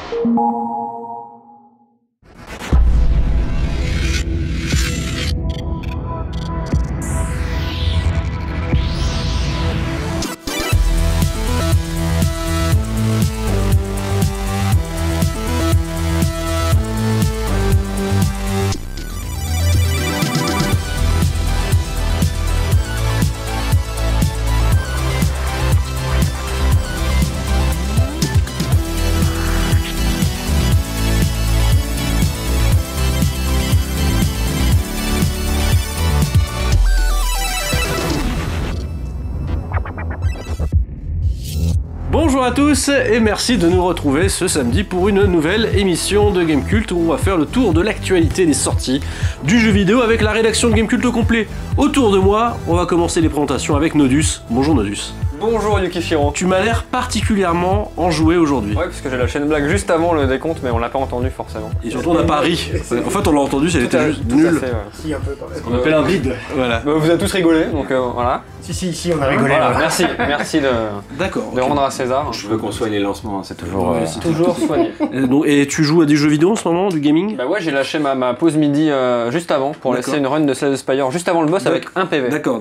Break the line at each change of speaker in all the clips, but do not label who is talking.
Bonjour à tous et merci de nous retrouver ce samedi pour une nouvelle émission de Gamecult où on va faire le tour de l'actualité des sorties du jeu vidéo avec la rédaction de Gamecult au complet. Autour de moi, on va commencer les présentations avec Nodus. Bonjour Nodus.
Bonjour Yukishiro.
Tu m'as l'air particulièrement enjoué aujourd'hui.
Ouais, parce que j'ai lâché une blague juste avant le décompte, mais on l'a pas entendu forcément.
Et surtout on n'a pas ri. En fait on l'a entendu, elle était juste nulle.
Si, un peu quand même.
On appelle un vide. Voilà.
Bah, vous avez tous rigolé, donc voilà.
Si, on a rigolé.
Voilà, merci de
rendre
à César.
Je veux qu'on soigne les lancements, c'est toujours...
c'est
Toujours soigné.
Et tu joues à des jeux vidéo en ce moment, du gaming?
Bah ouais, j'ai lâché ma pause midi juste avant pour laisser une run de Slay the Spire juste avant le boss avec un PV.
D'accord.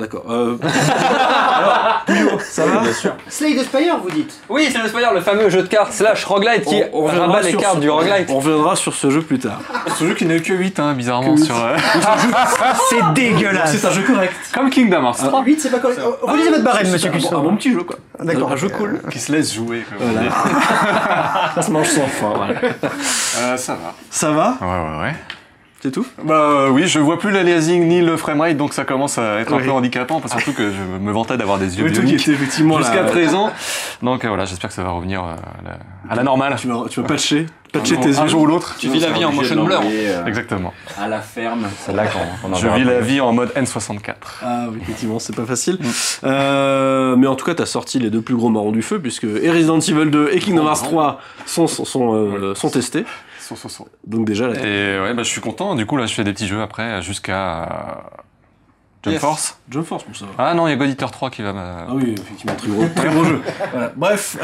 Alors, Puyo, ça va?
Bien sûr.
Slay the Spire, vous dites?
Oui, Slay the Spire, le fameux jeu de cartes slash roguelite qui rabat les cartes du roguelite.
On reviendra sur ce jeu plus tard.
Ce jeu qui n'est que 8, hein, bizarrement. Sur,
C'est dégueulasse.
C'est un jeu correct.
Comme Kingdom Hearts 3.
8, c'est pas correct. Relisez votre barème, monsieur Cusson.
Un bon petit jeu, quoi.
D'accord.
Un jeu cool.
Qui se laisse jouer.
Voilà. Ça se mange sans fin. Voilà.
Ça va.
Ça va?
Ouais.
C'est tout?
Bah oui, je vois plus l'aliasing ni le framerate, donc ça commence à être un peu handicapant, surtout que je me vantais d'avoir des yeux bioniques jusqu'à présent. Donc voilà, j'espère que ça va revenir à la normale.
Tu vas patcher tes yeux.
Un jour ou l'autre.
Tu vis la vie en motion blur.
Exactement.
À la ferme.
C'est là qu'on je vis la vie en mode N64.
Ah oui, effectivement, c'est pas facile. Mais en tout cas, t'as sorti les deux plus gros marrons du feu, puisque Resident Evil 2 et Kingdom Hearts 3 sont testés. Donc déjà, là,
et ouais, bah, je suis content. Du coup, là, je fais des petits jeux après jusqu'à Jump Force.
Jump Force, pour ça.
Ah non, il y a God Eater 3 qui va
Ah oui, effectivement, très gros jeu. Voilà. Bref,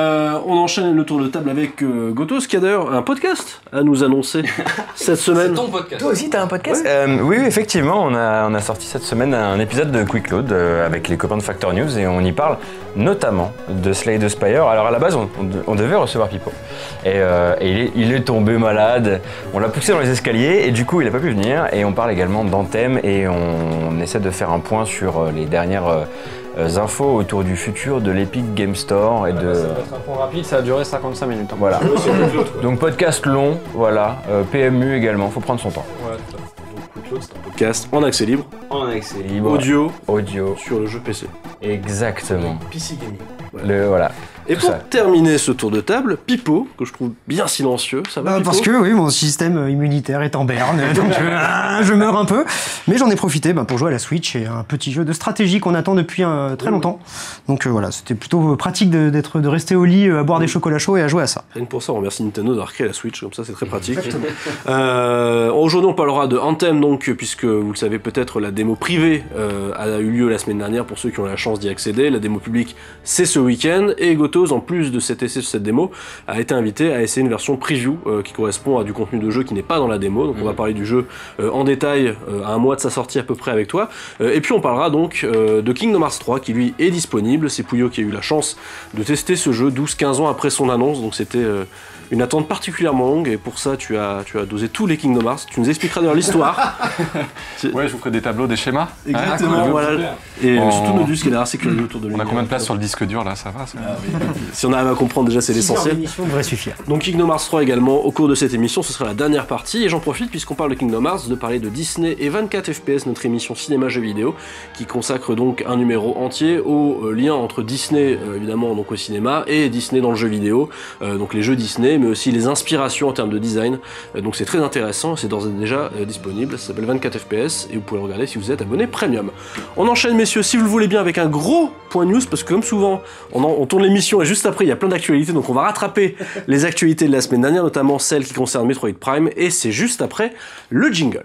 on enchaîne le tour de table avec Gotos, qui a d'ailleurs un podcast à nous annoncer cette semaine.
C'est ton podcast.
Toi aussi, t'as un podcast? Oui, effectivement, on a sorti cette semaine un épisode de Quick Load avec les copains de Factor News et on y parle notamment de Slay the Spire. Alors à la base, on devait recevoir Pipo et il est tombé malade. On l'a poussé dans les escaliers et du coup, il a pas pu venir. Et on parle également d'Anthem et on essaie de faire un point sur les dernières infos autour du futur de l'Epic Game Store et de...
Ça va être un point rapide, ça a duré 55 minutes. Hein.
Voilà. Donc podcast long, voilà. PMU également, faut prendre son temps.
Voilà, tout à fait.
Donc Quick Load, c'est un podcast en accès libre.
En accès libre.
Audio. Sur le jeu PC.
Exactement.
PC Gaming.
Voilà.
Et pour terminer ce tour de table, Pipo, que je trouve bien silencieux, ça va?
Parce que oui, mon système immunitaire est en berne, donc je meurs un peu. Mais j'en ai profité pour jouer à la Switch et un petit jeu de stratégie qu'on attend depuis très longtemps. Donc voilà, c'était plutôt pratique de rester au lit, à boire des chocolats chauds et à jouer à ça.
Rien que pour ça, on remercie Nintendo d'avoir créé la Switch, comme ça c'est très pratique. Aujourd'hui on parlera de Anthem, donc, puisque vous le savez peut-être, la démo privée a eu lieu la semaine dernière pour ceux qui ont la chance d'y accéder. La démo publique c'est ce week-end, et Gotos, en plus de cet essai sur cette démo, a été invité à essayer une version preview qui correspond à du contenu de jeu qui n'est pas dans la démo. Donc on va parler du jeu en détail à un mois de sa sortie à peu près avec toi. Et puis on parlera donc de Kingdom Hearts 3 qui lui est disponible. C'est Puyo qui a eu la chance de tester ce jeu 12-15 ans après son annonce, donc c'était une attente particulièrement longue, et pour ça tu as dosé tous les Kingdom Hearts. Tu nous expliqueras d'ailleurs l'histoire.
Ouais, je vous ferai des tableaux, des schémas.
Exactement,
cool.
voilà. Et surtout Nodus qui est là assez curieux autour de lui.
On a combien de place sur le disque dur là, ça va
Si on arrive à comprendre déjà, c'est l'essentiel.
L'émission devrait suffire.
Donc Kingdom Hearts 3 également au cours de cette émission, ce sera la dernière partie, et j'en profite puisqu'on parle de Kingdom Hearts de parler de Disney et 24 FPS, notre émission cinéma jeux vidéo, qui consacre donc un numéro entier au lien entre Disney évidemment donc au cinéma et Disney dans le jeu vidéo, donc les jeux Disney mais aussi les inspirations en termes de design, donc c'est très intéressant, c'est d'ores et déjà disponible, ça s'appelle 24 FPS et vous pouvez le regarder si vous êtes abonné premium. On enchaîne messieurs si vous le voulez bien avec un gros point news, parce que comme souvent on tourne l'émission et juste après il y a plein d'actualités, donc on va rattraper les actualités de la semaine dernière, notamment celles qui concernent Metroid Prime, et c'est juste après le jingle.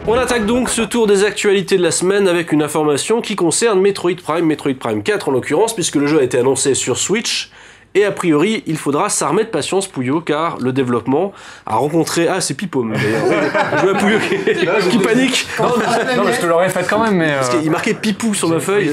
On attaque donc ce tour des actualités de la semaine avec une information qui concerne Metroid Prime 4 en l'occurrence, puisque le jeu a été annoncé sur Switch. Et a priori, il faudra s'armer de patience, Pouillot, car le développement a rencontré... Ah, c'est Pipo, d'ailleurs. Je vois Pouillot qui panique.
Non, mais je te l'aurais fait quand même, mais...
Parce qu'il marquait Pipou sur ma feuille.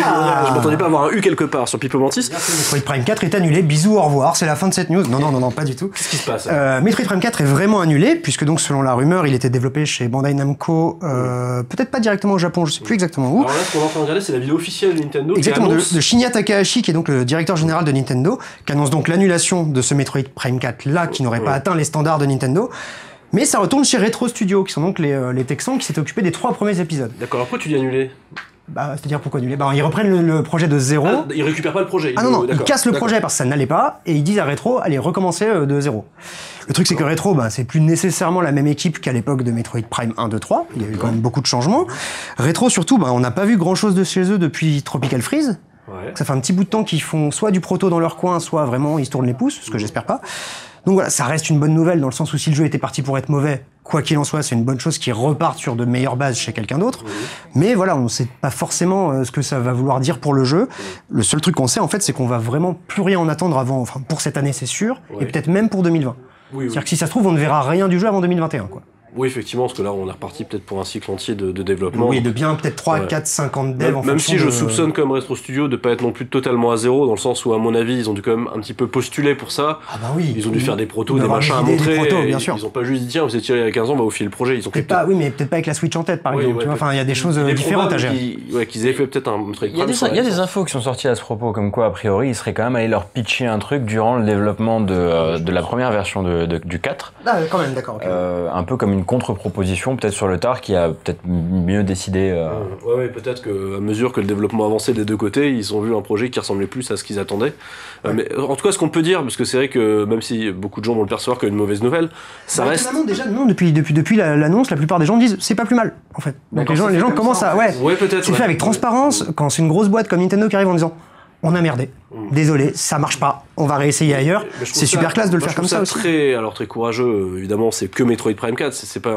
Je m'attendais pas à avoir un U quelque part sur Pipo Mantis.
Metroid Prime 4 est annulé. Bisous, au revoir. C'est la fin de cette news. Non, pas du tout.
Qu'est-ce qui se passe
Metroid Prime 4 est vraiment annulé, puisque donc, selon la rumeur, il était développé chez Bandai Namco, peut-être pas directement au Japon, je sais plus exactement où.
Alors là, ce qu'on est en train de regarder, c'est la vidéo officielle de Nintendo.
Exactement, de Shinya Takahashi, qui est donc le directeur général de Nintendo, qui annonce donc l'annulation de ce Metroid Prime 4 là, qui n'aurait pas atteint les standards de Nintendo. Mais ça retourne chez Retro Studio, qui sont donc les Texans qui s'étaient occupés des 3 premiers épisodes.
D'accord, pourquoi tu dis annulé?
C'est-à-dire pourquoi annuler? Ils reprennent le projet de zéro.
Ils récupèrent pas le projet.
Ils cassent le projet parce que ça n'allait pas, et ils disent à Retro, allez, recommencer de zéro. Le truc, c'est que Retro, c'est plus nécessairement la même équipe qu'à l'époque de Metroid Prime 1, 2, 3. Il y a eu quand même beaucoup de changements. Retro, surtout, on n'a pas vu grand-chose de chez eux depuis Tropical Freeze. Ouais. Ça fait un petit bout de temps qu'ils font soit du proto dans leur coin, soit vraiment ils se tournent les pouces, ce que j'espère pas. Donc voilà, ça reste une bonne nouvelle dans le sens où si le jeu était parti pour être mauvais, quoi qu'il en soit, c'est une bonne chose qu'ils repartent sur de meilleures bases chez quelqu'un d'autre. Mais voilà, on sait pas forcément ce que ça va vouloir dire pour le jeu. Le seul truc qu'on sait en fait, c'est qu'on va vraiment plus rien en attendre avant, pour cette année c'est sûr, et peut-être même pour 2020. C'est-à-dire que si ça se trouve, on ne verra rien du jeu avant 2021, quoi.
Oui, effectivement, parce que là, on est reparti peut-être pour un cycle entier de développement.
Oui, de bien peut-être 3, 4, 50 devs.
Même si je soupçonne comme Retro Studio de pas être non plus totalement à zéro, dans le sens où, à mon avis, ils ont dû quand même un petit peu postuler pour ça.
Ah bah oui.
Ils ont dû faire des protos, des machins à montrer.
Bien sûr.
Ils ont pas juste dit, tiens, vous étiez il y a 15 ans, vous filer le projet. Ils ont
oui, mais peut-être pas avec la Switch en tête, par exemple. Tu vois, il y a des choses différentes à gérer.
Qu'ils aient fait peut-être un Metroid Prime.
Il y a des infos qui sont sorties à ce propos, comme quoi, a priori, ils seraient quand même allés leur pitcher un truc durant le développement de la première version du 4.
Ah, quand même, d'accord.
Un peu comme une contre-proposition, peut-être sur le tard, qui a peut-être mieux décidé.
Ouais, peut-être qu'à mesure que le développement avançait des deux côtés, ils ont vu un projet qui ressemblait plus à ce qu'ils attendaient. Mais en tout cas, ce qu'on peut dire, parce que c'est vrai que même si beaucoup de gens vont le percevoir comme une mauvaise nouvelle, ça reste.
Déjà, non, depuis l'annonce, la plupart des gens disent c'est pas plus mal, en fait. Donc les gens commencent à. Ouais,
peut-être.
C'est fait avec transparence quand c'est une grosse boîte comme Nintendo qui arrive en disant on a merdé. Désolé, ça marche pas. On va réessayer ailleurs. C'est super classe de le faire comme ça aussi.
Très courageux. Évidemment, c'est que Metroid Prime 4. C'est pas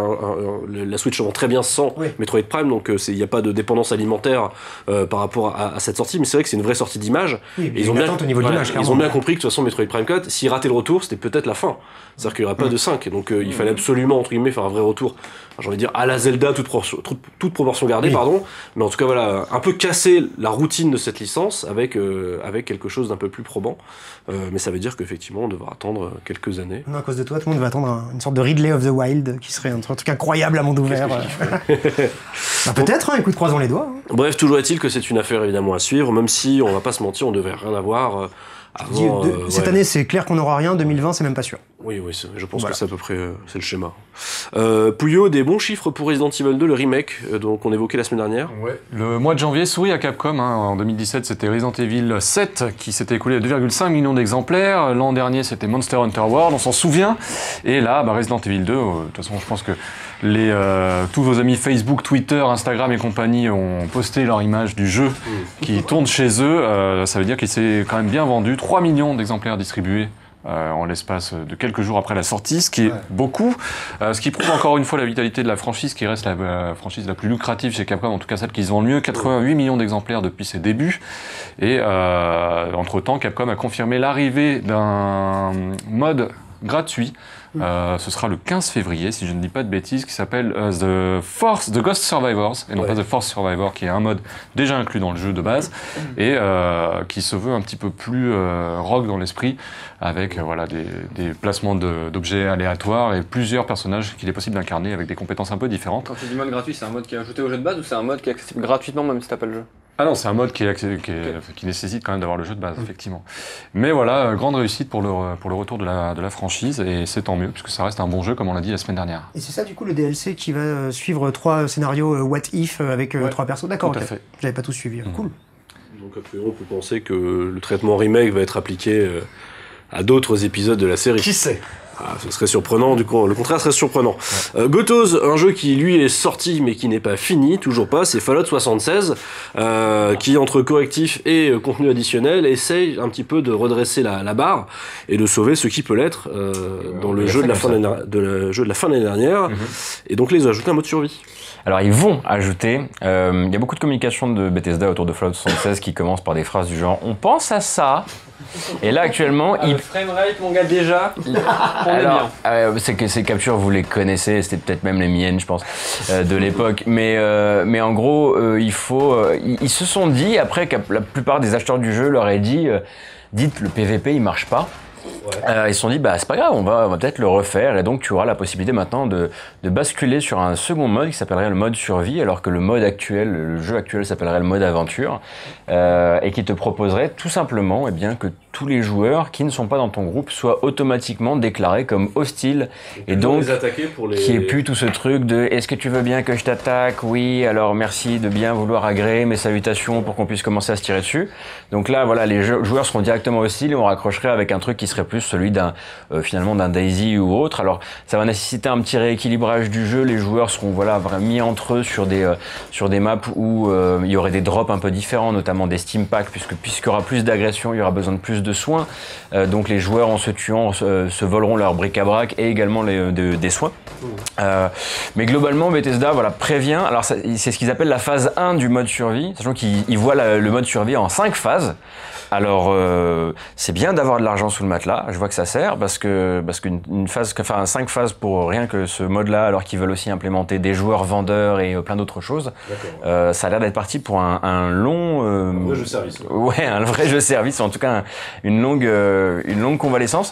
la Switch vend très bien sans Metroid Prime, donc il n'y a pas de dépendance alimentaire par rapport à cette sortie. Mais c'est vrai que c'est une vraie sortie d'image.
Oui, ils ont bien au niveau de l'image.
Ils ont bien compris que de toute façon Metroid Prime 4, s'ils rataient le retour, c'était peut-être la fin. C'est-à-dire qu'il n'y aurait pas de 5. Donc il fallait absolument entre guillemets faire un vrai retour. J'ai envie de dire à la Zelda, toute proportion gardée, pardon. Mais en tout cas voilà, un peu casser la routine de cette licence avec quelque chose d'un peu plus probant. Mais ça veut dire qu'effectivement, on devra attendre quelques années.
Non, à cause de toi, tout le monde va attendre une sorte de Ridley of the Wild, qui serait un truc incroyable à monde ouvert. Peut-être, écoute, croisons les doigts.
Bref, toujours est-il que c'est une affaire évidemment à suivre, même si, on va pas se mentir, on devrait rien avoir avant...
Cette année, c'est clair qu'on n'aura rien, 2020, c'est même pas sûr.
Oui, je pense que c'est à peu près c'est le schéma. Pouillot, des bons chiffres pour Resident Evil 2, le remake qu'on évoquait la semaine dernière.
Ouais. Le mois de janvier sourit à Capcom. En 2017, c'était Resident Evil 7 qui s'était écoulé à 2,5 millions d'exemplaires. L'an dernier, c'était Monster Hunter World, on s'en souvient. Et là, Resident Evil 2, de toute façon, je pense que tous vos amis Facebook, Twitter, Instagram et compagnie ont posté leur image du jeu qui tourne chez eux. Ça veut dire qu'il s'est quand même bien vendu. 3 millions d'exemplaires distribués en l'espace de quelques jours après la sortie, ce qui est beaucoup, ce qui prouve encore une fois la vitalité de la franchise, qui reste la franchise la plus lucrative chez Capcom, en tout cas celle qui se vend le mieux, 88 millions d'exemplaires depuis ses débuts, et entre-temps Capcom a confirmé l'arrivée d'un mode gratuit. Ce sera le 15 février, si je ne dis pas de bêtises, qui s'appelle The Ghost Survivors, et non pas The Force Survivor, qui est un mode déjà inclus dans le jeu de base, et qui se veut un petit peu plus rock dans l'esprit, avec des placements d'objets aléatoires et plusieurs personnages qu'il est possible d'incarner avec des compétences un peu différentes.
Quand tu dis mode gratuit, c'est un mode qui est ajouté au jeu de base ou c'est un mode qui est accessible gratuitement même si t'as pas le jeu?
Ah non, c'est un mode qui nécessite quand même d'avoir le jeu de base, effectivement. Mais voilà, grande réussite pour le retour de la franchise, et c'est tant mieux, puisque ça reste un bon jeu, comme on l'a dit la semaine dernière.
Et c'est ça, du coup, le DLC qui va suivre 3 scénarios What If avec 3 persos? D'accord,
tout à fait.
J'avais pas tout suivi. Cool.
Donc après, on peut penser que le traitement remake va être appliqué à d'autres épisodes de la série.
Qui sait?
Ce serait surprenant, du coup, le contraire serait surprenant. Gotoz, un jeu qui lui est sorti mais qui n'est pas fini, toujours pas, c'est Fallout 76, qui entre correctifs et contenu additionnel essaye un petit peu de redresser la barre et de sauver ce qui peut l'être dans le jeu de la fin de l'année dernière. Et donc là, ils ont ajouté un mode survie.
Alors ils vont ajouter, il y a beaucoup de communication de Bethesda autour de Fallout 76 qui commencent par des phrases du genre « on pense à ça ». Et là actuellement,
Le framerate, mon gars, déjà, on est bien.
c'est que ces captures, vous les connaissez, c'était peut-être même les miennes, je pense, de l'époque. Mais en gros, ils se sont dit, après que la plupart des acheteurs du jeu leur aient dit, dites le PVP il marche pas. Ils se sont dit, bah c'est pas grave, on va peut-être le refaire, et donc tu auras la possibilité maintenant de basculer sur un second mode qui s'appellerait le mode survie, alors que le mode actuel, le jeu actuel s'appellerait le mode aventure, et qui te proposerait tout simplement que tous les joueurs qui ne sont pas dans ton groupe soient automatiquement déclarés comme hostiles, et donc
les attaquer pour les...
qu'il n'y ait plus tout ce truc de est-ce que tu veux bien que je t'attaque? Oui, alors merci de bien vouloir agréer mes salutations pour qu'on puisse commencer à se tirer dessus. Donc là, voilà, les joueurs seront directement hostiles et on raccrocherait avec un truc qui serait plus celui finalement d'un Daisy ou autre. Alors ça va nécessiter un petit rééquilibrage du jeu. Les joueurs seront vraiment mis entre eux sur des maps où il y aurait des drops un peu différents, notamment des steam packs, puisqu'il y aura plus d'agression, il y aura besoin de plus de soins. Donc les joueurs en se tuant se voleront leur bric-à-brac et également des soins. Mais globalement Bethesda prévient, alors c'est ce qu'ils appellent la phase 1 du mode survie, sachant qu'ils voient le mode survie en 5 phases. Alors c'est bien d'avoir de l'argent sous le matelas, je vois que ça sert, parce qu'une phase, 5 phases pour rien que ce mode-là, alors qu'ils veulent aussi implémenter des joueurs vendeurs et plein d'autres choses. Ça a l'air d'être parti pour un long...
un vrai jeu service.
Ouais, un vrai jeu service, en tout cas une longue convalescence.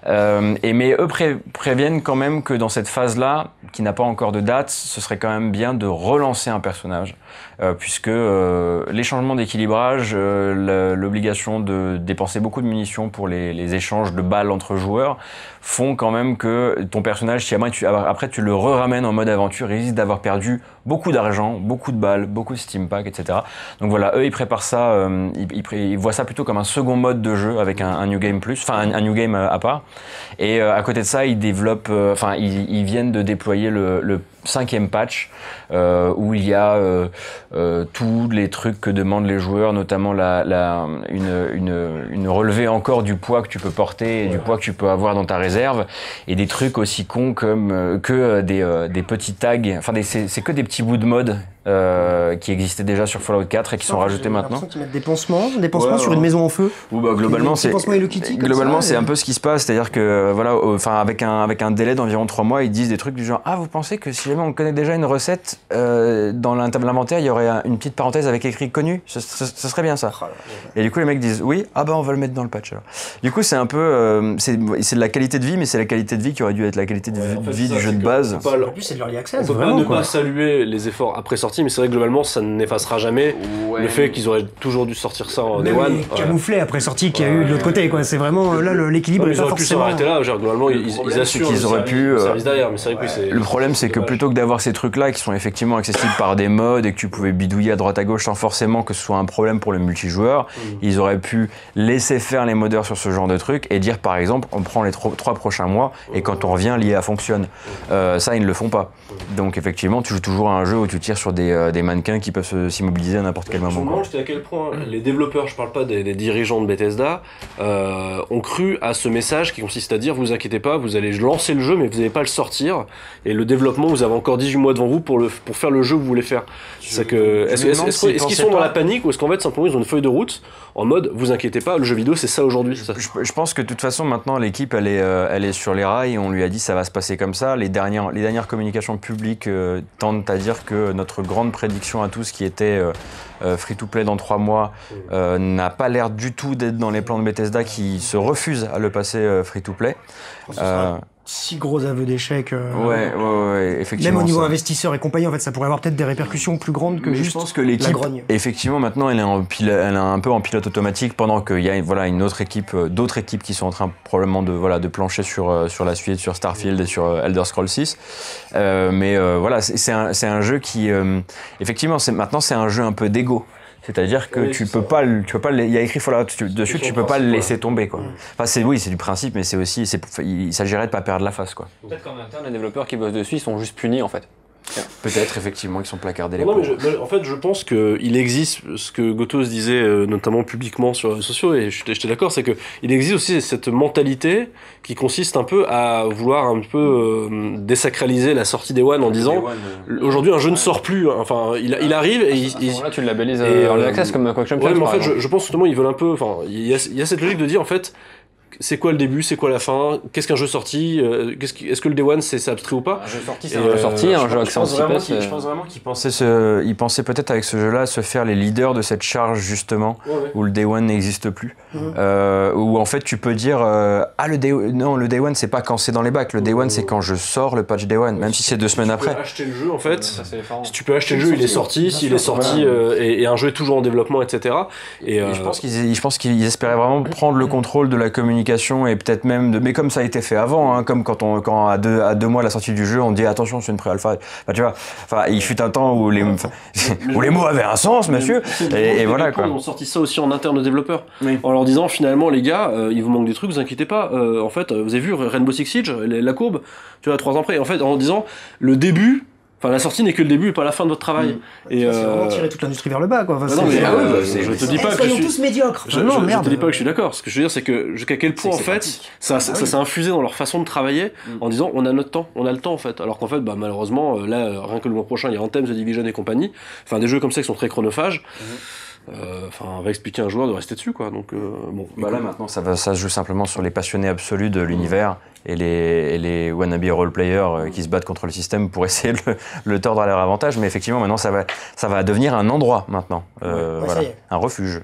Mais eux préviennent quand même que dans cette phase-là, qui n'a pas encore de date, ce serait quand même bien de relancer un personnage, puisque les changements d'équilibrage, l'obligation de dépenser beaucoup de munitions pour les échanges de balles entre joueurs font quand même que ton personnage, si après tu le ramènes en mode aventure, il risque d'avoir perdu beaucoup d'argent, beaucoup de balles, beaucoup de steam packs, etc. Donc voilà, eux ils préparent ça, ils voient ça plutôt comme un second mode de jeu avec un new game plus, un new game à part. Et à côté de ça, ils développent, ils viennent de déployer le 5e patch où il y a tous les trucs que demandent les joueurs, notamment une relevée encore du poids que tu peux porter et du poids que tu peux avoir dans ta réserve, et des trucs aussi cons comme des petits tags, c'est que des petits bouts de mode qui existaient déjà sur Fallout 4 et qui sont rajoutés maintenant.
Qu'ils mettent des pansements sur une maison en feu.
Globalement c'est
c'est
un peu ce qui se passe, c'est-à-dire que avec un délai d'environ 3 mois, ils disent des trucs du genre vous pensez que si jamais on connaît déjà une recette dans l'inventaire, il y aurait une petite parenthèse avec écrit connu, ce serait bien ça. Et du coup les mecs disent oui, on va le mettre dans le patch alors. Du coup c'est un peu c'est de la qualité de vie, mais c'est la qualité de vie qui aurait dû être la qualité de vie du jeu de base.
En plus c'est de l'early access.
On peut pas ne pas saluer les efforts après sortie, mais c'est vrai que globalement ça n'effacera jamais le fait qu'ils auraient toujours dû sortir ça en Day One.
Camouflé après sortie qu'il y a eu de l'autre côté, quoi. C'est vraiment là l'équilibre est pas forcément.
Ils auraient pu s'arrêter là, globalement ils assurent
qu'ils auraient pu
le service derrière, mais c'est vrai que
le problème c'est que plutôt que d'avoir ces trucs là qui sont effectivement accessibles par des mods et que tu pouvais bidouiller à droite à gauche sans forcément que ce soit un problème pour le multijoueur, ils auraient pu laisser faire les modeurs sur ce genre de trucs et dire par exemple on prend les 3 prochains mois et quand on revient l'IA fonctionne. Ça ils ne le font pas. Donc effectivement tu joues toujours à un jeu où tu tires sur des mannequins qui peuvent s'immobiliser à n'importe quel moment.
Je me demande à quel point les développeurs, je parle pas des dirigeants de Bethesda, ont cru à ce message qui consiste à dire vous inquiétez pas, vous allez lancer le jeu mais vous n'allez pas le sortir, et le développement vous avez encore 18 mois devant vous pour faire le jeu que vous voulez faire. Est-ce qu'ils sont dans la panique, ou est-ce qu'en fait simplement ils ont une feuille de route en mode vous inquiétez pas, le jeu vidéo c'est ça aujourd'hui.
Je pense que de toute façon maintenant l'équipe elle est sur les rails, on lui a dit ça va se passer comme ça. Les dernières communications publiques tendent à dire que notre grande prédiction à tous qui était free-to-play dans 3 mois n'a pas l'air du tout d'être dans les plans de Bethesda, qui se refusent à le passer free-to-play.
Si gros aveu d'échec.
Ouais, effectivement.
Même au niveau investisseur et compagnie, en fait, ça pourrait avoir peut-être des répercussions plus grandes que juste.
Je pense que l'équipe, effectivement, maintenant, elle est un peu en pilote automatique, pendant qu'il y a une autre équipe, d'autres équipes qui sont en train probablement de plancher sur la suite, sur Starfield et sur Elder Scrolls 6. C'est un jeu qui, effectivement, maintenant, c'est un jeu un peu d'égo. C'est-à-dire que tu peux pas, il y a écrit Fallout dessus, tu peux pas le laisser tomber, quoi. Enfin, c'est du principe, mais c'est aussi, il s'agirait de pas perdre la face, quoi.
Peut-être qu'en interne, les développeurs qui bossent dessus, ils sont juste punis, en fait.
Peut-être effectivement qu'ils sont placardés les
Non, mais
pauvres.
en fait, je pense qu'il existe ce que Gotos disait notamment publiquement sur les réseaux sociaux, et j'étais d'accord, c'est qu'il existe aussi cette mentalité qui consiste un peu à vouloir un peu désacraliser la sortie des One en disant aujourd'hui un jeu ne sort plus, hein. Enfin il arrive et
Là, tu le labellises
et,
Early Access comme Quake Champions.
ouais, mais en
par
fait
exemple.
je pense justement ils veulent un peu, enfin il y a cette logique de dire en fait c'est quoi le début, c'est quoi la fin, qu'est-ce qu'un jeu sorti, est-ce que le Day One c'est abstrait ou pas.
Un jeu sorti, c'est
Et,
un jeu sorti, un jeu accès anticipé.
Je pense vraiment qu'ils pensaient peut-être avec ce jeu-là se faire les leaders de cette charge justement où le Day One n'existe plus. Où en fait tu peux dire le Day One c'est pas quand c'est dans les bacs, le Day One c'est quand je sors le patch Day One, même si c'est 2 semaines après.
Tu peux acheter le jeu en fait.
Ça, c'est différent.
Si tu peux acheter le jeu, il est sorti. S'il est sorti et un jeu est toujours en développement, etc. Et
je pense qu'ils espéraient vraiment prendre le contrôle de la communication et peut-être même mais comme ça a été fait avant, hein, comme quand à 2 mois de la sortie du jeu, on dit attention c'est une pré-alpha. Enfin, tu vois, il fut un temps où les mots avaient un sens, monsieur. Et voilà quoi.
Ils ont sorti ça aussi en interne aux développeurs, en leur disant finalement les gars, il vous manque des trucs, vous inquiétez pas. En fait, vous avez vu Rainbow Six Siege, la courbe, tu vois, 3 ans après. En fait, en disant le début. Enfin, la sortie n'est que le début et pas la fin de votre travail.
Et c'est vraiment tirer toute l'industrie vers le bas, quoi. Enfin,
non, mais, je te dis pas que
soyons tous médiocres.
Je te dis pas que je suis d'accord. Ce que je veux dire, c'est que jusqu'à quel point en fait ça s'est infusé dans leur façon de travailler en disant on a notre temps, on a le temps en fait. Alors qu'en fait, malheureusement, là, rien que le mois prochain, il y a Anthem, The Division et compagnie. Enfin, des jeux comme ça qui sont très chronophages. On va expliquer à un joueur de rester dessus, quoi. Donc bon.
Là maintenant, ça se joue simplement sur les passionnés absolus de l'univers et les wannabe role-players qui se battent contre le système pour essayer de le tordre à leur avantage. Mais effectivement, maintenant, ça va devenir un endroit maintenant, voilà, un refuge.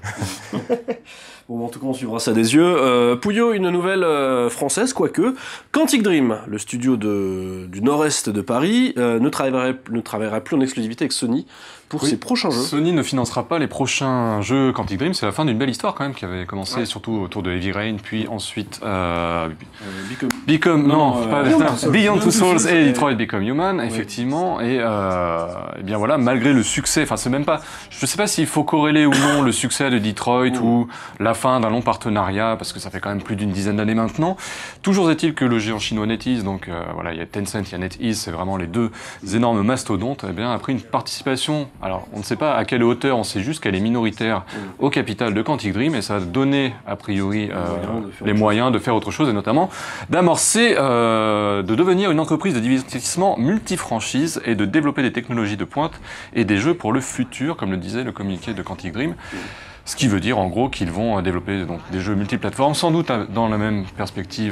Bon, en tout cas, on suivra ça des yeux. Pouillot, une nouvelle française, quoique. Quantic Dream, le studio du nord-est de Paris, ne travaillera plus en exclusivité avec Sony pour ses prochains jeux.
Sony ne financera pas les prochains jeux Quantic Dream. C'est la fin d'une belle histoire quand même qui avait commencé surtout autour de Heavy Rain, puis ensuite Beyond Two Souls et Detroit Become Human, effectivement. Et bien voilà, malgré le succès, enfin c'est même pas, je sais pas s'il faut corréler ou non le succès de Detroit ou la fin d'un long partenariat, parce que ça fait quand même plus d'une dizaine d'années maintenant. Toujours est-il que le géant chinois NetEase, donc voilà, il y a Tencent, il y a NetEase, c'est vraiment les deux énormes mastodontes, eh bien, a pris une participation. Alors, on ne sait pas à quelle hauteur, on sait juste qu'elle est minoritaire au capital de Quantic Dream, et ça a donné, a priori, les moyens de faire autre chose, et notamment d'amorcer, de devenir une entreprise de divertissement multifranchise et de développer des technologies de pointe et des jeux pour le futur, comme le disait le communiqué de Quantic Dream. Ce qui veut dire en gros qu'ils vont développer donc, des jeux multiplateformes, sans doute dans la même perspective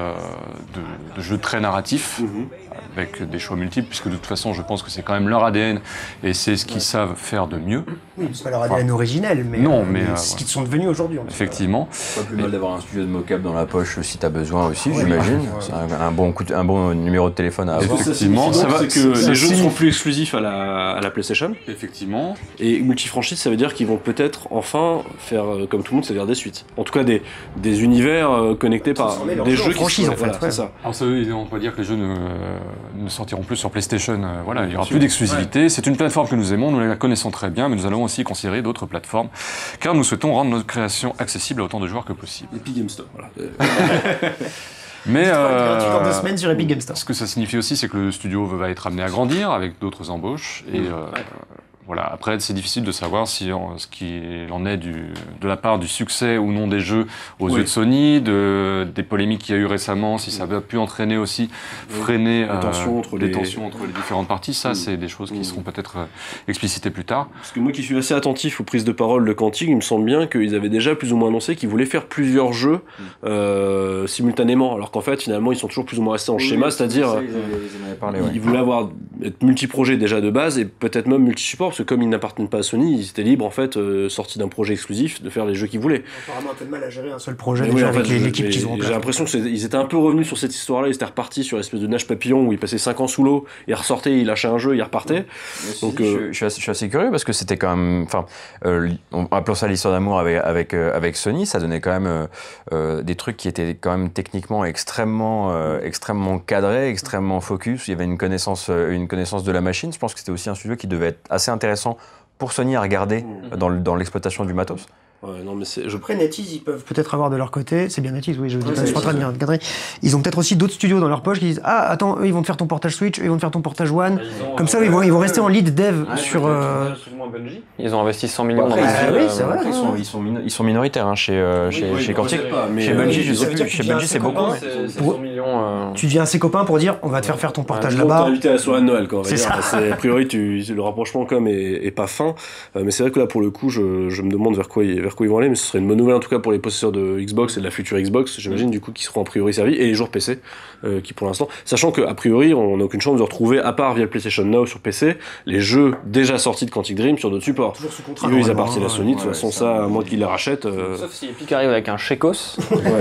de jeux très narratifs, avec des choix multiples, puisque de toute façon je pense que c'est quand même leur ADN et c'est ce qu'ils savent faire de mieux.
Oui, c'est pas leur ADN originel, mais, c'est ce qu'ils sont devenus aujourd'hui.
Effectivement.
Pas plus mal d'avoir un studio de mocap dans la poche si t'as besoin aussi, j'imagine. C'est un bon numéro de téléphone à avoir.
Effectivement, ça va, c'est que les jeux ne seront plus exclusifs à la PlayStation.
Effectivement.
Et multifranchise, ça veut dire qu'ils vont peut-être enfin faire comme tout le monde, c'est-à-dire des suites. En tout cas, des univers connectés par des jeux qui sont
en fait.
c'est ça.
Alors ça, on peut dire que les jeux ne sortiront plus sur PlayStation. Voilà, il n'y aura plus d'exclusivité. C'est une plateforme que nous aimons, nous la connaissons très bien, mais nous allons aussi considérer d'autres plateformes, car nous souhaitons rendre notre création accessible à autant de joueurs que possible.
Epic Game Store, voilà.
Mais
gratuit dans 2 semaines sur Epic Game Store.
Ce que ça signifie aussi, c'est que le studio va être amené à grandir avec d'autres embauches et voilà. Après, c'est difficile de savoir ce qu'il en est de la part du succès ou non des jeux aux yeux de Sony, des polémiques qu'il y a eu récemment, si ça a pu entraîner aussi, freiner les tensions entre les différentes parties. Ça, c'est des choses qui seront peut-être explicitées plus tard.
Parce que moi qui suis assez attentif aux prises de parole de Quantic, il me semble bien qu'ils avaient déjà plus ou moins annoncé qu'ils voulaient faire plusieurs jeux simultanément, alors qu'en fait, finalement, ils sont toujours plus ou moins restés en schéma, c'est-à-dire ils voulaient être multi-projets déjà de base et peut-être même multi-support, parce que comme ils n'appartiennent pas à Sony, ils étaient libres en fait, sortis d'un projet exclusif, de faire les jeux qu'ils voulaient.
Apparemment un peu de mal à gérer un seul projet
déjà
avec l'équipe qu'ils ont.
J'ai l'impression qu'ils étaient un peu revenus sur cette histoire-là, ils étaient repartis sur l'espèce de nage papillon où ils passaient 5 ans sous l'eau, ils ressortaient, ils lâchaient un jeu, ils repartaient.
Donc, je suis assez curieux parce que c'était quand même, appelons ça l'histoire d'amour avec Sony, ça donnait quand même des trucs qui étaient quand même techniquement extrêmement cadrés, extrêmement focus. Il y avait une connaissance de la machine. Je pense que c'était aussi un studio qui devait être assez intéressant pour Sony à regarder dans l'exploitation du matos.
Ouais, non, mais
Après, NetEase, ils peuvent peut-être avoir de leur côté, c'est bien NetEase, oui, je suis pas en train de dire une connerie. Ils ont peut-être aussi d'autres studios dans leur poche qui disent ah attends, eux ils vont te faire ton portage Switch, eux ils vont te faire ton portage One. Comme ça, ils vont rester en lead dev sur.
Ils ont investi 100 millions dans
oui, c'est vrai.
Ils sont minoritaires chez Quantic. Chez Bungie, je sais plus. Chez Bungie, c'est beaucoup.
C'est 100 millions.
Tu deviens à ses copains pour dire on va te faire ton portage là-bas.
Tu t'es invité à la soirée de Noël, quoi.
C'est ça.
A priori, le rapprochement comme est pas fin, mais c'est vrai que là pour le coup, je me demande vers quoi ils vont aller, mais ce serait une bonne nouvelle en tout cas pour les possesseurs de Xbox et de la future Xbox, j'imagine du coup qui seront a priori servis, et les joueurs PC qui pour l'instant, sachant que a priori on n'a aucune chance de retrouver, à part via le PlayStation Now sur PC, les jeux déjà sortis de Quantic Dream sur d'autres supports.
Toujours sous contrat.
Ils appartiennent à Sony, de toute façon ça, à moins qu'ils les rachètent.
Sauf si Epic arrive avec un Chekos.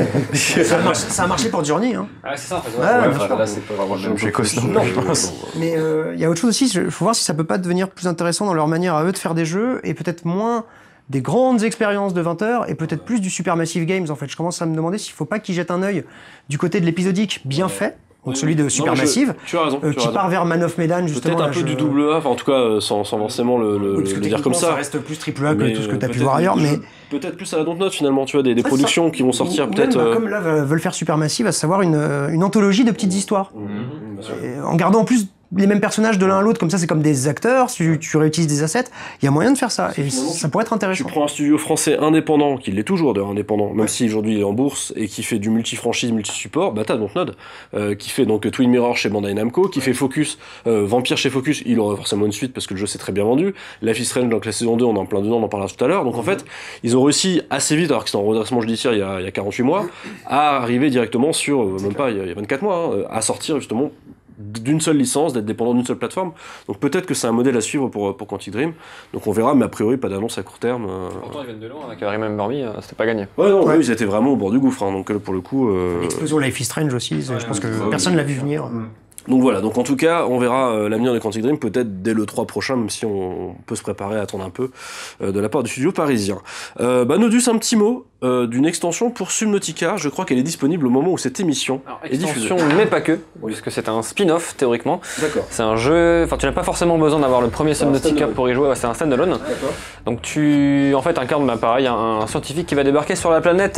Ça a marché pour Journey. Hein.
Ah, c'est ça en fait.
Bien sûr.
Là, c'est pas vraiment le même
Chez Cos,
Non, mais il y a autre chose aussi, il faut voir si ça peut pas devenir plus intéressant dans leur manière à eux de faire des jeux, et peut-être moins des grandes expériences de 20 heures, et peut-être plus du Supermassive Games en fait. Je commence à me demander s'il faut pas qu'ils jettent un œil du côté de l'épisodique bien fait, donc celui de Supermassive,
tu as raison,
qui part vers Man of Medan justement.
Peut-être un peu du double A, enfin, en tout cas sans forcément le dire comme ça.
Ça reste plus triple A que tout ce que tu as pu voir ailleurs, mais
peut-être plus à la Dontnod finalement, tu vois, des productions qui vont sortir peut-être.
Comme là veulent faire Supermassive, à savoir une anthologie de petites histoires, en gardant en plus les mêmes personnages de l'un à l'autre, comme ça c'est comme des acteurs, tu réutilises des assets, il y a moyen de faire ça, et ça pourrait être intéressant.
Tu prends un studio français indépendant, qui l'est toujours d'ailleurs indépendant, même si aujourd'hui il est en bourse, et qui fait du multi-franchise, multi-support, bah t'as Dontnod, qui fait donc Twin Mirror chez Bandai Namco, qui fait Focus, Vampire chez Focus, il aurait forcément une suite parce que le jeu s'est très bien vendu, Life is Strange, donc la saison 2, on est en plein dedans, on en parlera tout à l'heure, donc en fait, ils ont réussi assez vite, alors qu'ils sont en redressement judiciaire il y a 48 mois, à arriver directement sur, même pas, il y a 24 mois, à sortir justement d'une seule licence, d'être dépendant d'une seule plateforme. Donc peut-être que c'est un modèle à suivre pour Quantic Dream. Donc on verra, mais a priori pas d'annonce à court terme.
Pourtant ils viennent de loin avec Remember Me, c'était pas gagné.
Ouais, non, ils étaient vraiment au bord du gouffre. Hein, donc pour le coup.
L'explosion Life is Strange aussi, je pense que personne l'a vu venir.
Donc voilà, donc en tout cas, on verra l'avenir de Quantic Dream peut-être dès le 3 prochain, même si on peut se préparer à attendre un peu de la part du studio parisien. Nodus, un petit mot d'une extension pour Subnautica. Je crois qu'elle est disponible au moment où cette émission est diffusée.
Extension, mais pas que, puisque c'est un spin-off théoriquement.
D'accord.
C'est un jeu, enfin tu n'as pas forcement besoin d'avoir le premier Subnautica pour y jouer, c'est un standalone.
D'accord.
Donc tu en fait incarnes pareil un scientifique qui va débarquer sur la planète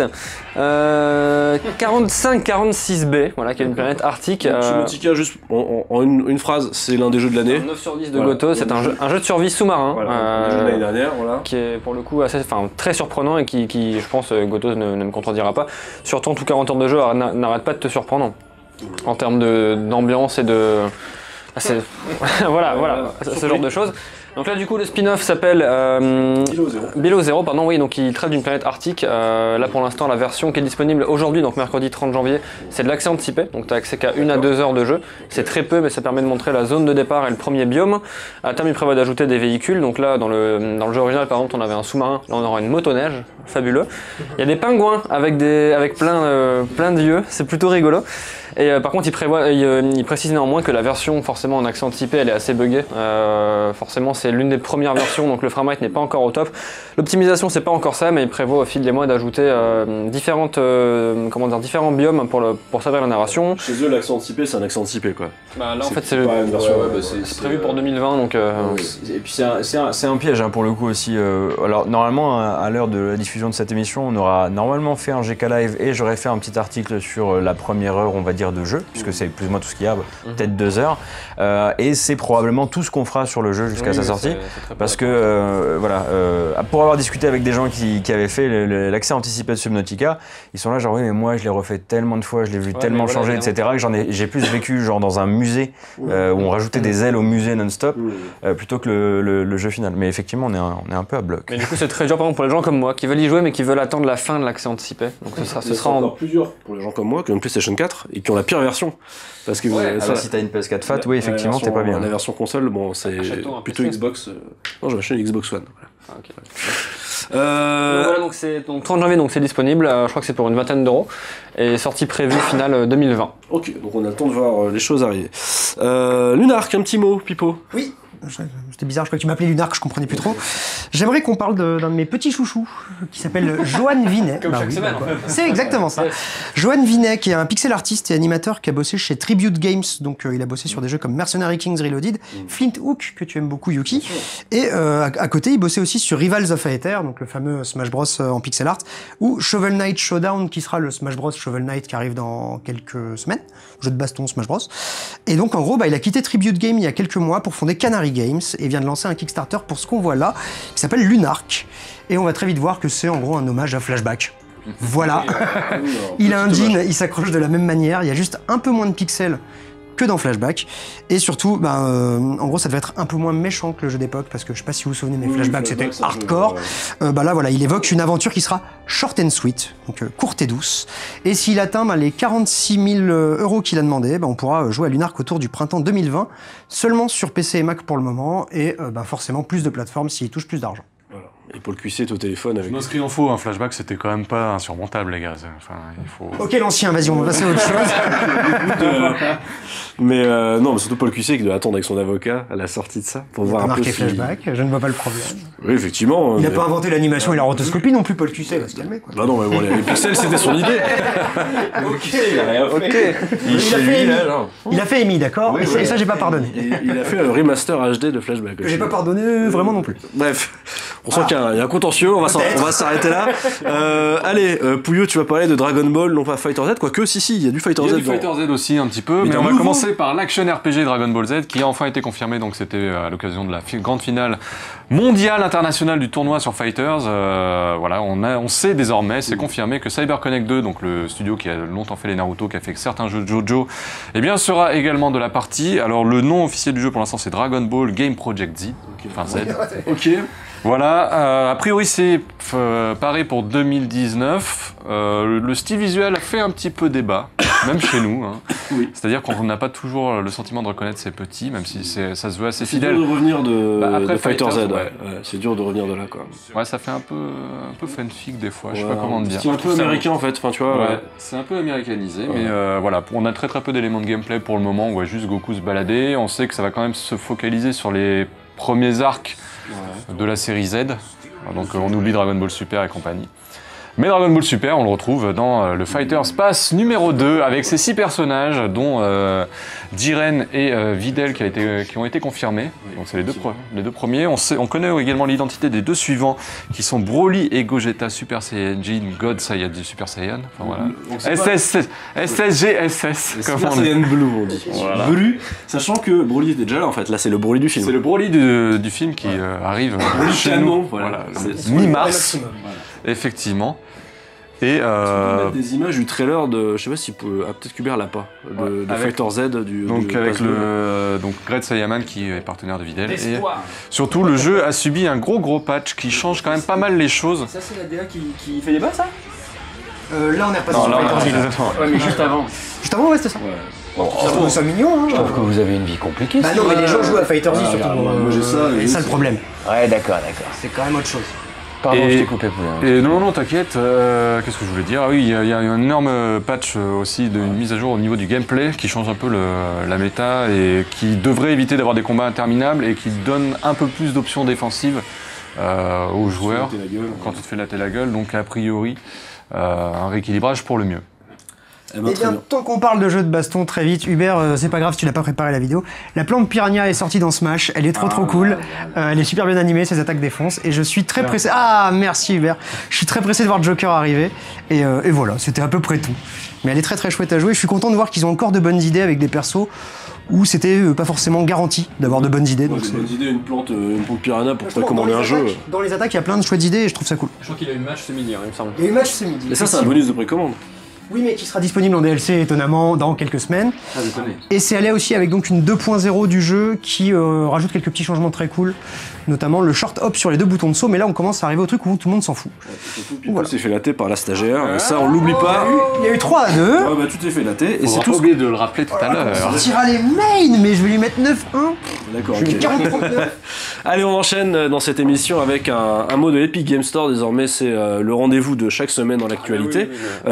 4546b, voilà, qui est une planète arctique.
Subnautica, juste en une phrase, c'est l'un des jeux de l'année.
9 sur 10 de Goto, c'est un jeu de survie sous-marin.
Voilà, le jeu de l'année dernière, voilà.
Qui est pour le coup très surprenant et qui je pense, Goto ne me contredira pas. Surtout en tout 40 heures de jeu, n'arrête pas de te surprendre. En termes d'ambiance et de... voilà, ce genre de choses. Donc là du coup le spin-off s'appelle Below Zero, oui, donc il traite d'une planète arctique. Là pour l'instant la version qui est disponible aujourd'hui, donc mercredi 30 janvier, c'est de l'accès anticipé, donc tu as accès qu'à 1 à 2 heures de jeu. C'est très peu mais ça permet de montrer la zone de départ et le premier biome. À terme il prévoit d'ajouter des véhicules, donc là dans le jeu original par exemple on avait un sous-marin, là on aura une motoneige, fabuleux. Il y a des pingouins avec plein d'yeux, c'est plutôt rigolo. Et par contre il précise néanmoins que la version forcément en accès anticipé elle est assez buggée, forcément c'est l'une des premières versions donc le framerate n'est pas encore au top. L'optimisation c'est pas encore ça mais il prévoit au fil des mois d'ajouter différents biomes pour servir la narration.
Chez eux l'accès anticipé c'est un accès anticipé quoi.
Là en fait c'est prévu pour 2020 donc...
Et puis c'est un piège pour le coup aussi. Alors normalement à l'heure de la diffusion de cette émission on aura normalement fait un GK Live et j'aurais fait un petit article sur la première heure on va dire de jeu, puisque c'est plus ou moins tout ce qu'il y a, peut-être 2 heures, et c'est probablement tout ce qu'on fera sur le jeu jusqu'à sa sortie, parce que pour avoir discuté avec des gens qui avaient fait l'accès anticipé de Subnautica, ils sont là genre oui mais moi je l'ai refait tellement de fois, je l'ai vu tellement changer, etc., que j'ai plus vécu genre dans un musée où on rajoutait des ailes au musée non-stop plutôt que le jeu final. Mais effectivement on est un peu à bloc.
Mais du coup c'est très dur par exemple pour les gens comme moi qui veulent y jouer mais qui veulent attendre la fin de l'accès anticipé. Donc ce sera
encore plus dur pour les gens comme moi qui ont une PlayStation 4 et qui ont la pire version. Parce que
si t'as une PS4 Fat, oui effectivement t'es pas bien.
La version console, bon c'est plutôt Xbox. Non, j'ai acheté une Xbox One. Voilà.
Ah, okay. Voilà, donc 30 janvier donc c'est disponible, je crois que c'est pour une vingtaine d'euros et sortie prévue finale 2020.
Ok, donc on a le temps de voir les choses arriver. Lunark, un petit mot, Pipo.
Oui, C'était bizarre, je crois que tu m'appelais Lunark, je comprenais plus trop. J'aimerais qu'on parle d'un de mes petits chouchous qui s'appelle Johan Vinet.
Comme chaque semaine, en fait.
C'est exactement ça. Johan Vinet, qui est un pixel artiste et animateur qui a bossé chez Tribute Games, donc il a bossé sur des jeux comme Mercenary Kings Reloaded, Flint Hook, que tu aimes beaucoup Yuki, et à côté il bossait aussi sur Rivals of Aether, donc le fameux Smash Bros en pixel art, ou Shovel Knight Showdown, qui sera le Smash Bros Shovel Knight qui arrive dans quelques semaines, jeu de baston Smash Bros. Et donc en gros, il a quitté Tribute Games il y a quelques mois pour fonder Canary Games et vient de lancer un Kickstarter pour ce qu'on voit là, qui s'appelle Lunark. Et on va très vite voir que c'est en gros un hommage à Flashback. Voilà. Il a un jean, il s'accroche de la même manière, il y a juste un peu moins de pixels que dans Flashback. Et surtout, en gros, ça devait être un peu moins méchant que le jeu d'époque, parce que je sais pas si vous vous souvenez, mais Flashback c'était hardcore. Là, voilà, il évoque une aventure qui sera short and sweet, donc courte et douce. Et s'il atteint les 46 000 € qu'il a demandé, on pourra jouer à Lunark autour du printemps 2020, seulement sur PC et Mac pour le moment, et forcément plus de plateformes s'il touche plus d'argent.
Voilà. Et Paul Cuisset est au téléphone avec...
Non, ce qu'il en faut, un Flashback, c'était quand même pas insurmontable, les gars. Enfin, il faut...
Ok, l'ancien, vas-y, on va passer à autre chose.
Mais non, mais surtout Paul Cuisset qui doit attendre avec son avocat à la sortie de ça pour voir un peu
Marqué
si...
Flashback, je ne vois pas le problème.
Oui, effectivement.
Il n'a pas inventé l'animation et la rotoscopie non plus, Paul Cuisset, va se calmer, quoi.
Bah non, mais bon, les pixels, c'était son idée.
Il a fait Amy, d'accord,
Oui,
et ça, j'ai pas pardonné.
Il a fait un remaster HD de Flashback.
Que j'ai pas pardonné vraiment non plus.
Bref, on sent qu'il y a un contentieux, on va s'arrêter là. Allez, Pouillot, tu vas parler de Dragon Ball, non pas Fighter Z, quoique si, il y a du Fighter Z.
Il y a du
dedans.
Fighter Z aussi un petit peu, mais on va commencer par l'action RPG Dragon Ball Z qui a enfin été confirmé, donc c'était à l'occasion de la grande finale mondiale internationale du tournoi sur Fighters. Voilà, on sait désormais, c'est confirmé que CyberConnect 2, donc le studio qui a longtemps fait les Naruto, qui a fait certains jeux de JoJo, eh bien sera également de la partie. Alors le nom officiel du jeu pour l'instant c'est Dragon Ball Game Project Z, enfin Z.
Ok.
Voilà, a priori c'est pareil pour 2019. Le style visuel a fait un petit peu débat, même chez nous. Hein.
Oui.
C'est-à-dire qu'on n'a pas toujours le sentiment de reconnaître ses petits, même si ça se veut assez
C'est
fidèle.
dur de revenir
après
de Fighter Z,
Fighters,
ouais. C'est dur de revenir de là, quoi.
Ouais, ça fait un peu fanfic des fois, je sais pas
Ouais,
comment te dire.
C'est un peu américain, en fait, enfin, tu vois.
Ouais, c'est un peu américanisé, mais voilà, on a très peu d'éléments de gameplay pour le moment, on voit juste Goku se balader, on sait que ça va quand même se focaliser sur les premiers arcs de la série Z, donc on oublie Dragon Ball Super et compagnie. Mais Dragon Ball Super, on le retrouve dans le Fighters Pass numéro 2, avec ces 6 personnages, dont Jiren et Videl qui ont été confirmés. Donc c'est les deux premiers. On connaît également l'identité des deux suivants, qui sont Broly et Gogeta Super Saiyajin, God Saiyajin Super Saiyan. Enfin voilà. SSGSS, comme
Super
on dit.
Saiyan Blue, on dit.
Voilà.
Blue, sachant que Broly était déjà là, en fait. Là, c'est le Broly du film.
C'est le Broly du film qui arrive chez
canon,
nous,
voilà. C'est
mi-mars, effectivement. Et
mettre des images du trailer de, je sais pas si peut-être qu'Hubert l'a pas, de
avec-
Fighter Z
donc avec
Pass 2.
donc Great Saiyaman qui est partenaire de Videl. Et surtout le jeu a subi un gros patch qui change quand même pas mal les choses.
Ça, c'est la DA qui fait débat, ça
Là, on est repassé
Non,
sur
là,
Fighter Z.
Ouais, mais juste avant.
Juste avant, ouais, c'était ça. Je trouve ça mignon, hein.
Je trouve que vous avez une vie compliquée.
Bah non, mais les gens jouent à Fighter Z surtout.
moi, j'ai ça,
Et
et
ça le problème.
Ouais, d'accord.
C'est quand même autre chose.
Pardon,
Et-
je t'ai coupé, Poulet.
Et non, t'inquiète, qu'est-ce que je voulais dire? Ah oui, il y a un énorme patch aussi d'une mise à jour au niveau du gameplay qui change un peu la méta et qui devrait éviter d'avoir des combats interminables et qui donne un peu plus d'options défensives aux joueurs quand tu te fais latter la gueule. Donc a priori, un rééquilibrage pour le mieux.
Eh ben,
Eh
très
bien,
bien.
tant qu'on parle de jeux de baston, très vite, Hubert, c'est pas grave si tu n'as pas préparé la vidéo. La plante piranha est sortie dans Smash, elle est trop cool, elle est super bien animée, ses attaques défoncent, et je suis très pressé. Ah, merci Hubert. Je suis très pressé de voir Joker arriver, et voilà, c'était à peu près tout. Mais elle est très chouette à jouer, je suis content de voir qu'ils ont encore de bonnes idées avec des persos où c'était pas forcément garanti d'avoir de bonnes idées.
Donc
Donc
c'est
c'est-
une bonne idée, une plante piranha pour précommander un jeu.
Dans les attaques, il y a plein de chouettes idées, et je trouve ça cool.
Je crois qu'il a une match ce midi, il me semble.
Il y a eu match ce midi.
Mais ça, c'est un bonus de précommande.
Oui, mais qui sera disponible en DLC étonnamment dans quelques semaines.
Ah, déconné.
Et c'est allé aussi avec donc une 2.0 du jeu qui rajoute quelques petits changements très cool, notamment le short hop sur les 2 boutons de saut, mais là on commence à arriver au truc où tout le monde s'en fout.
Surtout, Pipo s'est fait latter par la stagiaire, et ça, on l'oublie pas.
Il y a eu 3 à 2.
Ouais, bah, tu t'es fait latter, et c'est
Faudra
tout
pas
ce
oublier de le rappeler tout à l'heure.
On sortira les mains, mais je vais lui mettre 9-1.
D'accord,
Je vais
ok.
40-39.
Allez, on enchaîne dans cette émission avec un mot de Epic Game Store. Désormais, c'est le rendez-vous de chaque semaine dans l'actualité.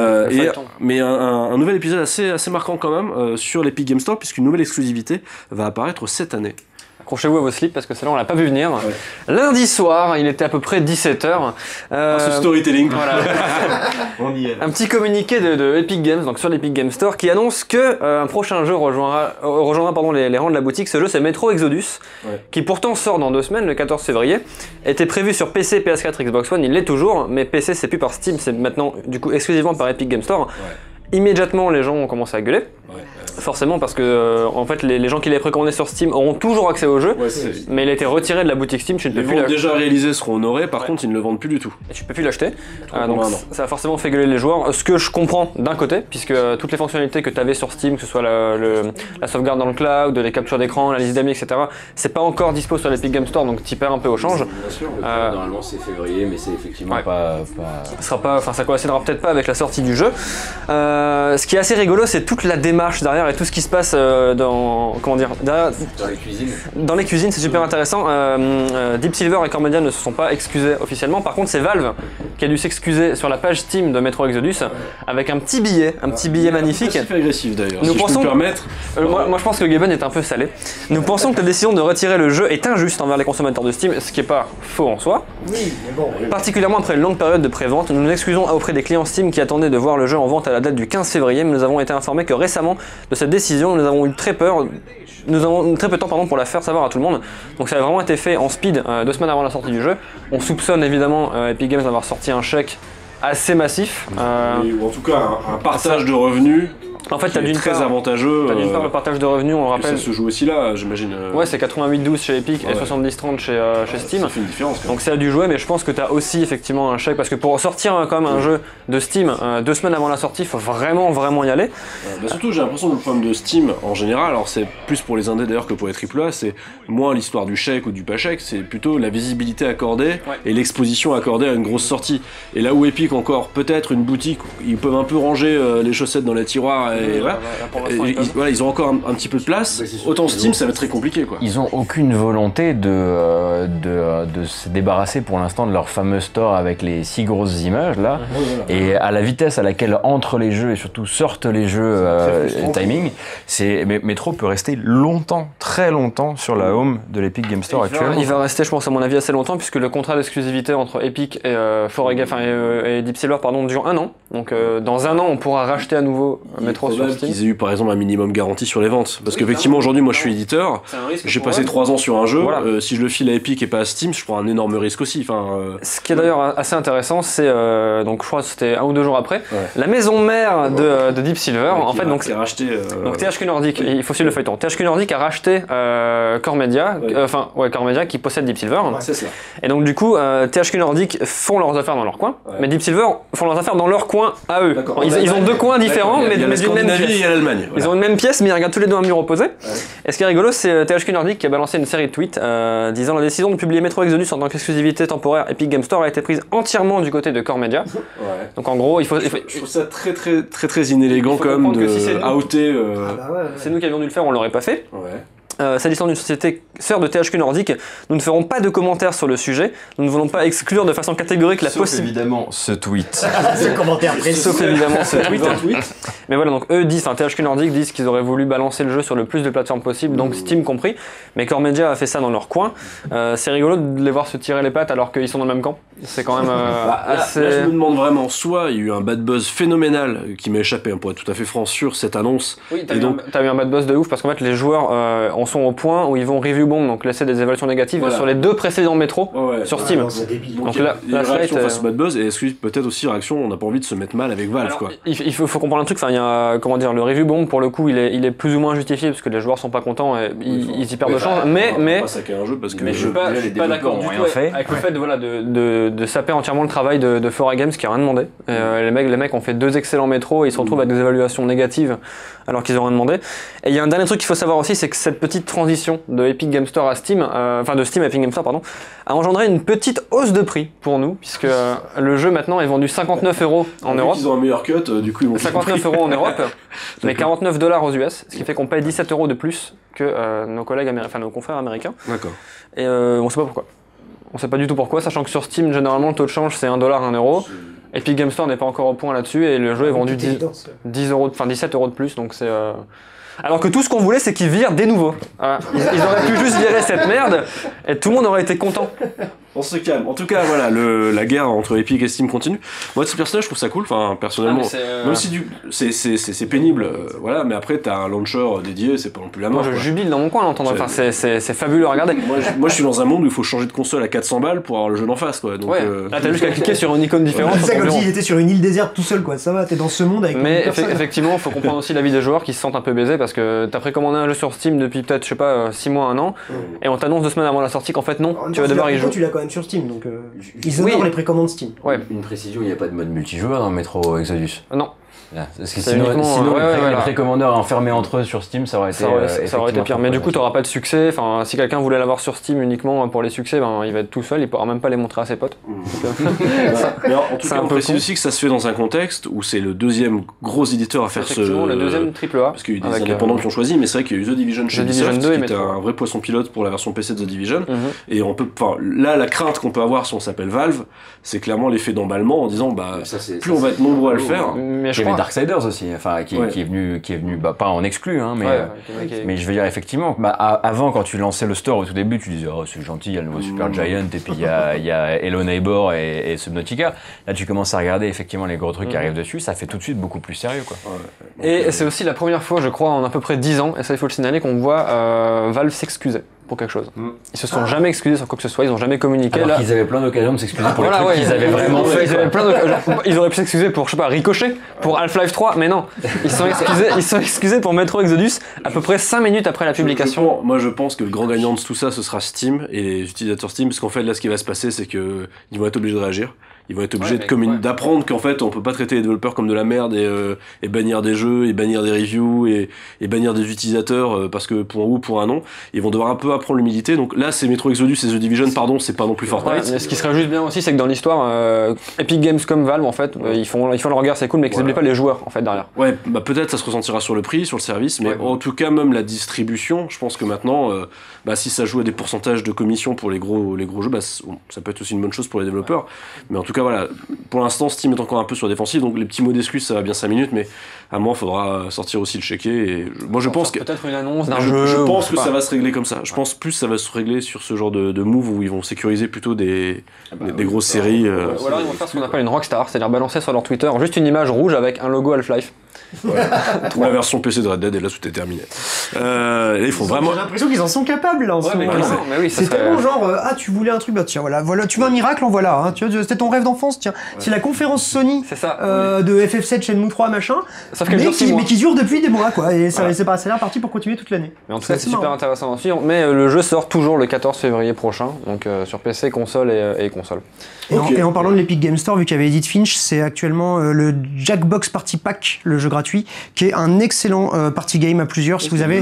Mais un nouvel épisode assez marquant quand même sur l'Epic Game Store, puisqu'une nouvelle exclusivité va apparaître cette année.
Accrochez-vous à vos slips parce que celle-là on l'a pas vu venir. Lundi soir, il était à peu près 17h.
Ce storytelling.
Voilà.
On y est.
Un petit communiqué de Epic Games, donc sur l'Epic Game Store, qui annonce que un prochain jeu rejoindra les rangs de la boutique. Ce jeu, c'est Metro Exodus, qui pourtant sort dans 2 semaines, le 14 février. Était prévu sur PC, PS4, Xbox One, il l'est toujours, mais PC c'est plus par Steam, c'est maintenant du coup exclusivement par Epic Game Store. Immédiatement, les gens ont commencé à gueuler. Forcément, parce que en fait, les gens qui l'avaient précommandé sur Steam auront toujours accès au jeu, mais il a été retiré de la boutique Steam. Tu ne peux plus l'acheter.
Déjà réalisé ce qu'on aurait, par contre, ils ne le vendent plus du tout.
Et tu peux plus l'acheter. Donc ça a forcément fait gueuler les joueurs. Ce que je comprends d'un côté, puisque toutes les fonctionnalités que tu avais sur Steam, que ce soit la sauvegarde dans le cloud, les captures d'écran, la liste d'amis, etc., c'est pas encore dispo sur l'Epic Game Store, donc tu perds un peu au change.
Bien sûr, normalement c'est février, mais c'est effectivement pas...
Ça coïncidera peut-être pas avec la sortie du jeu. Ce qui est assez rigolo, c'est toute la démarche derrière et tout ce qui se passe dans
les cuisines.
Dans les cuisines, c'est super intéressant. Deep Silver et Core Media ne se sont pas excusés officiellement. Par contre, c'est Valve qui a dû s'excuser sur la page Steam de Metro Exodus avec un petit billet magnifique.
C'est agressif d'ailleurs.
Nous
si
pensons,
je peux me permettre.
moi, je pense que Gaben est un peu salé. Nous pensons que la décision de retirer le jeu est injuste envers les consommateurs de Steam, ce qui n'est pas faux en soi.
Oui, mais bon.
Particulièrement après une longue période de pré-vente, nous nous excusons auprès des clients Steam qui attendaient de voir le jeu en vente à la date du 15 février, mais nous avons été informés que récemment de cette décision, nous avons eu très peu de temps pour la faire savoir à tout le monde. Donc ça a vraiment été fait en speed 2 semaines avant la sortie du jeu. On soupçonne évidemment Epic Games d'avoir sorti un chèque assez massif.
Ou en tout cas un partage de revenus.
En fait, t'as d'une
très
part,
avantageux.
T'as d'une part le partage de revenus, on rappelle.
Ça se joue aussi là, j'imagine.
Ouais, c'est 88-12 chez Epic et 70-30 chez Steam.
Ça fait une différence.
Donc c'est à du jouer, mais je pense que t'as aussi effectivement un chèque parce que pour sortir quand même un jeu de Steam 2 semaines avant la sortie, il faut vraiment y aller.
Surtout, j'ai l'impression que le problème de Steam en général, alors c'est plus pour les indés d'ailleurs que pour les AAA, c'est moins l'histoire du chèque ou du pas chèque, c'est plutôt la visibilité accordée et l'exposition accordée à une grosse sortie. Et là où Epic encore peut-être une boutique, ils peuvent un peu ranger les chaussettes dans les tiroirs et voilà. Ils ont encore un petit peu de place. Autant Steam, ça va être très compliqué, quoi.
Ils ont aucune volonté de se débarrasser pour l'instant de leur fameux store avec les 6 grosses images là. Et à la vitesse à laquelle entrent les jeux et surtout sortent les jeux, timing, Metro peut rester longtemps, très longtemps sur la home de l'Epic Game Store actuellement.
Il va rester, je pense à mon avis, assez longtemps puisque le contrat d'exclusivité entre Epic et et Deep Silver dure 1 an. Donc dans 1 an, on pourra racheter à nouveau Metro sur Steam.
Qu'ils aient eu par exemple un minimum garantie sur les ventes. Parce qu'effectivement aujourd'hui moi je suis éditeur, j'ai passé 3 ans sur un jeu, si je le file à Epic et pas à Steam, je prends un énorme risque aussi.
Ce qui est d'ailleurs assez intéressant, c'est donc je crois que c'était 1 ou 2 jours après, la maison mère de Deep Silver, en fait donc
qui a racheté
donc THQ Nordic, il faut suivre le feuilleton. THQ Nordic a racheté Core Media, Core Media qui possède Deep Silver.
C'est ça.
Et donc du coup THQ Nordic font leurs affaires dans leur coin, mais Deep Silver font leurs affaires dans leur coin à eux. Ils ont 2 coins différents mais d'une même pièce.
l'Allemagne.
Ils ont une même pièce mais ils regardent tous les 2 un mur opposé. Et ce qui est rigolo, c'est THQ Nordic qui a balancé une série de tweets disant la décision de publier Metro Exodus en tant qu'exclusivité temporaire Epic Game Store a été prise entièrement du côté de Core Media. Donc en gros, je
trouve ça très inélégant comme de outer.
C'est nous qui avions dû le faire, on l'aurait pas fait. S'agissant d'une société sœur de THQ Nordic, nous ne ferons pas de commentaires sur le sujet. Nous ne voulons pas exclure de façon catégorique la possibilité.
Évidemment, ce tweet.
C'est le commentaire précis.
Sauf évidemment ce tweet. Mais voilà, donc eux disent, THQ Nordic disent qu'ils auraient voulu balancer le jeu sur le plus de plateformes possible, donc Steam compris. Mais Core Media a fait ça dans leur coin. C'est rigolo de les voir se tirer les pattes alors qu'ils sont dans le même camp. C'est quand même assez.
Là, je me demande vraiment, soit il y a eu un bad buzz phénoménal qui m'a échappé, pour être tout à fait franc sur cette annonce.
Oui, t'as eu un bad buzz de ouf parce qu'en fait les joueurs en sont au point où ils vont review bomb, donc laisser des évaluations négatives sur les 2 précédents métros sur Steam.
Donc là, réaction face au bad buzz et est-ce que peut-être aussi réaction, on n'a pas envie de se mettre mal avec Valve, quoi.
Il faut comprendre un truc. Il y a le review bomb pour le coup, il est plus ou moins justifié parce que les joueurs sont pas contents et ils y perdent de chance. Mais
pas saquer un jeu parce que
je suis pas d'accord du tout avec le fait de saper entièrement le travail de Fora Games qui a rien demandé. Les mecs ont fait 2 excellents métros et ils se retrouvent avec des évaluations négatives alors qu'ils ont rien demandé. Et il y a un dernier truc qu'il faut savoir aussi, c'est que cette petite transition de Epic Game Store à Steam, de Steam à Epic Game Store, a engendré une petite hausse de prix pour nous, puisque le jeu maintenant est vendu 59 € en Europe.
Ils ont un meilleur cut, du coup ils vont
59 € en Europe, mais 49 $ aux US, ce qui fait qu'on paye 17 € de plus que nos collègues américains, nos confrères américains.
D'accord.
Et on sait pas pourquoi. On sait pas du tout pourquoi, sachant que sur Steam, généralement, le taux de change c'est 1 $, 1 €. Epic Game Store n'est pas encore au point là-dessus et le jeu est vendu 17 € de plus, donc c'est Alors que tout ce qu'on voulait, c'est qu'ils virent des nouveaux. Voilà. Ils auraient pu juste virer cette merde et tout le monde aurait été content.
On se calme. En tout cas, voilà, la guerre entre Epic et Steam continue. Moi, ce personnage, je trouve ça cool. Enfin, personnellement, même si c'est pénible, voilà. Mais après, t'as un launcher dédié, c'est pas non plus la mort.
Moi, je jubile dans mon coin à l'entendre. Enfin, c'est fabuleux à regarder.
Moi, je suis dans un monde où il faut changer de console à 400 balles pour avoir le jeu d'en face, quoi. Donc,
là, t'as juste qu'à cliquer sur une icône différente.
C'est comme s'il était sur une île déserte tout seul, quoi. Ça va, t'es dans ce monde avec.
Mais effectivement, il faut comprendre aussi l'avis des joueurs qui se sentent un peu baisés parce que t'as précommandé un jeu sur Steam depuis peut-être, je sais pas, 6 mois, 1 an, et on t'annonce 2 semaines avant la sortie qu'en fait non, tu vas devoir y jouer.
Tu l'as quand même sur Steam, donc ils honorent les précommandes Steam.
Ouais.
Une précision, il n'y a pas de mode multijoueur dans Metro Exodus.
Non.
Là, parce que sinon les précommandeurs enfermés entre eux sur Steam, ça aurait été
pire. Mais du coup, t'auras pas de succès. Enfin, si quelqu'un voulait l'avoir sur Steam uniquement pour les succès, ben, il va être tout seul, il pourra même pas les montrer à ses potes.
En tout cas, on précise aussi que ça se fait dans un contexte où c'est le deuxième gros éditeur à faire
le deuxième triple A.
Parce qu'il y a eu des indépendants qui ont choisi, mais c'est vrai qu'il y a eu The Division chez Ubisoft, qui est un vrai poisson pilote pour la version PC de The Division. Et on peut, là, la crainte qu'on peut avoir si on s'appelle Valve, c'est clairement l'effet d'emballement en disant, bah, plus on va être nombreux à le faire.
Mais je crois Darksiders aussi, enfin, qui est venu, bah, pas en exclu, hein, mais je veux dire, effectivement, bah, avant, quand tu lançais le store au tout début, tu disais, oh, c'est gentil, il y a le nouveau Super Giant, et puis il y a Hello Neighbor et Subnautica. Là, tu commences à regarder, effectivement, les gros trucs qui arrivent dessus, ça fait tout de suite beaucoup plus sérieux, quoi.
Et c'est aussi la première fois, je crois, en à peu près 10 ans, et ça, il faut le signaler, qu'on voit Valve s'excuser pour quelque chose. Ils se sont jamais excusés sur quoi que ce soit, ils ont jamais communiqué.
Alors qu'ils avaient plein d'occasions de s'excuser pour les trucs qu'ils avaient vraiment fait.
Ils auraient pu s'excuser pour, je sais pas, Ricochet, pour Half-Life 3, mais non. Ils sont excusés pour Metro Exodus à peu près 5 minutes après la publication.
Moi, je pense que le grand gagnant de tout ça, ce sera Steam et les utilisateurs Steam, parce qu'en fait, là, ce qui va se passer, c'est que ils vont être obligés de réagir. Ils vont être obligés d'apprendre qu'en fait on peut pas traiter les développeurs comme de la merde et bannir des jeux et bannir des reviews et bannir des utilisateurs parce que pour un ou pour un non. Ils vont devoir un peu apprendre l'humilité. Donc là c'est Metro Exodus et The Division, pardon, c'est pas non plus Fortnite.
Ouais, ce qui serait juste bien aussi, c'est que dans l'histoire, Epic Games comme Valve en fait, ils font le regard, c'est cool, mais qu'ils n'oublient pas les joueurs en fait derrière.
Ouais, bah peut-être ça se ressentira sur le prix, sur le service, mais en tout cas même la distribution, je pense que maintenant, bah si ça joue à des pourcentages de commission pour les gros jeux, bah ça peut être aussi une bonne chose pour les développeurs. Mais en tout cas voilà. Pour l'instant, Steam est encore un peu sur défensive, donc les petits mots d'excuse, ça va bien 5 minutes, mais à un moment, il faudra sortir aussi le chéquier. Et moi, je pense que
peut-être une annonce d'un jeu.
Je pense que ça va se régler comme ça. Je pense plus ça va se régler sur ce genre de move où ils vont sécuriser plutôt des grosses séries.
Ou alors ils vont faire ce qu'on appelle une rockstar, c'est-à-dire balancer sur leur Twitter juste une image rouge avec un logo Half-Life.
La version PC de Red Dead, et là tout est terminé. Ils font vraiment.
J'ai l'impression qu'ils en sont capables là en ce moment. C'est tellement genre tu voulais un truc, bah tiens voilà, tu veux un miracle, en voilà. Hein, tu vois, c'était ton rêve d'enfance, tiens. C'est la conférence Sony de FF7, Shenmue 3 machin, mais qui dure depuis des mois quoi. Et ça c'est là parti pour continuer toute l'année.
Mais en tout cas c'est super intéressant à suivre. Mais le jeu sort toujours le 14 février prochain, donc sur PC, console et console.
Et en parlant de l'Epic Game Store, vu qu'il y avait Edith Finch, c'est actuellement le Jackbox Party Pack, le jeu gratuit, qui est un excellent party game à plusieurs. Si vous avez.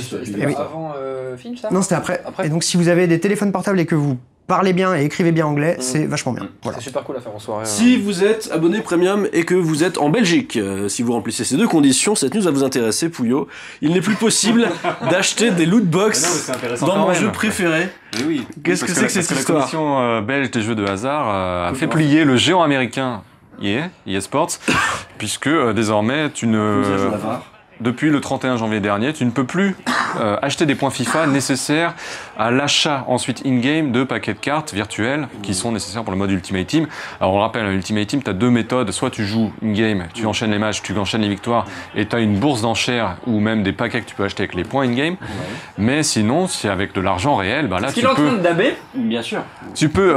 Avant Finch, ça ?
Non, c'était après. Et donc, si vous avez des téléphones portables et que vous parlez bien et écrivez bien anglais, c'est vachement bien. Voilà.
C'est super cool à faire en soirée.
Si vous êtes abonné premium et que vous êtes en Belgique, si vous remplissez ces deux conditions, cette news va vous intéresser, Pouillot. Il n'est plus possible d'acheter des lootbox dans mon jeu préféré.
Mais oui.
Qu'est-ce que c'est que cette histoire ?
La commission belge des jeux de hasard a fait plier le géant américain EA Sports, puisque désormais depuis le 31 janvier dernier, tu ne peux plus acheter des points FIFA nécessaires à l'achat ensuite in-game de paquets de cartes virtuelles qui sont nécessaires pour le mode Ultimate Team. Alors on le rappelle, Ultimate Team, tu as deux méthodes. Soit tu joues in-game, tu enchaînes les matchs, tu enchaînes les victoires et tu as une bourse d'enchères ou même des paquets que tu peux acheter avec les points in-game. Mais sinon, si avec de l'argent réel, bah là tu peux...
Est-ce qu'il est en train de daber ?
Bien sûr.
Tu peux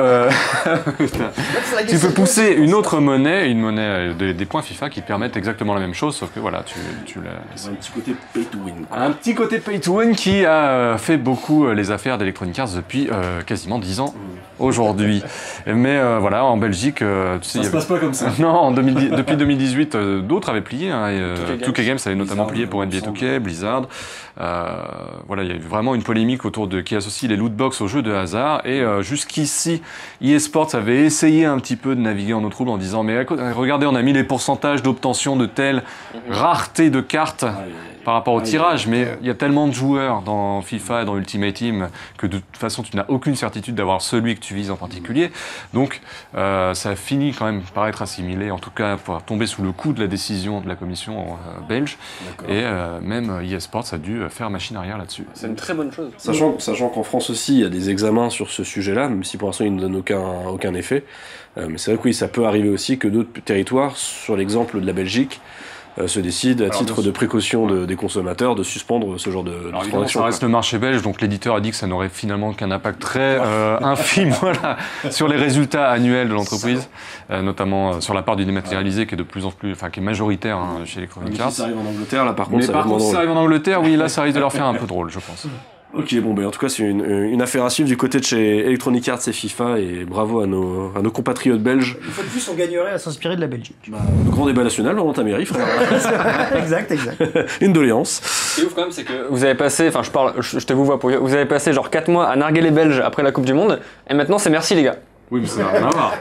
pousser une autre monnaie, des points FIFA qui te permettent exactement la même chose, sauf que voilà, tu l'as...
C'est un petit côté pay to win.
Un petit côté pay to win qui a fait beaucoup les affaires d'Electronic Arts depuis quasiment 10 ans aujourd'hui. Mais voilà, en Belgique...
ça se passe pas comme ça.
Non, depuis 2018, d'autres avaient plié. 2K Games avait notamment plié pour NBA 2K, Blizzard. Voilà, il y a eu vraiment une polémique qui associe les lootbox aux jeux de hasard. Et jusqu'ici, EA Sports avait essayé un petit peu de naviguer en eau trouble en disant « Mais regardez, on a mis les pourcentages d'obtention de telle rareté de cartes. » par rapport au tirage, mais il y a tellement de joueurs dans FIFA et dans Ultimate Team que de toute façon tu n'as aucune certitude d'avoir celui que tu vises en particulier. Donc ça finit quand même par être assimilé, en tout cas pour tomber sous le coup de la décision de la commission belge. Et même eSports a dû faire machine arrière là-dessus.
C'est une très bonne chose.
Sachant qu'en France aussi, il y a des examens sur ce sujet-là, même si pour l'instant ils ne donnent aucun effet. Mais c'est vrai que oui, ça peut arriver aussi que d'autres territoires, sur l'exemple de la Belgique, se décident à titre de précaution des consommateurs de suspendre ce genre de transaction.
Ça reste le marché belge, donc l'éditeur a dit que ça n'aurait finalement qu'un impact très infime voilà, sur les résultats annuels de l'entreprise, notamment sur la part du dématérialisé qui est de plus en plus, enfin qui est majoritaire chez Electronic Arts.
Si ça arrive en Angleterre, là par contre,
mais par contre, si ça arrive en Angleterre, oui, là ça risque de leur faire un peu drôle, je pense.
Ok, bon, ben en tout cas, c'est une affaire à suivre du côté de chez Electronic Arts et FIFA, et bravo à nos compatriotes belges.
Une fois de plus, on gagnerait à s'inspirer de la Belgique.
Grand débat national, dans ta mairie, frère.
Exact.
Une doléance.
Ce qui est ouf quand même, c'est que vous avez passé, enfin je te vous vois pour vous avez passé genre 4 mois à narguer les Belges après la Coupe du Monde, et maintenant c'est merci les gars.
Oui, mais ça n'a rien à voir.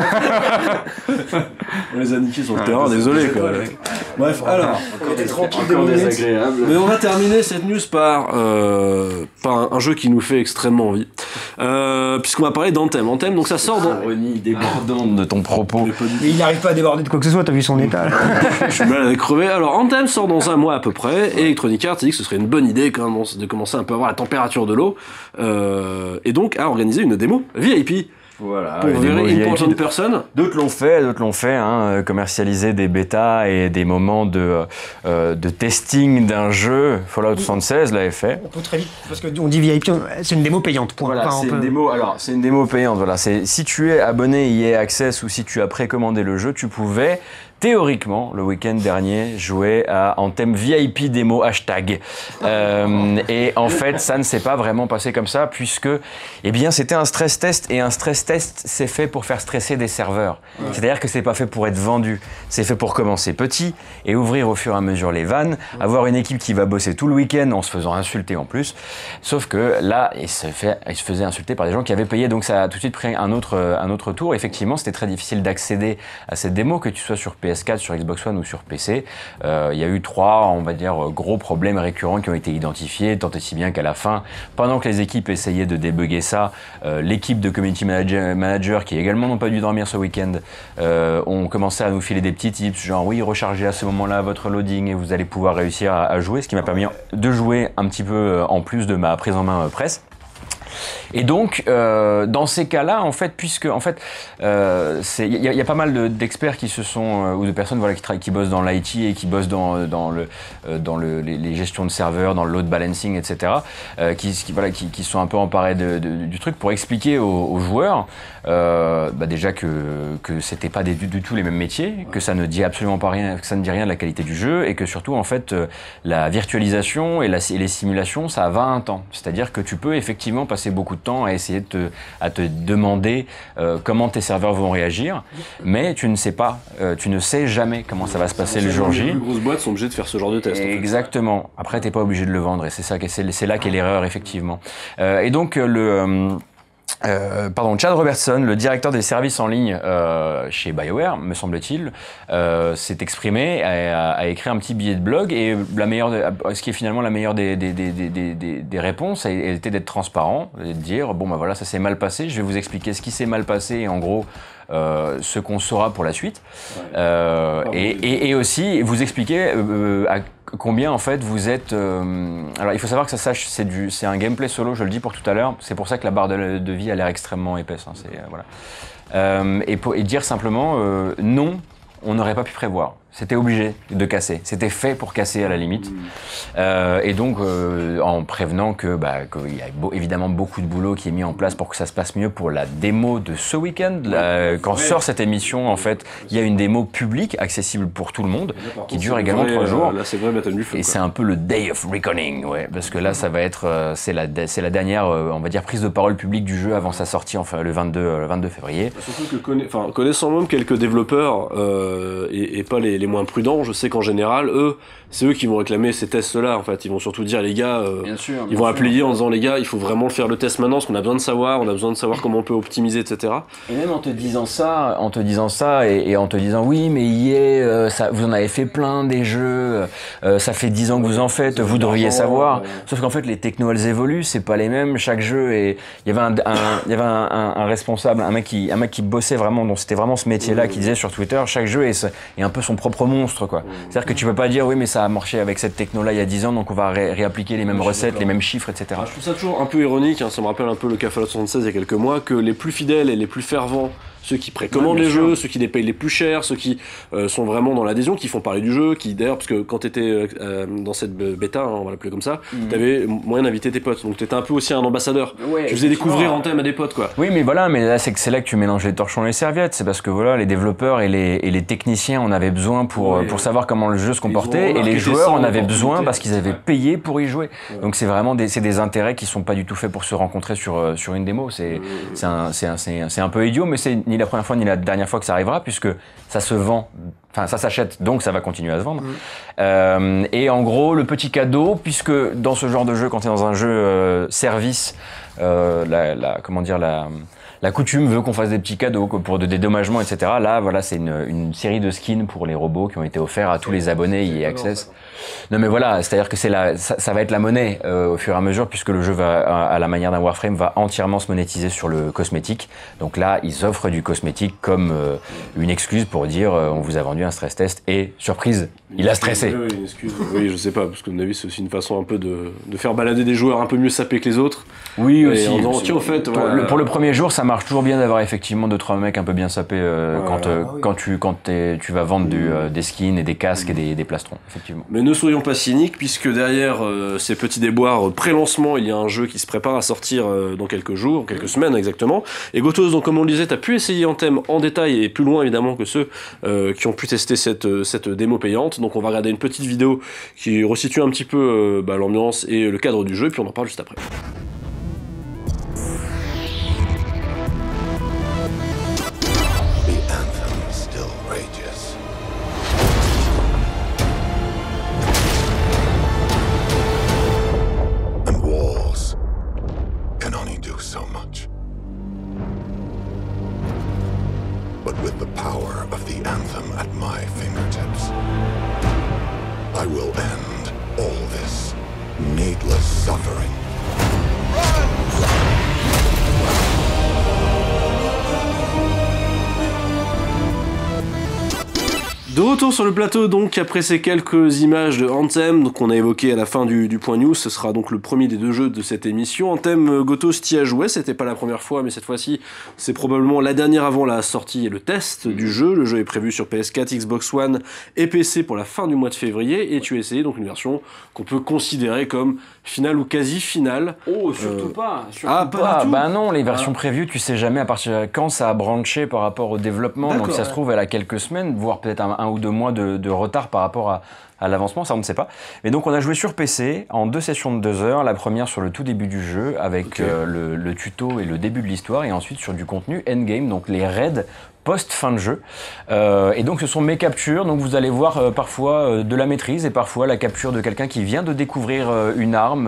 On les a niqués sur le terrain, désolé quoi. Bref, alors,
Encore désagréable.
mais on va terminer cette news par un jeu qui nous fait extrêmement envie. Puisqu'on va parler d'Anthem. Anthem, donc ça sort dans...
Ironie débordante de ton propos.
Mais il n'arrive pas à déborder de quoi que ce soit, t'as vu son état là.
Je suis mal à crever. Alors, Anthem sort dans un mois à peu près, et Electronic Arts a dit que ce serait une bonne idée de commencer un peu à voir la température de l'eau, et donc à organiser une démo VIP.
Voilà,
Pour virer une portion de personnes.
D'autres l'ont fait, commercialiser des bêtas et des moments de testing d'un jeu. Fallout 76 l'avait fait.
On peut très vite, parce qu'on dit VIP, c'est une démo payante. Point.
Voilà,
Enfin,
c'est une démo payante. Voilà, si tu es abonné EA Access ou si tu as précommandé le jeu, tu pouvais théoriquement, le week-end dernier, jouer à Anthem VIP démo hashtag. Et en fait, ça ne s'est pas vraiment passé comme ça, puisque c'était un stress test, et un stress test, c'est fait pour faire stresser des serveurs. Ouais. C'est-à-dire que c'est pas fait pour être vendu, c'est fait pour commencer petit et ouvrir au fur et à mesure les vannes, avoir une équipe qui va bosser tout le week-end en se faisant insulter en plus. Sauf que là, il se faisait insulter par des gens qui avaient payé, donc ça a tout de suite pris un autre tour. Effectivement, c'était très difficile d'accéder à cette démo, que tu sois sur PS4, sur Xbox One ou sur PC. Il y a eu 3, on va dire, gros problèmes récurrents qui ont été identifiés, tant et si bien qu'à la fin, pendant que les équipes essayaient de débugger ça, l'équipe de community manager, qui également n'ont pas dû dormir ce week-end, ont commencé à nous filer des petits tips, genre oui, rechargez à ce moment-là votre loading et vous allez pouvoir réussir à jouer, ce qui m'a permis de jouer un petit peu en plus de ma prise en main presse. Et donc, dans ces cas-là, en fait, puisque en fait, il y a pas mal d'experts qui se sont ou de personnes voilà qui bossent dans l'IT et qui bossent dans les gestions de serveurs, dans le load balancing, etc. Qui sont un peu emparés du truc pour expliquer aux joueurs déjà que c'était pas du tout les mêmes métiers, que ça ne dit absolument pas rien, que ça ne dit rien de la qualité du jeu, et que surtout en fait la virtualisation et les simulations, ça va un temps. C'est-à-dire que tu peux effectivement passer beaucoup de temps à essayer à te demander comment tes serveurs vont réagir, mais tu ne sais jamais comment ça va se passer le jour J.
Les plus grosses boîtes sont obligées de faire ce genre de test.
Exactement. Après, t'es pas obligé de le vendre, et c'est là qu'est l'erreur, effectivement. Et donc Chad Robertson, le directeur des services en ligne chez BioWare, me semble-t-il, s'est exprimé, a écrit un petit billet de blog, et ce qui est finalement la meilleure des réponses, elle était d'être transparent, et de dire bon ben voilà, ça s'est mal passé, je vais vous expliquer ce qui s'est mal passé, et en gros ce qu'on saura pour la suite, et aussi vous expliquer à combien en fait vous êtes. Alors il faut savoir que ça sache, c'est un gameplay solo, je le dis pour tout à l'heure. C'est pour ça que la barre de vie a l'air extrêmement épaisse. Et dire simplement non, on n'aurait pas pu prévoir. C'était obligé de casser. C'était fait pour casser à la limite. Et donc, en prévenant qu'il y a évidemment beaucoup de boulot qui est mis en place pour que ça se passe mieux pour la démo de ce week-end. Quand sort cette émission, en fait, il y a une démo publique accessible pour tout le monde qui dure également 3 jours.
Là, c'est vrai, baptême du feu.
Et c'est un peu le Day of Reckoning, parce que là, ça va être, c'est la dernière, on va dire, prise de parole publique du jeu avant sa sortie, enfin le 22 février.
Surtout que connaissant même quelques développeurs et pas les les moins prudents, je sais qu'en général, c'est eux qui vont réclamer ces tests-là, en fait. Ils vont surtout dire, les gars, ils vont appeler en disant, les gars, il faut vraiment faire le test maintenant, parce qu'on a besoin de savoir, comment on peut optimiser, etc.
Et même en te disant ça, et en te disant, oui, mais EA, vous en avez fait plein des jeux, ça fait 10 ans que vous en faites, vous devriez savoir. Sauf qu'en fait, les technos, elles évoluent, c'est pas les mêmes, chaque jeu, et il y avait un responsable, un mec qui bossait vraiment, dont c'était vraiment ce métier-là, qui disait sur Twitter, chaque jeu est un peu son propre monstre, quoi. C'est-à-dire que tu peux pas dire, oui, mais ça a marché avec cette techno-là il y a 10 ans, donc on va réappliquer les mêmes recettes, les mêmes chiffres, etc.
Je trouve ça toujours un peu ironique, ça me rappelle un peu le cas Fallout 76 il y a quelques mois, que les plus fidèles et les plus fervents, ceux qui précommandent les jeux, ceux qui les payent les plus cher, ceux qui sont vraiment dans l'adhésion, qui font parler du jeu, qui d'ailleurs, parce que quand t'étais dans cette bêta, on va l'appeler comme ça, t'avais moyen d'inviter tes potes, donc t'étais un peu aussi un ambassadeur. Ouais, tu faisais découvrir Anthem à des potes, quoi.
Oui, mais voilà, mais là c'est là que tu mélanges les torchons et les serviettes, c'est parce que voilà, les développeurs et les techniciens en avaient besoin pour savoir comment le jeu se comportait, et les joueurs en avaient besoin parce qu'ils avaient payé pour y jouer. Donc c'est vraiment des intérêts qui sont pas du tout faits pour se rencontrer sur une démo. C'est un peu idiot, mais c'est ni la première fois ni la dernière fois que ça arrivera, puisque ça se vend, enfin ça s'achète, donc ça va continuer à se vendre. Et en gros, le petit cadeau, puisque dans ce genre de jeu, quand tu es dans un jeu service, la coutume veut qu'on fasse des petits cadeaux pour des dédommagements, etc. Là, voilà, c'est une série de skins pour les robots qui ont été offerts à tous les abonnés EA Access. Non, mais voilà, c'est-à-dire que ça va être la monnaie au fur et à mesure, puisque le jeu va, à la manière d'un Warframe, va entièrement se monétiser sur le cosmétique. Donc là, ils offrent du cosmétique comme une excuse pour dire on vous a vendu un stress test et surprise, il a stressé.
Oui, une excuse. Oui, je sais pas, parce que à mon avis, c'est aussi une façon un peu de faire balader des joueurs un peu mieux sapés que les autres.
Oui, aussi.
En disant, tiens, au fait,
pour le premier jour, ça marche toujours bien d'avoir effectivement 2-3 mecs un peu bien sapés quand tu vas vendre des skins et des casques et des plastrons, effectivement.
Mais ne soyons pas cyniques, puisque derrière ces petits déboires pré-lancement, il y a un jeu qui se prépare à sortir dans quelques jours, quelques semaines exactement. Et Gotos, donc comme on le disait, t'as pu essayer Anthem en détail et plus loin évidemment que ceux qui ont pu tester cette démo payante. Donc on va regarder une petite vidéo qui resitue un petit peu l'ambiance et le cadre du jeu, puis on en parle juste après.
I will end all this needless suffering.
De retour sur le plateau, donc, après ces quelques images de Anthem qu'on a évoqué à la fin du point news, ce sera donc le premier des deux jeux de cette émission. Anthem, Gotos, t'y as joué, c'était pas la première fois, mais cette fois-ci, c'est probablement la dernière avant la sortie et le test du jeu. Le jeu est prévu sur PS4, Xbox One et PC pour la fin du mois de février, et tu as essayé donc une version qu'on peut considérer comme finale ou quasi finale.
Oh, surtout pas.
Pas du tout.
Bah non, les versions prévues, tu sais jamais à partir de quand ça a branché par rapport au développement. D'accord, donc ça se trouve, elle a quelques semaines, voire peut-être un ou deux mois de retard par rapport à l'avancement, ça on ne sait pas. Mais donc on a joué sur PC en 2 sessions de 2 heures, la première sur le tout début du jeu avec le tuto et le début de l'histoire, et ensuite sur du contenu endgame, donc les raids post-fin de jeu. Et donc ce sont mes captures, donc vous allez voir parfois de la maîtrise et parfois la capture de quelqu'un qui vient de découvrir une arme,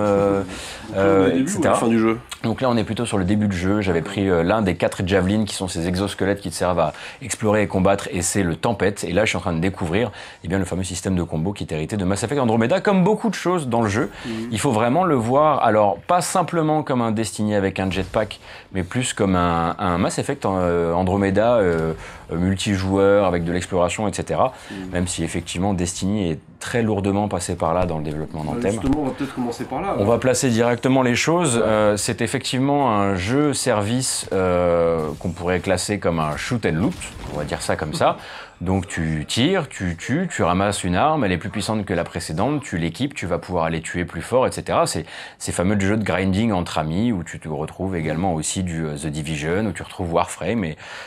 etc.
La fin du jeu.
Donc là on est plutôt sur le début du jeu, j'avais pris l'un des 4 javelins qui sont ces exosquelettes qui te servent à explorer et combattre, et c'est le Tempête, et là je suis en train de découvrir le fameux système de combo qui est hérité de Mass Effect Andromeda. Comme beaucoup de choses dans le jeu, il faut vraiment le voir, alors pas simplement comme un Destiny avec un jetpack, mais plus comme un Mass Effect Andromeda multijoueur avec de l'exploration, etc. Même si effectivement Destiny est très lourdement passé par là dans le développement d'Anthem.
Justement, on va peut-être commencer par là.
On va placer directement les choses. C'est effectivement un jeu service qu'on pourrait classer comme un shoot and loot, on va dire ça comme ça. Donc tu tires, tu tues, tu ramasses une arme, elle est plus puissante que la précédente, tu l'équipes, tu vas pouvoir aller tuer plus fort, etc. C'est ces fameux jeux de grinding entre amis où tu te retrouves également aussi du The Division, où tu retrouves Warframe,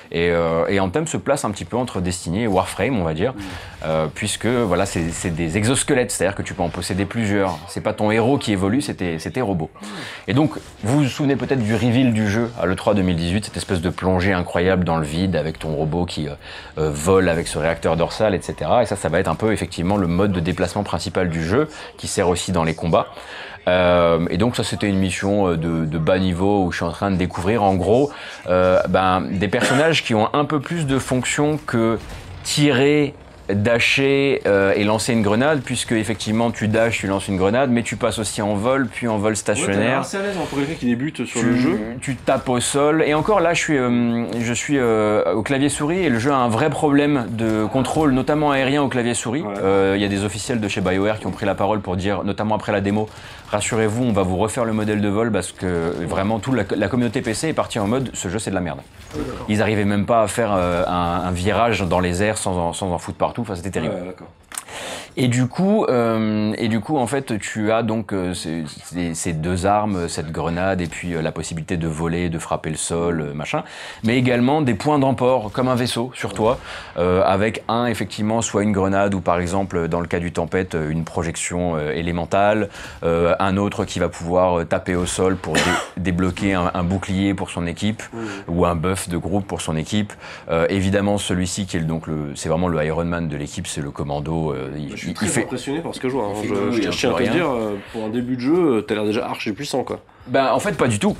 et Anthem se place un petit peu entre Destiny et Warframe, on va dire, puisque voilà, c'est des exosquelettes, c'est-à-dire que tu peux en posséder plusieurs. C'est pas ton héros qui évolue, c'est tes robots. Et donc, vous vous souvenez peut-être du reveal du jeu à l'E3 2018, cette espèce de plongée incroyable dans le vide avec ton robot qui vole
avec ce réacteur dorsal, etc. Et ça va être un peu effectivement le mode de déplacement principal du jeu, qui sert aussi dans les combats. Et donc ça c'était une mission de bas niveau où je suis en train de découvrir en gros des personnages qui ont un peu plus de fonctions que tirer, dasher et lancer une grenade, puisque effectivement tu dashes, tu lances une grenade, mais tu passes aussi en vol, puis en vol stationnaire.
Ouais, assez à l'aise pour quelqu'un qui débute sur le jeu.
Tu tapes au sol, et encore là je suis au clavier souris, et le jeu a un vrai problème de contrôle, notamment aérien au clavier souris. Il y a des officiels de chez BioWare qui ont pris la parole pour dire, notamment après la démo, rassurez-vous, on va vous refaire le modèle de vol, parce que vraiment toute la communauté PC est partie en mode ce jeu c'est de la merde. Ils n'arrivaient même pas à faire un virage dans les airs sans en foutre partout. Enfin, c'était terrible. Et du coup, en fait, tu as donc ces deux armes, cette grenade et puis la possibilité de voler, de frapper le sol, machin. Mais également des points d'emport, comme un vaisseau sur toi, avec effectivement, soit une grenade ou par exemple, dans le cas du Tempête, une projection élémentale, un autre qui va pouvoir taper au sol pour débloquer un bouclier pour son équipe, ou un buff de groupe pour son équipe. Évidemment, celui-ci qui est c'est vraiment le Iron Man de l'équipe, c'est le commando.
Je suis très impressionné par ce que je vois. Hein. Je tiens à te dire, pour un début de jeu, t'as l'air déjà archi puissant, quoi.
Ben, en fait, pas du tout.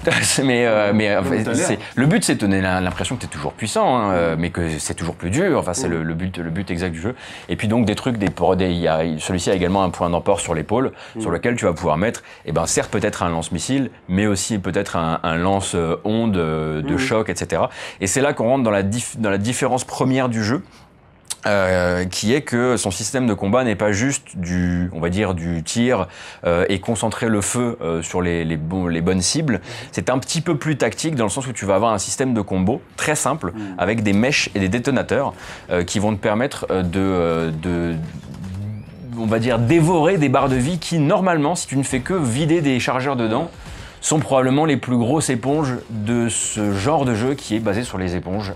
Le but, c'est de donner l'impression que t'es toujours puissant, hein, mais que c'est toujours plus dur. Enfin, c'est le but exact du jeu. Et puis donc, des trucs, celui-ci a également un point d'emport sur l'épaule, sur lequel tu vas pouvoir mettre, certes, peut-être un lance-missile, mais aussi peut-être un lance-onde de choc, etc. Et c'est là qu'on rentre dans la différence première du jeu. Qui est que son système de combat n'est pas juste du tir et concentrer le feu sur les bonnes cibles. C'est un petit peu plus tactique dans le sens où tu vas avoir un système de combo très simple avec des mèches et des détonateurs qui vont te permettre dévorer des barres de vie qui, normalement, si tu ne fais que vider des chargeurs dedans, sont probablement les plus grosses éponges de ce genre de jeu qui est basé sur les éponges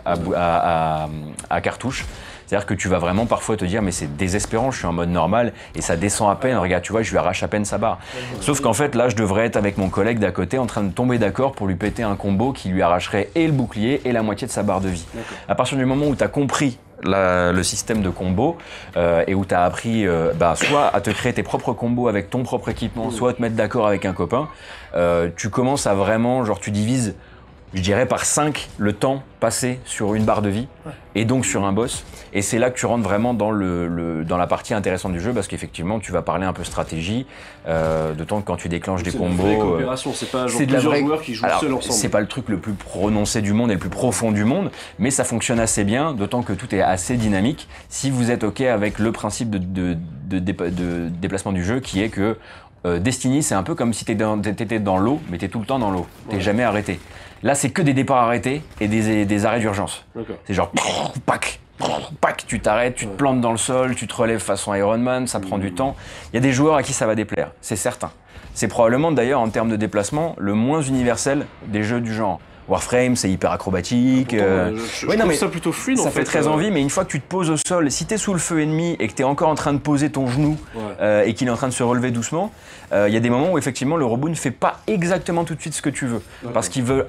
à cartouches. C'est-à-dire que tu vas vraiment parfois te dire mais c'est désespérant, je suis en mode normal et ça descend à peine, regarde tu vois je lui arrache à peine sa barre. Sauf qu'en fait là je devrais être avec mon collègue d'à côté en train de tomber d'accord pour lui péter un combo qui lui arracherait et le bouclier et la moitié de sa barre de vie. À partir du moment où tu as compris le système de combo et où tu as appris soit à te créer tes propres combos avec ton propre équipement, soit à te mettre d'accord avec un copain, tu commences à vraiment, tu divises je dirais par 5 le temps passé sur une barre de vie et donc sur un boss. Et c'est là que tu rentres vraiment dans la partie intéressante du jeu parce qu'effectivement tu vas parler un peu stratégie, de temps que quand tu déclenches des combos.
C'est de la vraie coopération, c'est pas plusieurs joueurs qui jouent seuls ensemble.
C'est pas le truc le plus prononcé du monde et le plus profond du monde, mais ça fonctionne assez bien, d'autant que tout est assez dynamique. Si vous êtes OK avec le principe de déplacement du jeu qui est que Destiny, c'est un peu comme si t'étais dans l'eau, mais t'es tout le temps dans l'eau. T'es jamais arrêté. Là, c'est que des départs arrêtés et des arrêts d'urgence. C'est genre, pac, tu t'arrêtes, tu te plantes dans le sol, tu te relèves façon Iron Man, ça prend du temps. Il y a des joueurs à qui ça va déplaire, c'est certain. C'est probablement d'ailleurs, en termes de déplacement, le moins universel des jeux du genre. Warframe, c'est hyper acrobatique.
Je trouve ça plutôt fluide.
Ça fait très envie, mais une fois que tu te poses au sol, si t'es sous le feu ennemi et que t'es encore en train de poser ton genou et qu'il est en train de se relever doucement, il y a des moments où effectivement le robot ne fait pas exactement tout de suite ce que tu veux. Parce qu'il voulait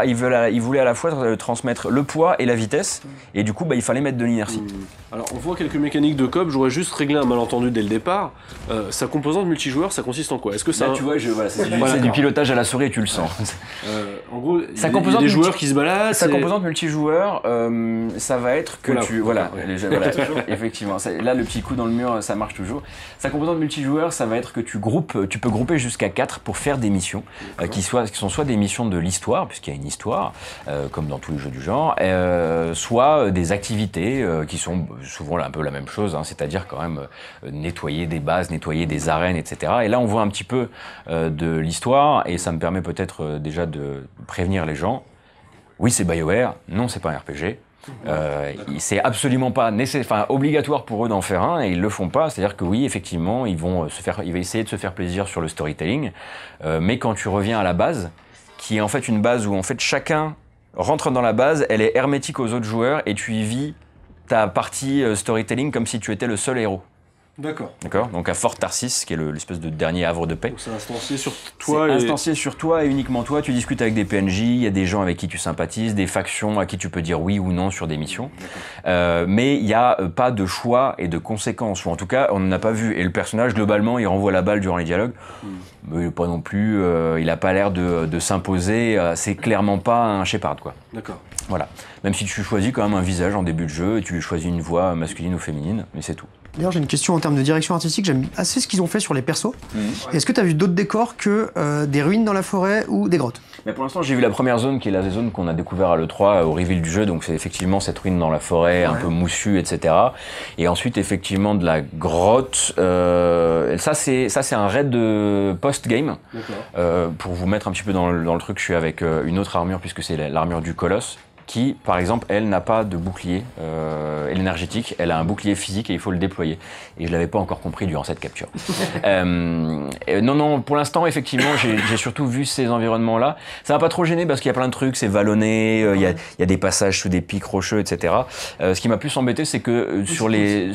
à la fois transmettre le poids et la vitesse, et du coup il fallait mettre de l'inertie.
Alors on voit quelques mécaniques de coop, j'aurais juste réglé un malentendu dès le départ. Sa composante multijoueur, ça consiste en quoi? Est-ce que ça...
Là, tu vois, c'est du pilotage à la souris et tu le sens.
En gros, il y a des joueurs qui se baladent.
Sa composante multijoueur, ça va être que effectivement. Là, le petit coup dans le mur, ça marche toujours. Sa composante multijoueur, ça va être que tu peux grouper jusqu'à 4 pour faire des missions, qui sont soit des missions de l'histoire, puisqu'il y a une histoire, comme dans tous les jeux du genre, soit des activités qui sont souvent un peu la même chose, c'est-à-dire quand même nettoyer des bases, nettoyer des arènes, etc. Et là, on voit un petit peu de l'histoire, et ça me permet peut-être déjà de prévenir les gens. Oui, c'est BioWare, non, c'est pas un RPG. C'est absolument pas obligatoire pour eux d'en faire un, et ils le font pas. C'est-à-dire que oui, effectivement, ils vont essayer de se faire plaisir sur le storytelling, mais quand tu reviens à la base, qui est en fait une base où en fait chacun rentre dans la base, elle est hermétique aux autres joueurs, et tu y vis ta partie storytelling comme si tu étais le seul héros.
D'accord.
D'accord. Donc à Fort Tarsis, qui est l'espèce de dernier havre de paix.
Donc c'est instancié sur toi.
C'est instancié sur toi et uniquement toi. Tu discutes avec des PNJ, il y a des gens avec qui tu sympathises, des factions à qui tu peux dire oui ou non sur des missions. Mais il n'y a pas de choix et de conséquences. Ou en tout cas, on n'en a pas vu. Et le personnage, globalement, il renvoie la balle durant les dialogues. Mais pas non plus. Il n'a pas l'air de s'imposer. C'est clairement pas un Shepard, quoi.
D'accord.
Voilà. Même si tu choisis quand même un visage en début de jeu et tu lui choisis une voix masculine ou féminine, mais c'est tout.
D'ailleurs, j'ai une question en termes de direction artistique. J'aime assez ce qu'ils ont fait sur les persos. Est-ce que tu as vu d'autres décors que des ruines dans la forêt ou des grottes?
Mais pour l'instant, j'ai vu la première zone qui est la zone qu'on a découvert à l'E3 au reveal du jeu. Donc c'est effectivement cette ruine dans la forêt, un peu moussue, etc. Et ensuite, effectivement, de la grotte. Ça, c'est un raid de post-game. Pour vous mettre un petit peu dans le truc, je suis avec une autre armure, puisque c'est l'armure du Colosse, qui, par exemple, elle n'a pas de bouclier énergétique, elle a un bouclier physique et il faut le déployer. Et je l'avais pas encore compris durant cette capture. Non, pour l'instant, effectivement, j'ai surtout vu ces environnements-là. Ça m'a pas trop gêné parce qu'il y a plein de trucs, c'est vallonné, il y a des passages sous des pics rocheux, etc. Ce qui m'a plus embêté, c'est que sur les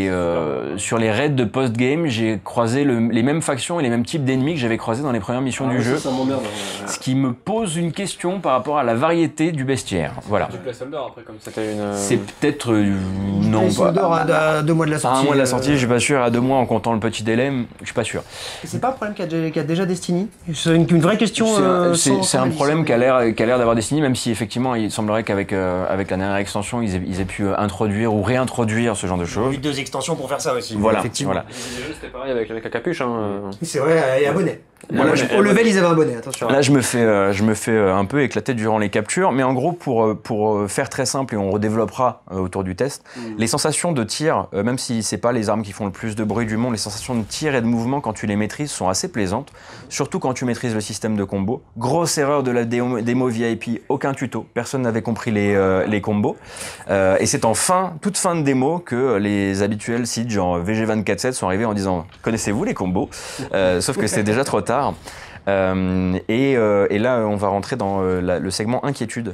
raids de post-game, j'ai croisé les mêmes factions et les mêmes types d'ennemis que j'avais croisés dans les premières missions du jeu.
Ça m'emmerde.
Ce qui me pose une question par rapport à la variété du bestiaire. Voilà.
Du placeholder après, comme c'était une.
C'est peut-être non pas.
À 2 mois de la sortie.
À 1 mois de la sortie, je suis pas sûr. À 2 mois en comptant le petit délai, je suis pas sûr.
C'est pas un problème qu'a déjà Destiny. C'est une vraie question.
C'est un problème qu'a l'air d'avoir Destiny, même si effectivement il semblerait qu'avec la dernière extension ils aient pu introduire ou réintroduire ce genre de choses.
Il y a eu 2 extensions pour faire ça aussi.
Voilà.
Effectivement.
Voilà.
C'était pareil avec la capuche.
C'est vrai, et abonné. Au level, ils avaient abonné, attention.
Là, je me fais un peu éclater durant les captures, mais en gros, pour faire très simple, et on redéveloppera autour du test, les sensations de tir, même si c'est pas les armes qui font le plus de bruit du monde, les sensations de tir et de mouvement quand tu les maîtrises sont assez plaisantes, surtout quand tu maîtrises le système de combo. Grosse erreur de la démo VIP, aucun tuto, personne n'avait compris les combos, et c'est en toute fin de démo que les habituels sites genre VG247 sont arrivés en disant « Connaissez-vous les combos ?» Sauf que c'est déjà trop tard. Et là, on va rentrer dans le segment inquiétude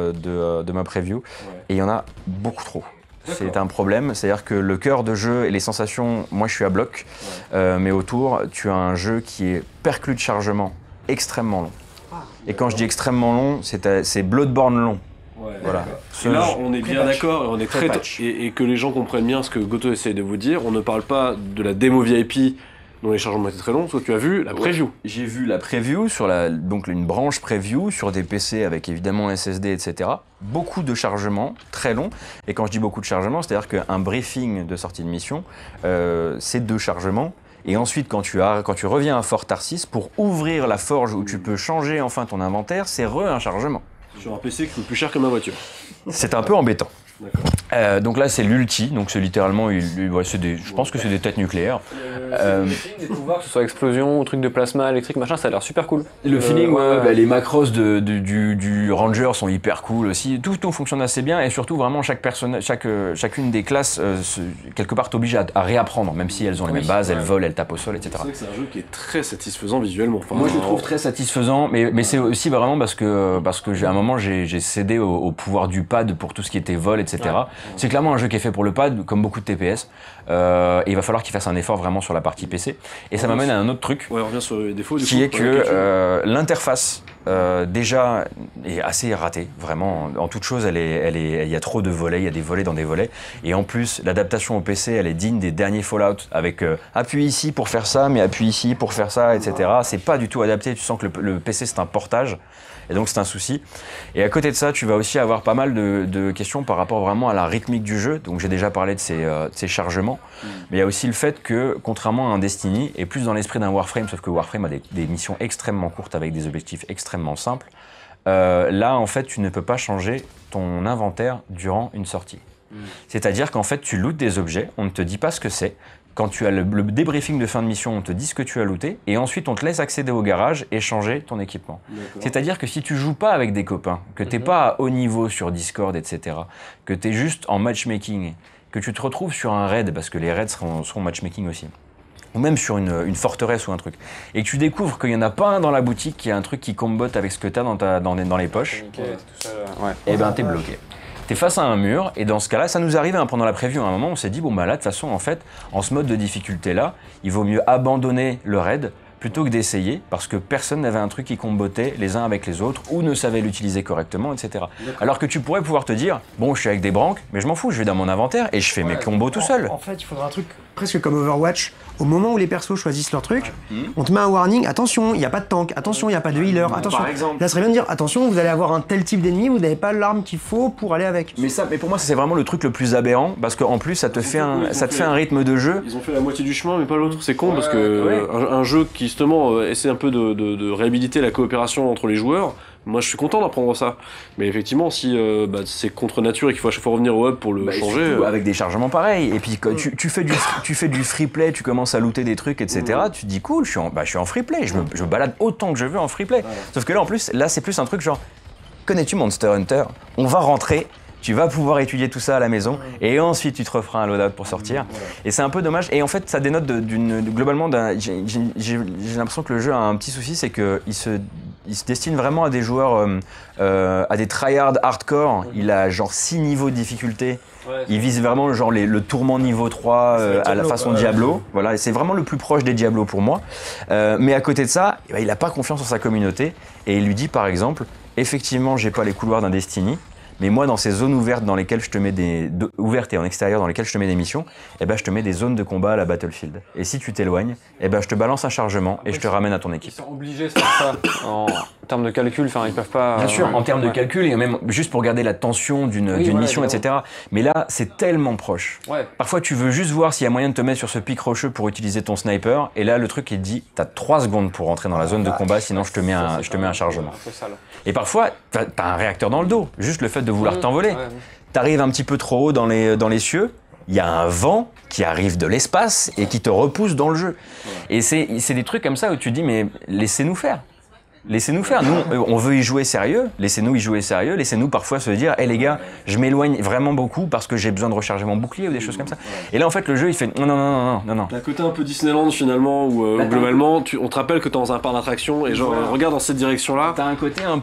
de ma preview. Et il y en a beaucoup trop. C'est un problème, c'est-à-dire que le cœur de jeu et les sensations, moi je suis à bloc, mais autour, tu as un jeu qui est perclus de chargement extrêmement long. Et quand je dis extrêmement long, c'est Bloodborne long. Voilà.
Et là, on est bien d'accord et on est et que les gens comprennent bien ce que Goto essaie de vous dire. On ne parle pas de la démo VIP dont les chargements étaient très longs, parce que tu as vu la preview.
J'ai vu la preview, donc une branche preview sur des PC avec évidemment SSD, etc. Beaucoup de chargements, très longs. Et quand je dis beaucoup de chargements, c'est-à-dire qu'un briefing de sortie de mission, c'est 2 chargements. Et ensuite, quand tu reviens à Fort Tarsis, pour ouvrir la forge où tu peux changer enfin ton inventaire, c'est un chargement.
Sur un PC qui coûte plus cher que ma voiture.
C'est un peu embêtant. Donc là, c'est l'ulti, donc c'est littéralement, je pense que c'est des têtes nucléaires.
Des pouvoirs, que ce soit explosion, truc de plasma électrique, machin, ça a l'air super cool.
Le feeling, les macros du Ranger sont hyper cool aussi. Tout fonctionne assez bien et surtout vraiment chacune des classes quelque part t'oblige à réapprendre, même si elles ont les mêmes bases, elles volent, elles tapent au sol, etc.
C'est vrai que c'est un jeu qui est très satisfaisant visuellement. Enfin,
moi, je le trouve très satisfaisant, mais c'est aussi vraiment parce que à un moment j'ai cédé au pouvoir du pad pour tout ce qui était vol, etc. C'est clairement un jeu qui est fait pour le pad, comme beaucoup de TPS. Et il va falloir qu'il fasse un effort vraiment sur la partie PC. Et ça m'amène à un autre truc.
On revient sur les défauts.
Qui est que l'interface, déjà, est assez ratée. Vraiment, en toute chose, il y a trop de volets, il y a des volets dans des volets. Et en plus, l'adaptation au PC, elle est digne des derniers Fallout, avec appuie ici pour faire ça, mais appuie ici pour faire ça, etc. C'est pas du tout adapté. Tu sens que le PC, c'est un portage. Et donc c'est un souci. Et à côté de ça, tu vas aussi avoir pas mal de questions par rapport vraiment à la rythmique du jeu. Donc j'ai déjà parlé de ces chargements. Mais il y a aussi le fait que, contrairement à un Destiny, et plus dans l'esprit d'un Warframe, sauf que Warframe a des missions extrêmement courtes avec des objectifs extrêmement simples, là en fait tu ne peux pas changer ton inventaire durant une sortie. C'est-à-dire qu'en fait tu lootes des objets, on ne te dit pas ce que c'est. Quand tu as le débriefing de fin de mission, on te dit ce que tu as looté, et ensuite on te laisse accéder au garage et changer ton équipement. C'est-à-dire que si tu joues pas avec des copains, que t'es pas à haut niveau sur Discord, etc., que tu es juste en matchmaking, que tu te retrouves sur un raid, parce que les raids seront matchmaking aussi, ou même sur une forteresse ou un truc, et que tu découvres qu'il n'y en a pas un dans la boutique qui a un truc qui combote avec ce que tu as dans les poches, et ben t'es bloqué. t'es face à un mur, et dans ce cas-là, ça nous arrive pendant la preview, à un moment, on s'est dit, bon bah là, de toute façon, en fait, en ce mode de difficulté-là, il vaut mieux abandonner le raid plutôt que d'essayer, parce que personne n'avait un truc qui combotait les uns avec les autres, ou ne savait l'utiliser correctement, etc. Alors que tu pourrais pouvoir te dire, bon, je suis avec des branques, mais je m'en fous, je vais dans mon inventaire, et je fais mes combos tout seul.
En fait, il faudra un truc presque comme Overwatch. Au moment où les persos choisissent leur truc, on te met un warning, attention, il n'y a pas de tank, attention, il n'y a pas de healer, attention.
Par exemple.
Là, ça serait bien de dire, attention, vous allez avoir un tel type d'ennemi, vous n'avez pas l'arme qu'il faut pour aller avec.
Mais pour moi, c'est vraiment le truc le plus aberrant, parce qu'en plus, ça te fait un rythme de jeu.
Ils ont fait la moitié du chemin, mais pas l'autre. C'est con parce que un jeu qui justement essaie un peu de réhabiliter la coopération entre les joueurs. Moi, je suis content d'apprendre ça. Mais effectivement, si c'est contre nature et qu'il faut à chaque fois revenir au hub pour le changer.
Avec des chargements pareils. Et puis, quand tu fais du free play, tu commences à looter des trucs, etc. Tu te dis, cool, je suis en free play. Je me balade autant que je veux en free play. Sauf que là, en plus, c'est plus un truc genre, connais-tu Monster Hunter? On va rentrer. Tu vas pouvoir étudier tout ça à la maison et ensuite tu te referas un loadout pour sortir. Et c'est un peu dommage. Et en fait, ça dénote globalement j'ai l'impression que le jeu a un petit souci, c'est qu'il se destine vraiment à des joueurs, à des tryhard hardcore. Il a genre 6 niveaux de difficulté. Il vise vraiment genre le tourment niveau 3 à la façon Diablo. Voilà, et c'est vraiment le plus proche des Diablo pour moi. Mais à côté de ça, il n'a pas confiance en sa communauté. Et il lui dit par exemple, effectivement, j'ai pas les couloirs d'un Destiny. Mais moi, dans ces zones ouvertes dans lesquelles je te mets ouvertes et en extérieur dans lesquelles je te mets des missions, je te mets des zones de combat à la Battlefield. Et si tu t'éloignes, je te balance un chargement et je te ramène à ton équipe.
Ils sont obligés de faire ça en termes de calcul, enfin ils peuvent pas...
Bien sûr, en termes de calcul et même juste pour garder la tension d'une mission, etc. Mais là, c'est tellement proche. Parfois, tu veux juste voir s'il y a moyen de te mettre sur ce pic rocheux pour utiliser ton sniper. Et là, le truc, il te dit, t'as 3 secondes pour rentrer dans la zone de combat, sinon je te mets un chargement. Et parfois, t'as un réacteur dans le dos. Juste le fait de vouloir t'envoler. T'arrives un petit peu trop haut dans les cieux, il y a un vent qui arrive de l'espace et qui te repousse dans le jeu. Et c'est des trucs comme ça où tu dis, mais laissez-nous faire. Laissez-nous faire. Nous, on veut y jouer sérieux. Laissez-nous y jouer sérieux. Laissez-nous parfois se dire, hé les gars, je m'éloigne vraiment beaucoup parce que j'ai besoin de recharger mon bouclier ou des choses comme ça. Et là, en fait, le jeu, il fait non.
T'as un côté un peu Disneyland finalement où globalement, on te rappelle que t'es dans un parc d'attraction et genre regarde dans cette direction-là.
T'as un côté un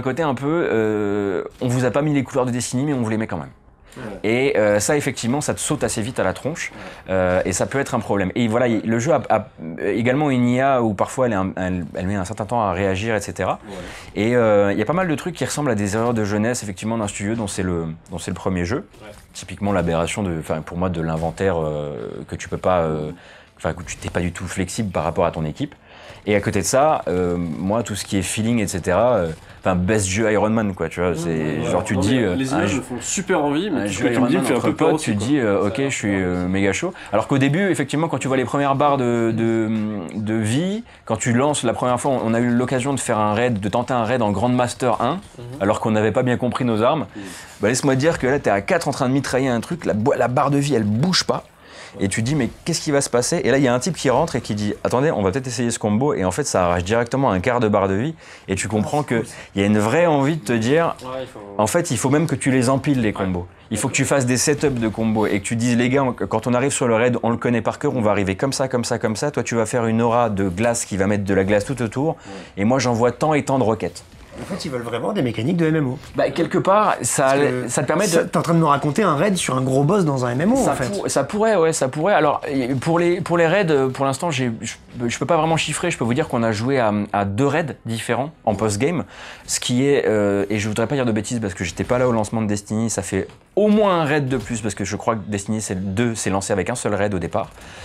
peu, on vous a pas mis les couleurs de Destiny, mais on vous les met quand même. Et ça, effectivement, ça te saute assez vite à la tronche et ça peut être un problème. Et voilà, le jeu a également une IA où parfois elle met un certain temps à réagir, etc. Et il y a pas mal de trucs qui ressemblent à des erreurs de jeunesse, effectivement, d'un studio dont c'est le premier jeu. Typiquement l'aberration pour moi de l'inventaire que tu peux pas, que tu n'es pas du tout flexible par rapport à ton équipe. Et à côté de ça, moi, tout ce qui est feeling, etc. Best jeu Iron Man, quoi, tu vois. C'est genre tu te dis.
Les images me font super envie, mais
tu me fais un peu peur. Tu te dis, ok, je suis méga chaud. Alors qu'au début, effectivement, quand tu vois les premières barres de vie, quand tu lances la première fois, on a eu l'occasion de tenter un raid en Grandmaster 1, alors qu'on n'avait pas bien compris nos armes. Laisse-moi te dire que là, t'es à 4 en train de mitrailler un truc, la barre de vie, elle bouge pas. Et tu te dis mais qu'est-ce qui va se passer? Et là il y a un type qui rentre et qui dit attendez, on va peut-être essayer ce combo, et en fait ça arrache directement un quart de barre de vie et tu comprends qu'il y a une vraie envie de te dire en fait il faut même que tu les empiles les combos. Il faut que tu fasses des setups de combos et que tu dises les gars, quand on arrive sur le raid, on le connaît par cœur, on va arriver comme ça, toi tu vas faire une aura de glace qui va mettre de la glace tout autour et moi j'envoie tant et tant de roquettes.
En fait, ils veulent vraiment des mécaniques de MMO.
Quelque part, ça te permet de...
T'es en train de me raconter un raid sur un gros boss dans un MMO, en fait.
Ça pourrait, ça pourrait. Alors, pour les raids, pour l'instant, je peux pas vraiment chiffrer. Je peux vous dire qu'on a joué à 2 raids différents en post-game. Ce qui est... et je voudrais pas dire de bêtises parce que j'étais pas là au lancement de Destiny. Ça fait au moins un raid de plus parce que je crois que Destiny 2 s'est lancé avec un seul raid au départ.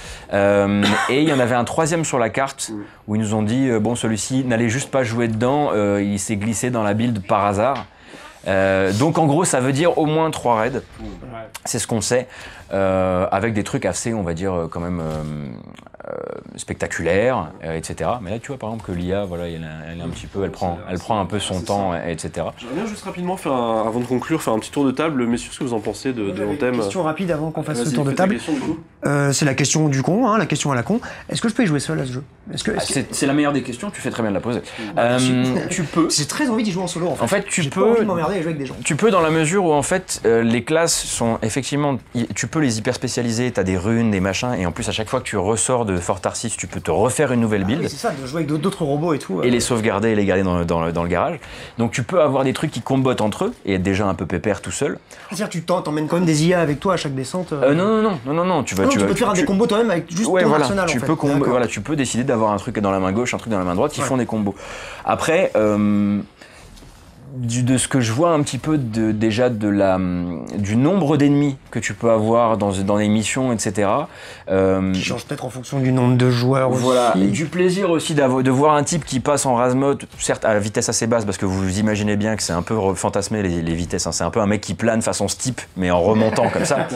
Et il y en avait un 3e sur la carte où ils nous ont dit bon, celui-ci n'allait juste pas jouer dedans, il s'est glissé dans la build par hasard. Donc en gros ça veut dire au moins 3 raids, c'est ce qu'on sait, avec des trucs assez, on va dire, quand même spectaculaires, etc. Mais là tu vois par exemple que l'IA, voilà, elle est un petit peu, elle prend un peu son temps, etc.
J'aimerais bien juste rapidement faire avant de conclure, faire un petit tour de table, messieurs, ce que vous en pensez de Anthem.
Une question rapide avant qu'on fasse ce tour de table. C'est la question du con, la question à la con. Est-ce que je peux y jouer seul à ce jeu?
C'est la meilleure des questions, tu fais très bien de la poser. Tu peux.
J'ai très envie d'y jouer en solo, en fait.
En fait, tu
J'ai
peux.
pas envie de m'emmerder à jouer avec des gens.
Tu peux dans la mesure où en fait les classes sont effectivement, tu peux les hyper spécialiser, t'as des runes, des machins, et en plus à chaque fois que tu ressors de Fort Tarsis, tu peux te refaire une nouvelle build.
Oui, c'est ça, de jouer avec d'autres robots et tout.
Et les sauvegarder et les garder dans le garage. Donc tu peux avoir des trucs qui combotent entre eux et être déjà un peu pépère tout seul.
C'est-à-dire tu t'emmènes quand même des IA avec toi à chaque descente.
Non. Tu peux
faire des combos toi-même avec juste ton arsenal
tu
en fait.
Voilà, tu peux décider d'avoir un truc dans la main gauche, un truc dans la main droite qui font des combos. Après, de ce que je vois un petit peu du nombre d'ennemis que tu peux avoir dans les missions, etc.
Qui change peut-être en fonction du nombre de joueurs
voilà.
aussi.
Et du plaisir aussi de voir un type qui passe en rase-mode, certes à vitesse assez basse, parce que vous imaginez bien que c'est un peu fantasmé les vitesses, hein. C'est un peu un mec qui plane façon Steep, mais en remontant comme ça.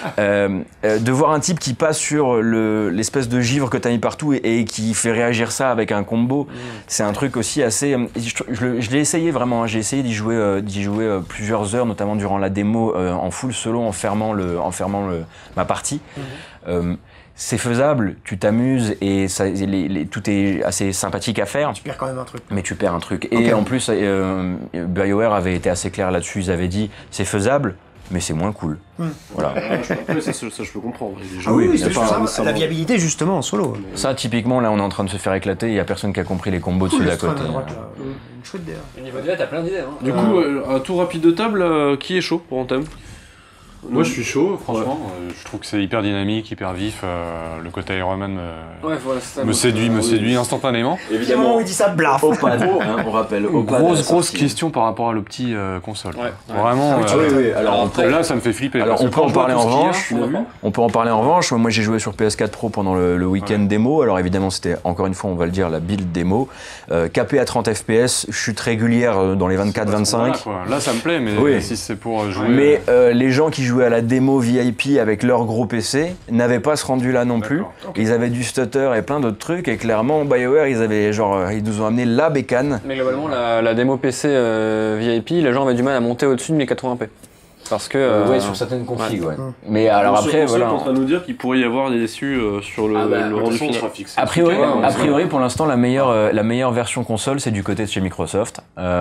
De voir un type qui passe sur l'espèce de givre que t'as mis partout et qui fait réagir ça avec un combo, c'est un truc aussi assez... Je l'ai essayé vraiment, j'ai essayé d'y jouer plusieurs heures, notamment durant la démo en full solo, en fermant ma partie. C'est faisable, tu t'amuses et tout est assez sympathique à faire.
Tu perds quand même un truc.
Mais tu perds un truc. Et en plus, BioWare avait été assez clair là-dessus. Ils avaient dit c'est faisable, mais c'est moins cool. Voilà.
Après, ça, je peux comprendre.
Oui, c'est ça. La viabilité justement en solo.
Ça, typiquement, là, on est en train de se faire éclater. Il y a personne qui a compris les combos de ceux d'à côté.
Une chouette DA.
Au niveau de là, t'as plein d'idées. Hein.
Du coup, un tour rapide de table, qui est chaud pour Anthem?
Moi je suis chaud, franchement. Je trouve que c'est hyper dynamique, hyper vif. Le côté Iron Man me séduit instantanément.
Évidemment, il dit ça, blaf.
Au pad, on rappelle.
Grosse question par rapport à l'opti console. Vraiment.
Alors
là, ça me fait flipper.
Alors on peut en parler en revanche. On peut en parler en revanche. Moi j'ai joué sur PS4 Pro pendant le week-end démo. Alors évidemment c'était encore une fois on va le dire la build démo. Capé à 30 FPS, chute régulière dans les 24-25.
Là ça me plaît, mais si c'est pour jouer.
Mais les gens qui jouaient à la démo VIP avec leur gros PC n'avaient pas ce rendu là non plus. Ils avaient du stutter et plein d'autres trucs et clairement BioWare ils nous ont amené la bécane.
Mais globalement la démo PC VIP, les gens avaient du mal à monter au-dessus de 1080p. Parce que
sur certaines configs, Mais alors après
voilà. On est en train de nous dire qu'il pourrait y avoir des déçus sur le rendu final.
A priori pour l'instant la meilleure version console c'est du côté de chez Microsoft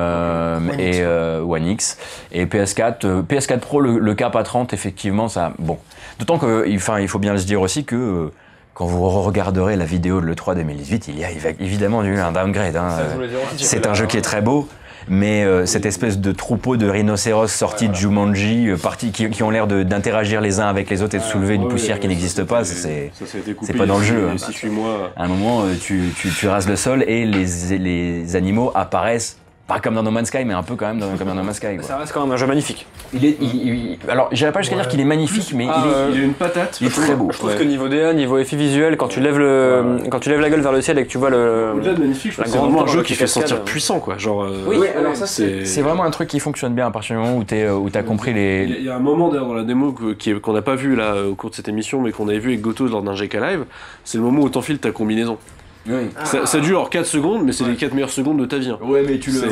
et One X et PS4 Pro le cap à 30 effectivement ça bon. D'autant que il faut bien se dire aussi que quand vous regarderez la vidéo de l'E3 2018, il y a évidemment eu un downgrade. Hein. C'est un jeu qui est très beau. Mais cette espèce de troupeau de rhinocéros sortis de Jumanji, qui ont l'air d'interagir les uns avec les autres et de soulever une poussière qui n'existe pas, c'est pas dans le jeu. À un moment, tu rases le sol et les animaux apparaissent. Pas comme dans No Man's Sky, mais un peu quand même comme dans No Man's Sky. Quoi.
Ça reste quand même un jeu magnifique.
Alors, j'irais pas jusqu'à dire qu'il est magnifique, mais
il est une patate.
Il est très beau.
Je trouve que niveau DA, niveau effet visuel, quand tu lèves la gueule vers le ciel et que tu vois
au-delà de magnifique, c'est vraiment un jeu qui fait sentir puissant, quoi. Genre.
Oui, alors ça c'est vraiment un truc qui fonctionne bien à partir du moment où t'as compris les.
Il y a un moment d'ailleurs dans la démo qu'on n'a pas vu là au cours de cette émission, mais qu'on avait vu avec Goto lors d'un GK Live. C'est le moment où t'enfiles ta combinaison. Oui. Ça dure 4 secondes, mais c'est les 4 meilleures secondes de ta vie. Hein.
Ouais, mais tu le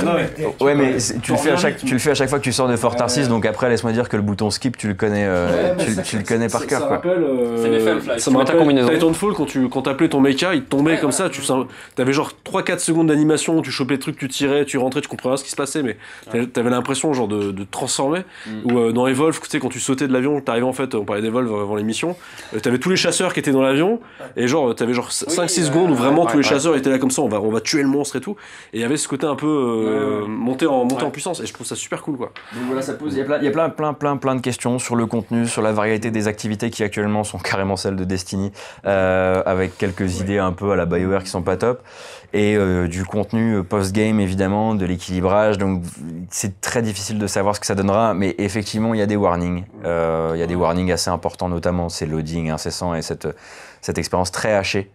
fais à chaque fois que tu sors de Fort Tarsis, donc après laisse-moi dire que le bouton skip, tu le connais, tu le connais par cœur.
Ça me rappelle Titanfall quand t'appelais ton mecha, il tombait comme ça. T'avais genre 3-4 secondes d'animation où tu chopais le truc, tu tirais, tu rentrais, tu comprenais ce qui se passait, mais t'avais l'impression genre de transformer. Ou dans Evolve, tu sais, quand tu sautais de l'avion, t'arrivais en fait, on parlait d'Evolve avant l'émission, t'avais tous les chasseurs qui étaient dans l'avion, et genre t'avais genre 5-6 secondes où vraiment tous les chasseurs étaient là comme ça, on va tuer le monstre et tout, et il y avait ce côté un peu monter en puissance, et je trouve ça super cool quoi.
Donc voilà, ça pose, il y a plein de questions sur le contenu, sur la variété des activités qui actuellement sont carrément celles de Destiny, avec quelques idées un peu à la BioWare qui sont pas top, et du contenu post-game évidemment, de l'équilibrage, donc c'est très difficile de savoir ce que ça donnera, mais effectivement il y a des warnings, assez importants, notamment ces loadings incessants et cette expérience très hachée.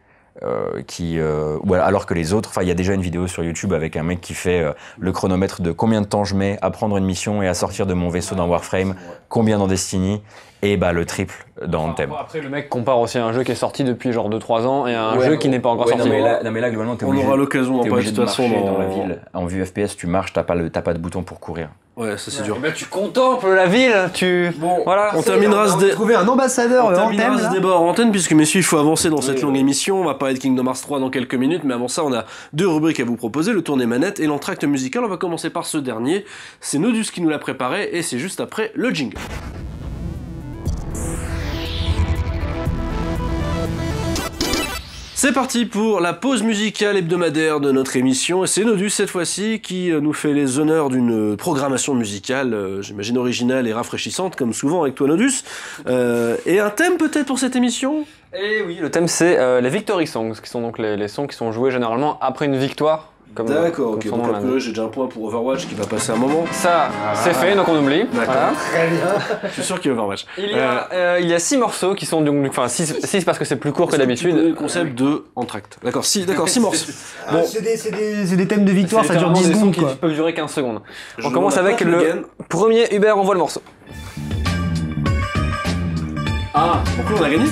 Alors que les autres, il y a déjà une vidéo sur YouTube avec un mec qui fait le chronomètre de combien de temps je mets à prendre une mission et à sortir de mon vaisseau dans Warframe, combien dans Destiny, et le triple dans Anthem.
Après le mec compare aussi un jeu qui est sorti depuis genre 2-3 ans et un jeu qui n'est pas encore sorti.
Non mais là globalement
on aura l'occasion d'en parler de toute façon
dans la ville. En vue FPS tu marches, t'as pas de bouton pour courir.
Ouais, ça c'est dur.
Tu contemples la ville, voilà.
On terminera
trouver un ambassadeur
ce débat en antenne puisque messieurs, il faut avancer dans cette longue émission. On va parler de Kingdom Hearts 3 dans quelques minutes, mais avant ça, on a 2 rubriques à vous proposer, le tour des manettes et l'entracte musical. On va commencer par ce dernier. C'est Nodus qui nous l'a préparé et c'est juste après le jingle. C'est parti pour la pause musicale hebdomadaire de notre émission. Et c'est Nodus cette fois-ci qui nous fait les honneurs d'une programmation musicale, j'imagine originale et rafraîchissante, comme souvent avec toi Nodus. Et un thème peut-être pour cette émission ?
Et oui, le thème c'est les Victory Songs, qui sont donc les sons qui sont joués généralement après une victoire.
D'accord, ok. Donc a priori j'ai déjà un point pour Overwatch qui va passer un moment.
Ça, c'est fait, donc on oublie.
D'accord.
Très bien.
Je suis sûr qu'il y a Overwatch.
Il y a 6 morceaux qui sont donc, enfin 6 parce que c'est plus court que d'habitude.
Le concept de entracte. D'accord, 6 morceaux.
Bon. C'est des thèmes de victoire, ça dure 10 secondes quoi.
Qui peuvent durer 15 secondes.
Je
On commence avec le premier. Hubert envoie le morceau.
Ah, donc là on a gagné.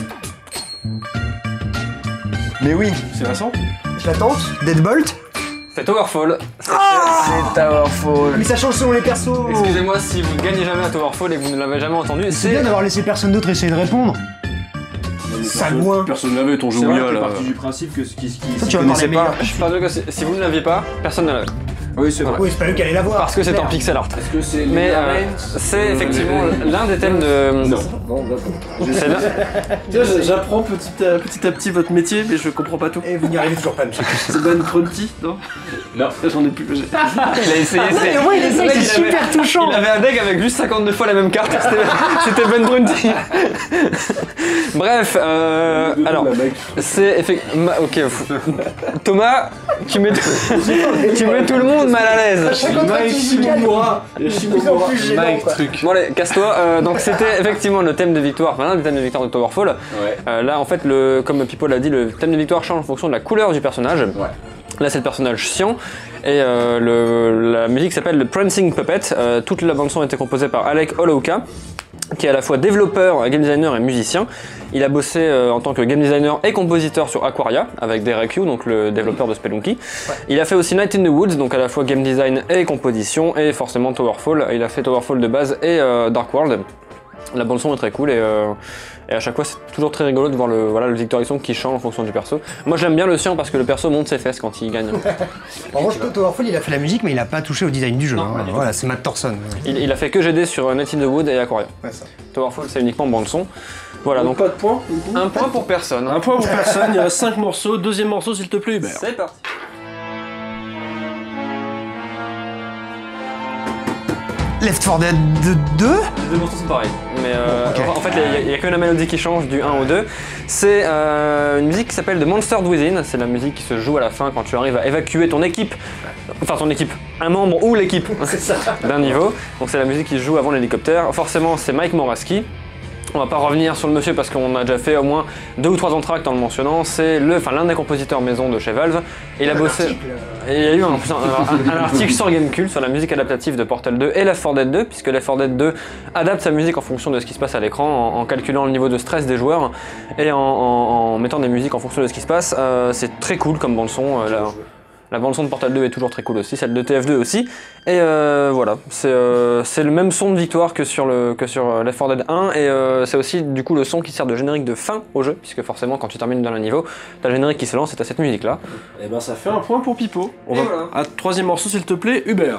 Mais oui.
C'est Vincent.
Je la tente. Deadbolt.
C'est Towerfall.
C'est Towerfall.
Mais ça change selon les persos.
Excusez-moi si vous ne gagnez jamais à Towerfall et que vous ne l'avez jamais entendu.
C'est bien d'avoir laissé personne d'autre essayer de répondre. Sagouin.
Personne n'avait ton jeu
C'est
Ouya
vrai que
là.
parti du principe que ce qui
Ça, tu vas parler meilleur.
Je parle de si vous ne l'aviez pas, personne ne l'avait.
Oui, c'est vrai.
Oui, c'est pas lui qui allait l'avoir.
Parce que c'est en pixel art.
Est-ce que c'est
Mais c'est effectivement l'un des thèmes de.
Non, d'accord.
C'est l'un-
J'apprends petit à petit votre métier, mais je comprends pas tout.
Et vous n'y arrivez toujours pas, monsieur.
C'est Ben Prunty, non?
Non.
J'en ai plus.
Il a essayé.
Ouais, il essaye, c'est super touchant.
Il avait un deck avec juste 52 fois la même carte. C'était Ben Brunty. Bref, alors c'est effectivement. Ok. Thomas, tu mets tout le monde mal à l'aise.
Mike Shimomura.
Mike truc. Bon allez, casse-toi. Donc c'était effectivement le thème de victoire, enfin l'un des thèmes de victoire de Towerfall.
Ouais.
Là en fait, comme Pipo l'a dit, le thème de victoire change en fonction de la couleur du personnage.
Ouais.
Là c'est le personnage cyan et la musique s'appelle The Prancing Puppet. Toute la bande son a été composée par Alec Olowka, qui est à la fois développeur, game designer et musicien. Il a bossé en tant que game designer et compositeur sur Aquaria avec Derek Yu, donc le développeur de Spelunky. Ouais. Il a fait aussi Night in the Woods, donc à la fois game design et composition, et forcément Towerfall. Il a fait Towerfall de base et Dark World. La bande son est très cool et à chaque fois c'est toujours très rigolo de voir le Victory Song qui change en fonction du perso. Moi j'aime bien le sien parce que le perso monte ses fesses quand il gagne.
En revanche, Towerfall il a fait la musique mais il a pas touché au design du jeu.
Non,
hein. Voilà, c'est Matt Thorson.
Il a fait que GD sur Night in the Wood et Aquaria.
Ouais, ça.
Towerfall c'est uniquement bande son. Voilà, donc
pas de points.
un point pour personne.
Un point pour personne, il y a 5 morceaux. Deuxième morceau s'il te plaît Hubert.
C'est parti.
Left 4 Dead 2.
Les deux morceaux sont pareils, mais
ok.
en fait il n'y a que la mélodie qui change du 1 au 2. C'est une musique qui s'appelle The Monstered Within, c'est la musique qui se joue à la fin quand tu arrives à évacuer ton équipe, un membre ou l'équipe d'un niveau. Donc c'est la musique qui se joue avant l'hélicoptère. Forcément c'est Mike Moraski. On va pas revenir sur le monsieur parce qu'on a déjà fait au moins 2 ou 3 entractes en le mentionnant. C'est l'un des compositeurs maison de chez Valve. Et il a bossé. Et il y a eu un article sur Gamecult sur la musique adaptative de Portal 2 et Left 4 Dead 2, puisque Left 4 Dead 2 adapte sa musique en fonction de ce qui se passe à l'écran, en calculant le niveau de stress des joueurs et en mettant des musiques en fonction de ce qui se passe. C'est très cool comme bande son. La bande son de Portal 2 est toujours très cool aussi, celle de TF2 aussi. Et voilà, c'est le même son de victoire que sur Left 4 Dead 1 et c'est aussi du coup le son qui sert de générique de fin au jeu, puisque forcément quand tu termines dans un niveau, t'as le générique qui se lance et t'as cette musique là.
Et ben ça fait un point pour Pipo. On va à troisième morceau s'il te plaît, Hubert.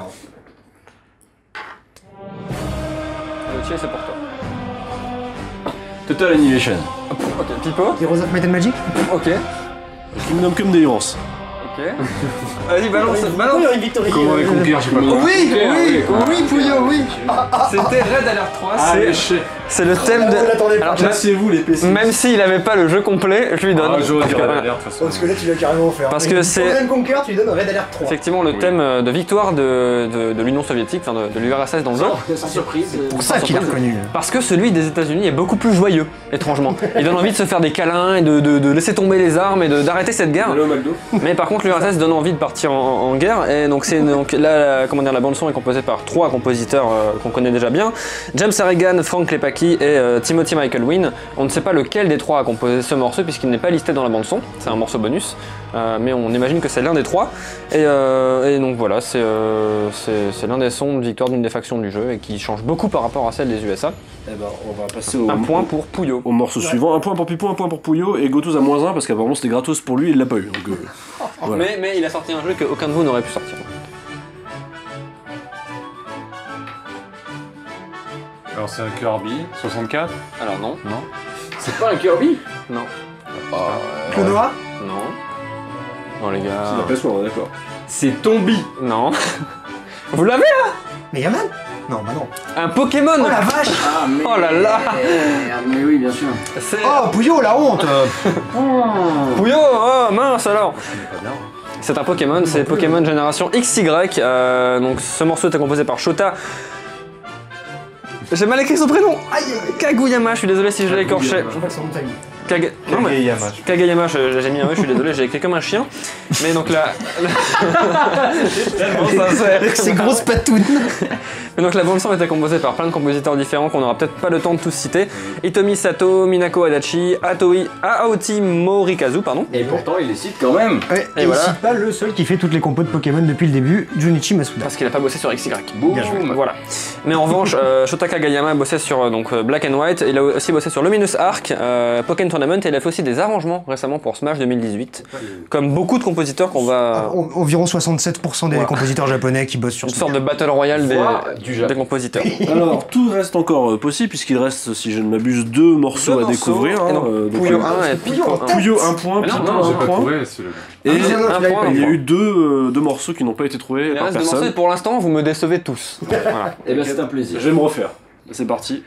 Le tien c'est pour toi.
Total Annihilation.
Ok, Pipo.
Heroes of Might and Magic.
Ok.
Kingdom Come Deliverance.
Ok. Vas-y, balance.
Comment les conquérir, j'ai pas compris.
Oui, Pouillot, oui.
C'était Red Alert 3. C'est le thème de. Alors,
Placez-vous les PC.
même s'il avait pas le jeu complet, je lui donne.
J'aurais dit Red Alert de toute façon.
Parce que là, tu l'as carrément offert.
Parce que c'est-
Command Conquer, tu lui donnes Red Alert 3.
Effectivement, le thème de victoire de l'Union soviétique, enfin de l'URSS dans le jeu.
Sans surprise.
C'est pour ça qu'il a reconnu.
Parce que celui des États-Unis est beaucoup plus joyeux, étrangement. Il donne envie de se faire des câlins et de laisser tomber les armes et d'arrêter cette guerre.
Hello Maldo.
Mais par contre, l'URSS donne envie de partir en guerre. Et donc, la bande son est composée par 3 compositeurs qu'on connaît déjà bien: James Harrigan, Frank Lepaki et Timothy Michael Wynne. On ne sait pas lequel des 3 a composé ce morceau puisqu'il n'est pas listé dans la bande son. C'est un morceau bonus, mais on imagine que c'est l'un des 3. Et donc voilà, c'est l'un des sons de victoire d'une des factions du jeu et qui change beaucoup par rapport à celle des USA.
Eh ben, on va passer au
Un point pour Pouillot.
au morceau suivant. Un point pour Pipo, un point pour Pouillot et Gotos à -1 parce qu'apparemment c'était gratos pour lui, il l'a pas eu. Donc, voilà.
Mais il a sorti un jeu qu'aucun de vous n'aurait pu sortir.
Alors c'est un Kirby 64.
Alors non.
Non.
C'est pas un Kirby?
Non.
Clonoa.
Non. Non, les
C'est
gars.
la PS1, on est d'accord.
C'est Tombi.
Non. Vous l'avez là?
Mais Yaman? Non, bah non.
Un Pokémon.
Oh la vache!
Ah, mais...
Oh là là.
Mais oui, bien sûr.
C'est.
Oh, Pouillot, la honte!
Pouillot. Oh mince alors. C'est un Pokémon, c'est Pokémon Génération XY. Donc ce morceau était composé par Shota. J'ai mal écrit son prénom. Aïe, Kaguyama. Je suis désolé si je l'ai écorché. Non, mais Kageyama, j'ai mis un E, je suis désolé, j'ai écrit comme un chien. Mais donc là. Tellement sincère.
Avec ses grosses patounes.
Mais donc la bande son était composée par plein de compositeurs différents qu'on n'aura peut-être pas le temps de tous citer. Hitomi Sato, Minako Adachi, Aoti Morikazu, pardon.
Et pourtant, il les cite quand même.
Ouais,
Et
et
voilà.
il cite pas le seul qui fait toutes les compos de Pokémon depuis le début, Junichi Masuda.
Parce qu'il a pas bossé sur XY.
Boum.
Voilà. Mais en revanche, Shota Kageyama bossait sur Black and White, il a aussi bossé sur Luminous Arc, Pokémon Tournament, et il a fait aussi des arrangements récemment pour Smash 2018. Comme beaucoup de compositeurs qu'on va...
Environ 67% des compositeurs japonais qui bossent sur
Une
ce
sorte de battle royale des compositeurs.
Alors, tout reste encore possible, puisqu'il reste, si je ne m'abuse, 2 morceaux à découvrir.
Et donc,
donc,
Puyo 1 et Pico 1.
Puyo 1 point, Pico
Non, j'ai
1
pas
point.
trouvé. c'est le-
Et
un point,
il y a
un
eu deux morceaux qui n'ont pas été trouvés
Il
par
reste deux morceaux et
personne.
pour l'instant, vous me décevez tous. Voilà.
Et ben c'est un plaisir.
Je vais me refaire. C'est parti.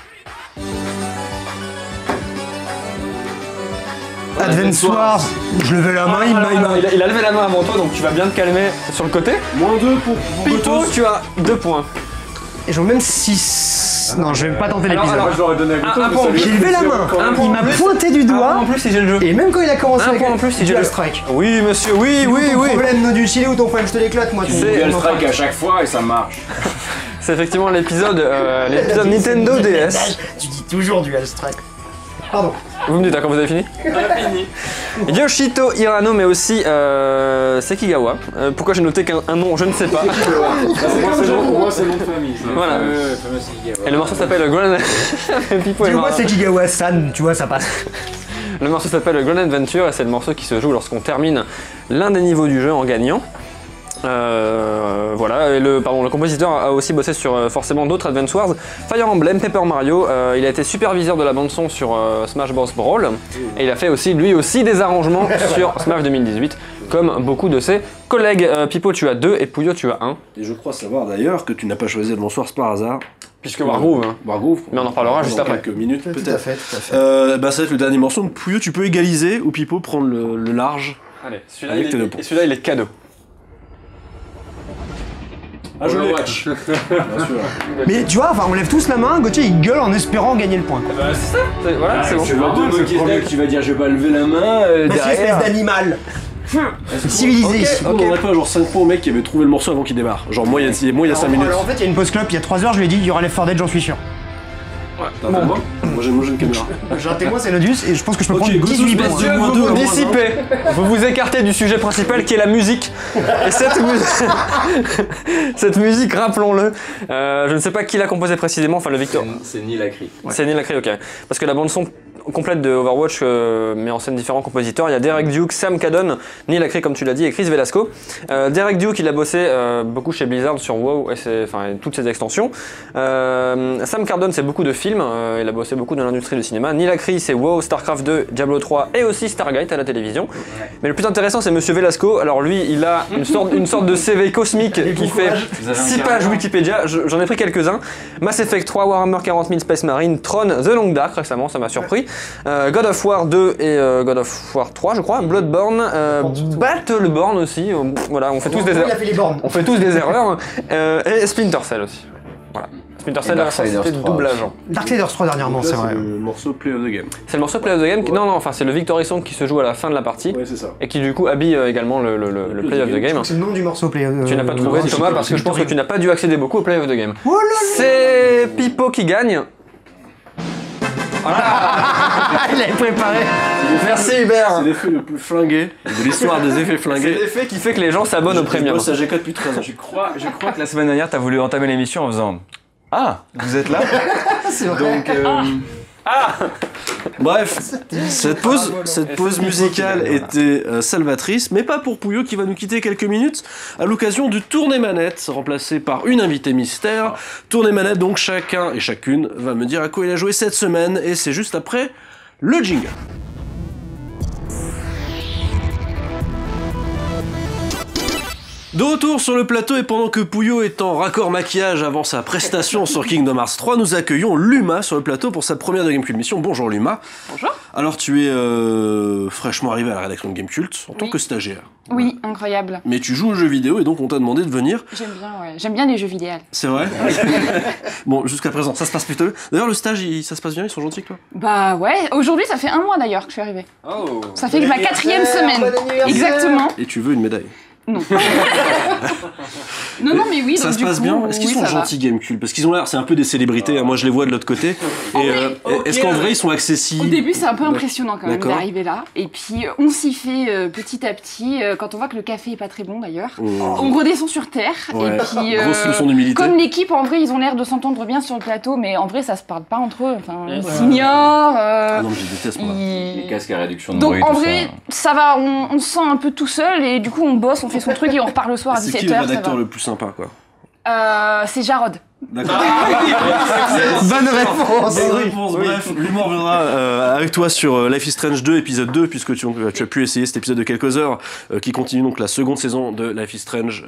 Advance Wars. Je levais la main, il m'a.
Il a levé la main avant toi, donc tu vas bien te calmer sur le côté.
Moins 2 pour
Pipo,
Gotos.
tu as 2 points.
Et j'en ai même 6. Non, je vais pas tenter
Alors,
l'épisode.
Moi, je l'aurais donné à Gotos,
un
mais
point.
ça lui a
J'ai levé la main.
Un point
Il
en
m'a
plus.
pointé du
Un point
doigt.
en plus si j'ai le jeu.
Et même quand il a commencé
Un
avec
point en plus si j'ai
Dual
le
Strike.
Oui, monsieur, oui, oui,
Ton
oui.
problème, Nodus, il est où ton problème? Je te l'éclate, moi.
C'est-
Dual strike à chaque fois et ça marche.
C'est effectivement l'épisode Nintendo DS.
Tu dis toujours Dual Strike. Pardon.
Vous me dites quand vous avez fini? Yoshito Hirano, mais aussi Sekigawa. Pourquoi j'ai noté qu'un nom, je ne sais pas.
Pour moi, c'est le nom de famille. ça.
Voilà. Et le morceau s'appelle Grand. Pipo est
Dis-moi,
marrant.
c'est Kigawa-san, tu vois, ça passe.
Le morceau s'appelle Grand Adventure et c'est le morceau qui se joue lorsqu'on termine l'un des niveaux du jeu en gagnant. Voilà, et le compositeur a aussi bossé sur forcément d'autres Advance Wars, Fire Emblem, Paper Mario, il a été superviseur de la bande son sur Smash Bros Brawl, et il a fait aussi, lui aussi, des arrangements sur Smash 2018, comme beaucoup de ses collègues. Pipo, tu as 2 et Pouyo, tu as 1.
Et je crois savoir d'ailleurs que tu n'as pas choisi Advance Wars par hasard.
Puisque Wargroove, hein.
Wargroove.
Mais on en parlera juste
dans
après.
quelques minutes
Tout à
peut-être.
fait, tout à fait.
Bah ça va être le dernier morceau, donc Pouyo tu peux égaliser ou Pipo prendre le large.
Allez,
Avec tes 2 points.
et celui-là il est cadeau.
Ah je l'ai.
Watch.
Bien sûr.
Mais tu vois, enfin, on lève tous la main, Gauthier il gueule en espérant gagner le point.
Bah c'est ça, voilà, c'est bon.
Tu vas te moquer de là que tu vas dire je vais pas lever la main
Merci, espèce
derrière.
d'animal. Civilisé.
On n'aurait pas genre 5 points au mec qui avait trouvé le morceau avant qu'il démarre. Genre moi il y a 5 minutes.
Alors, en fait, il y a une pause clope, il y a 3 heures, je lui ai dit, il y aura Left 4 Dead, j'en suis sûr.
T'as un moi j'ai une caméra.
J'ai un témoin, c'est Nodus, et je pense que je peux
Ok,
prendre
Gotos,
18 points.
messieurs,
Vous vous dissipez, vous vous écartez du sujet principal qui est la musique. Et cette musique, rappelons-le, je ne sais pas qui l'a composée précisément, enfin le Victor.
C'est Neil Acri.
C'est Neil Acri, ok. Parce que la bande son complète de Overwatch met en scène différents compositeurs. Il y a Derek Duke, Sam Cadon, Neil Acri comme tu l'as dit et Chris Velasco. Derek Duke il a bossé beaucoup chez Blizzard sur WoW et toutes ses extensions. Sam Cadon c'est beaucoup de films, il a bossé beaucoup dans l'industrie du cinéma. Neil Acri c'est WoW, StarCraft 2, Diablo 3 et aussi Stargate à la télévision. Mais le plus intéressant c'est Monsieur Velasco. Alors lui il a une sorte de CV cosmique qui fait 6 pages Wikipédia. J'en ai pris quelques-uns. Mass Effect 3, Warhammer 40 000 Space Marine, Tron, The Long Dark récemment, ça m'a surpris. God of War 2 et God of War 3 je crois, Bloodborne, Battleborn aussi, voilà, on fait tous des
Il a fait les bornes.
on fait tous des erreurs, et Splinter Cell aussi. Voilà. Splinter Cell a la
Darksiders
facilité de
3
doublage.
Darksiders 3 dernièrement, c'est vrai.
le morceau Play of the Game.
C'est le morceau Play of the Game, non, enfin c'est le Victory Song qui se joue à la fin de la partie,
Ouais c'est ça.
et qui du coup habille également le Play of the Game.
C'est le nom du morceau Play.
Tu n'as pas trouvé Thomas parce que je pense que tu n'as pas dû accéder beaucoup au Play of the Game.
Oh là là.
C'est Pipo qui gagne.
Il avait préparé.
Merci Hubert.
C'est l'effet le plus flingué de l'histoire des effets
C'est
flingués.
l'effet qui fait que les gens s'abonnent au
Je
premium.
bosse à G4 depuis 13 ans.
Je crois que la semaine dernière t'as voulu entamer l'émission en faisant ah vous êtes là.
C'est vrai.
Donc
Bref, cette pause musicale était salvatrice, mais pas pour Pouyo qui va nous quitter quelques minutes à l'occasion du Tournée Manette, remplacé par une invitée mystère. Tournée Manette, donc chacun et chacune va me dire à quoi il a joué cette semaine, et c'est juste après le jingle. De retour sur le plateau et pendant que Pouillot est en raccord maquillage avant sa prestation sur Kingdom Hearts 3, nous accueillons Luma sur le plateau pour sa première de Gamecult Mission. Bonjour Luma.
Bonjour.
Alors tu es fraîchement arrivé à la rédaction de Gamecult en tant que stagiaire.
Oui, incroyable.
Mais tu joues aux jeux vidéo et donc on t'a demandé de venir.
J'aime bien les jeux vidéo.
C'est vrai. Bon, jusqu'à présent, ça se passe plutôt bien. D'ailleurs, le stage, ça se passe bien, ils sont gentils avec toi?
Bah ouais, aujourd'hui ça fait 1 mois d'ailleurs que je suis arrivée.
Oh.
Ça fait ma 4e semaine. Exactement.
Et tu veux une médaille?
Non. non, mais oui.
Ça
donc,
se passe bien. Est-ce qu'ils sont
ça
gentils Gamecult? Parce qu'ils ont l'air, c'est un peu des célébrités. Moi, je les vois de l'autre côté. Et est-ce qu'en vrai, ils sont accessibles?
Au début, c'est un peu impressionnant quand même
D'accord.
d'arriver là. Et puis, on s'y fait petit à petit. Quand on voit que le café est pas très bon d'ailleurs, on redescend sur terre.
Ouais.
Et puis,
Grosse leçon d'humilité.
comme l'équipe, en vrai, ils ont l'air de s'entendre bien sur le plateau, mais en vrai, ça se parle pas entre eux. Enfin, ils s'ignorent.
Ah non, mais je déteste moi.
Les casques à réduction de
Donc
bruit,
en
tout
vrai, ça va, on se sent un peu tout seul et du coup on bosse, on fait son truc et on repart le soir à 17h.
C'est qui le rédacteur le plus sympa, quoi?
C'est Jarod.
D'accord.
Bonne réponse.
Bonne réponse. Bref, l'humour viendra avec toi sur Life is Strange 2, épisode 2, puisque tu as pu essayer cet épisode de quelques heures, qui continue donc la seconde saison de Life is Strange,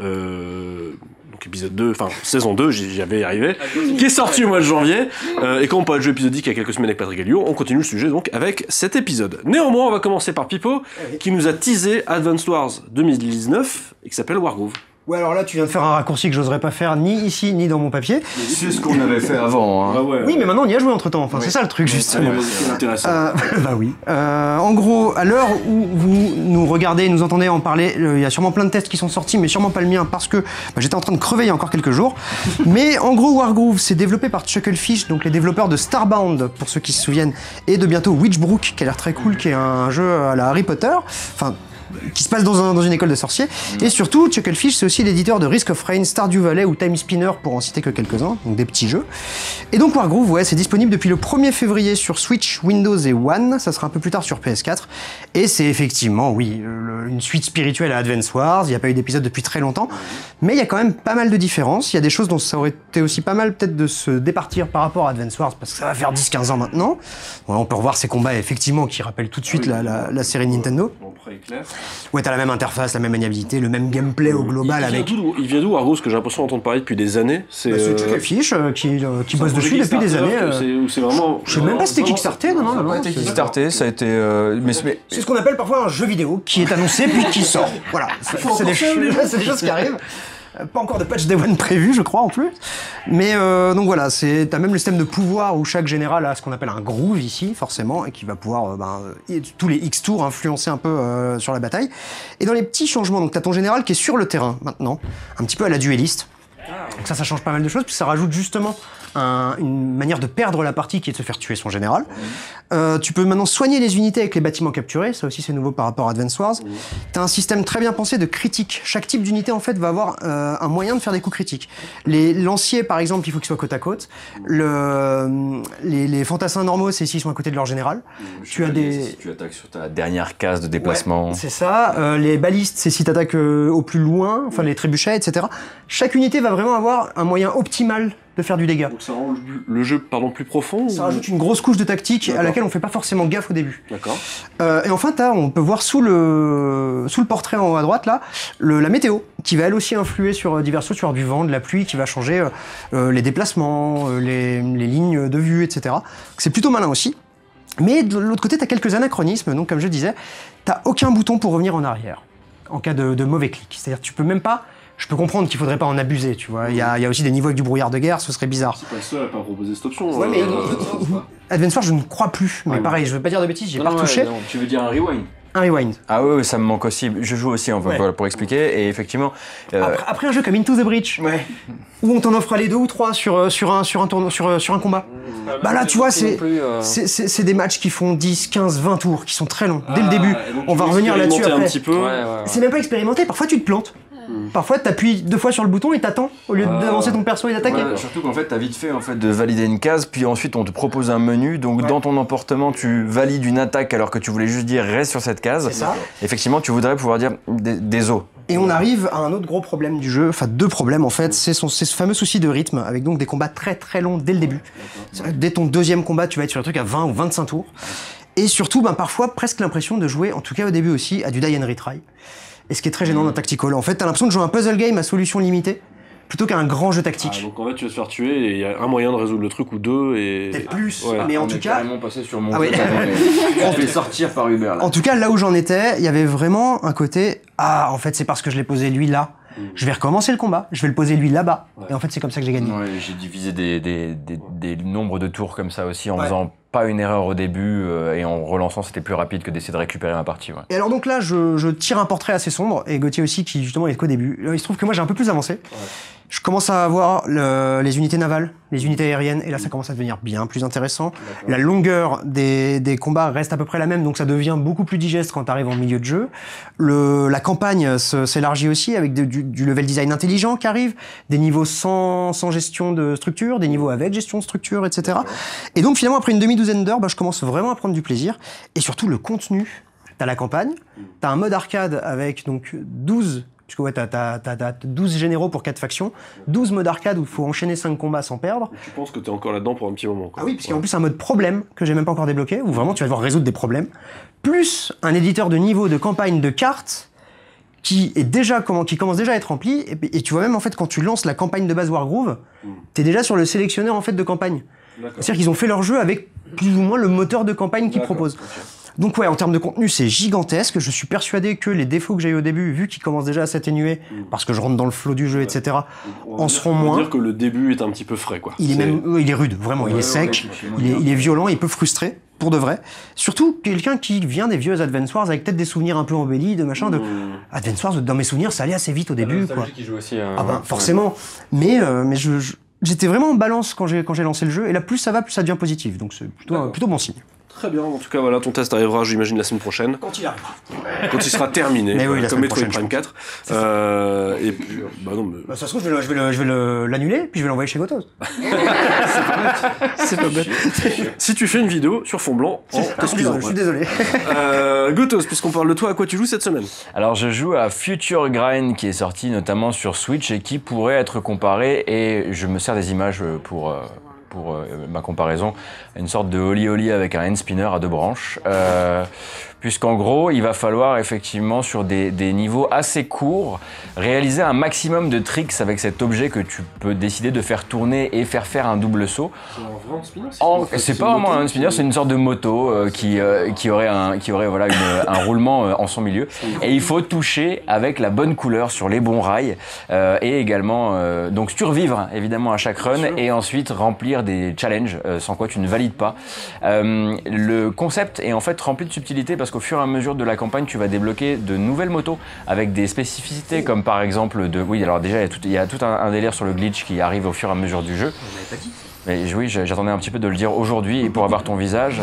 donc épisode 2, enfin saison 2, j'y avais arrivé, qui est sorti au mois de janvier, et quand on parle de jeu épisodique il y a quelques semaines avec Patrick Helio, on continue le sujet donc avec cet épisode. Néanmoins, on va commencer par Pipo, qui nous a teasé Advance Wars 2019, et qui s'appelle Wargroove.
Ouais, alors là, tu viens de faire un raccourci que j'oserais pas faire ni ici ni dans mon papier.
C'est ce qu'on avait fait avant. Hein.
Ah ouais.
Oui, mais maintenant on y a joué entre temps. Enfin, c'est ça le truc, justement.
C'est intéressant.
Bah oui. En gros, à l'heure où vous nous regardez, nous entendez en parler, il y a sûrement plein de tests qui sont sortis, mais sûrement pas le mien parce que j'étais en train de crever il y a encore quelques jours. Mais en gros, Wargroove, c'est développé par Chucklefish, donc les développeurs de Starbound, pour ceux qui se souviennent, et de bientôt Witchbrook, qui a l'air très cool, qui est un jeu à la Harry Potter. Enfin, qui se passe dans une école de sorciers. Et surtout, Chucklefish, c'est aussi l'éditeur de Risk of Rain, Stardew Valley ou Time Spinner, pour en citer que quelques-uns, donc des petits jeux. Et donc Wargroove, ouais, c'est disponible depuis le 1er février sur Switch, Windows et One, ça sera un peu plus tard sur PS4. Et c'est effectivement, oui, une suite spirituelle à Advance Wars, il n'y a pas eu d'épisode depuis très longtemps, mais il y a quand même pas mal de différences, il y a des choses dont ça aurait été aussi pas mal peut-être de se départir par rapport à Advance Wars, parce que ça va faire 10-15 ans maintenant. Bon, on peut revoir ces combats, effectivement, qui rappellent tout de suite la série Nintendo. Ouais, t'as la même interface, la même maniabilité, le même gameplay au global avec...
Il vient d'où Wargroove? Parce que j'ai l'impression d'entendre parler depuis des années. C'est
Chucklefish qui bosse dessus depuis des années.
C'est vraiment...
Je sais même pas si c'était Kickstarté, non,
Ça a été Kickstarté, ça a été...
C'est ce qu'on appelle parfois un jeu vidéo qui est annoncé puis qui sort. Voilà, c'est des choses qui arrivent. Pas encore de patch Day One prévu, je crois, en plus. Mais donc voilà, t'as même le système de pouvoir où chaque général a ce qu'on appelle un groove ici, forcément, et qui va pouvoir, tous les X tours, influencer un peu sur la bataille. Et dans les petits changements, donc t'as ton général qui est sur le terrain, maintenant, un petit peu à la dueliste. Donc ça change pas mal de choses, puis ça rajoute justement une manière de perdre la partie qui est de se faire tuer son général. Tu peux maintenant soigner les unités avec les bâtiments capturés, ça aussi c'est nouveau par rapport à Advance Wars. T'as un système très bien pensé de critique. Chaque type d'unité en fait va avoir un moyen de faire des coups critiques. Les lanciers par exemple, il faut qu'ils soient côte à côte. Les fantassins normaux, c'est s'ils sont à côté de leur général. Tu
attaques sur ta dernière case de déplacement.
Ouais, c'est ça. Les balistes, c'est si t'attaques au plus loin, enfin les trébuchets, etc. Chaque unité va vraiment avoir un moyen optimal de faire du dégât.
Donc ça rend le jeu plus profond?
Ça rajoute une grosse couche de tactique à laquelle on fait pas forcément gaffe au début.
D'accord.
Et enfin, on peut voir sous le portrait en haut à droite là, la météo, qui va elle aussi influer sur diverses choses, sur du vent, de la pluie, qui va changer les déplacements, les lignes de vue, etc. C'est plutôt malin aussi. Mais de l'autre côté, t'as quelques anachronismes, donc comme je disais, t'as aucun bouton pour revenir en arrière, en cas de mauvais clic. C'est-à-dire tu peux même pas... Je peux comprendre qu'il faudrait pas en abuser, tu vois. Il y a aussi des niveaux avec du brouillard de guerre, ce serait bizarre.
C'est pas le seul à pas proposer cette option.
Ouais, mais Advance Wars, je ne crois plus. Mais pareil, je veux pas dire de bêtises, j'ai pas retouché.
Non, tu veux dire un rewind?
Un rewind.
Ah oui, ça me manque aussi. Je joue aussi, voilà, pour expliquer. Et effectivement...
Après un jeu comme Into the Breach, où on t'en offre les 2 ou 3 sur un combat, bah là, tu vois, c'est des matchs qui font 10, 15, 20 tours, qui sont très longs. Dès le début, on va revenir là-dessus après.
Un petit peu.
C'est même pas expérimenté, parfois tu te plantes. Parfois t'appuies 2 fois sur le bouton et t'attends au lieu d'avancer ton perso et d'attaquer.
Ouais, surtout qu'en fait t'as vite fait de valider une case, puis ensuite on te propose un menu, donc dans ton emportement tu valides une attaque alors que tu voulais juste dire reste sur cette case.
C'est ça.
Effectivement tu voudrais pouvoir dire des os.
Et on arrive à un autre gros problème du jeu, enfin 2 problèmes en fait, c'est ce fameux souci de rythme, avec donc des combats très très longs dès le début. Dès ton 2e combat tu vas être sur un truc à 20 ou 25 tours. Et surtout parfois presque l'impression de jouer, en tout cas au début aussi, à du die and retry. et ce qui est très gênant dans Tactical. En fait, t'as l'impression de jouer un puzzle game à solution limitée, plutôt qu'un grand jeu tactique.
Donc en fait, tu vas te faire tuer et il y a un moyen de résoudre le truc ou deux et.
Peut-être plus,
Ouais.
mais en
On
tout
est
cas.
carrément passé sur mon
Ah ouais.
jeu. On fait sortir par Uber là.
En tout cas, là où j'en étais, il y avait vraiment un côté en fait, c'est parce que je l'ai posé lui là. Je vais recommencer le combat, je vais le poser lui là-bas. Et en fait, c'est comme ça que j'ai gagné.
Ouais, j'ai divisé des nombres de tours comme ça aussi en faisant pas une erreur au début et en relançant, c'était plus rapide que d'essayer de récupérer ma partie. Ouais.
Et alors donc là, je tire un portrait assez sombre, et Gauthier aussi, qui justement est qu'au début. Il se trouve que moi j'ai un peu plus avancé. Je commence à avoir les unités navales, les unités aériennes, et là ça commence à devenir bien plus intéressant. La longueur des combats reste à peu près la même, donc ça devient beaucoup plus digeste quand tu arrives en milieu de jeu. La campagne s'élargit aussi avec du level design intelligent qui arrive, des niveaux sans gestion de structure, des niveaux avec gestion de structure, etc. Et donc finalement après une demi-douzaine d'heures, je commence vraiment à prendre du plaisir, et surtout le contenu. T'as la campagne, t'as un mode arcade avec donc 12... Puisque ouais, t'as 12 généraux pour 4 factions, 12 modes arcade où il faut enchaîner 5 combats sans perdre.
Tu penses que t'es encore là-dedans pour un petit moment, quoi.
Ah oui, parce qu'il y a en plus un mode problème que j'ai même pas encore débloqué, où vraiment tu vas devoir résoudre des problèmes, plus un éditeur de niveau de campagne de cartes qui commence déjà à être rempli, et tu vois même en fait quand tu lances la campagne de base Wargroove, t'es déjà sur le sélectionneur en fait de campagne. C'est-à-dire qu'ils ont fait leur jeu avec plus ou moins le moteur de campagne qu'ils proposent. Donc ouais, en termes de contenu, c'est gigantesque. Je suis persuadé que les défauts que j'ai eu au début, vu qu'ils commencent déjà à s'atténuer, parce que je rentre dans le flot du jeu, etc., en seront moins.
On peut dire que le début est un petit peu frais, quoi.
Il est rude, vraiment. Il est sec, il est violent, il peut frustrer, pour de vrai. Surtout quelqu'un qui vient des vieux Advance Wars avec peut-être des souvenirs un peu embellis, de machin, de Advance Wars, dans mes souvenirs, ça allait assez vite au début, quoi.
Qui joue aussi,
Ah ben, forcément. Mais j'étais vraiment en balance quand j'ai lancé le jeu, et là, plus ça va, plus ça devient positif. Donc c'est plutôt bon signe.
Très bien, en tout cas voilà, ton test arrivera j'imagine la semaine prochaine.
Quand il arrivera.
Quand il sera terminé,
Mais oui, la
comme
semaine
Metroid
prochaine,
Prime 4. Et puis, bah non mais...
Bah, ça se trouve, je vais l'annuler, puis je vais l'envoyer chez Gotos.
C'est pas bête. Si tu fais une vidéo sur fond blanc,
Je suis désolé.
Gotos, puisqu'on parle de toi, à quoi tu joues cette semaine?
Alors je joue à Future Grind qui est sorti notamment sur Switch et qui pourrait être comparé, et je me sers des images pour ma comparaison, une sorte de Oli Oli avec un hand spinner à 2 branches. Puisqu'en gros, il va falloir effectivement sur des niveaux assez courts réaliser un maximum de tricks avec cet objet que tu peux décider de faire tourner et faire un double saut.
C'est un vrai hand spinner?
C'est pas vraiment un hand spinner, c'est une sorte de moto qui aurait voilà un roulement en son milieu. Et il faut toucher avec la bonne couleur sur les bons rails et également donc survivre évidemment à chaque run et ensuite remplir des challenges sans quoi tu ne valides pas. Le concept est en fait rempli de subtilité parce qu'au fur et à mesure de la campagne, tu vas débloquer de nouvelles motos avec des spécificités comme par exemple oui, alors déjà il y a tout un délire sur le glitch qui arrive au fur et à mesure du jeu. Mais oui, j'attendais un petit peu de le dire aujourd'hui pour avoir ton visage.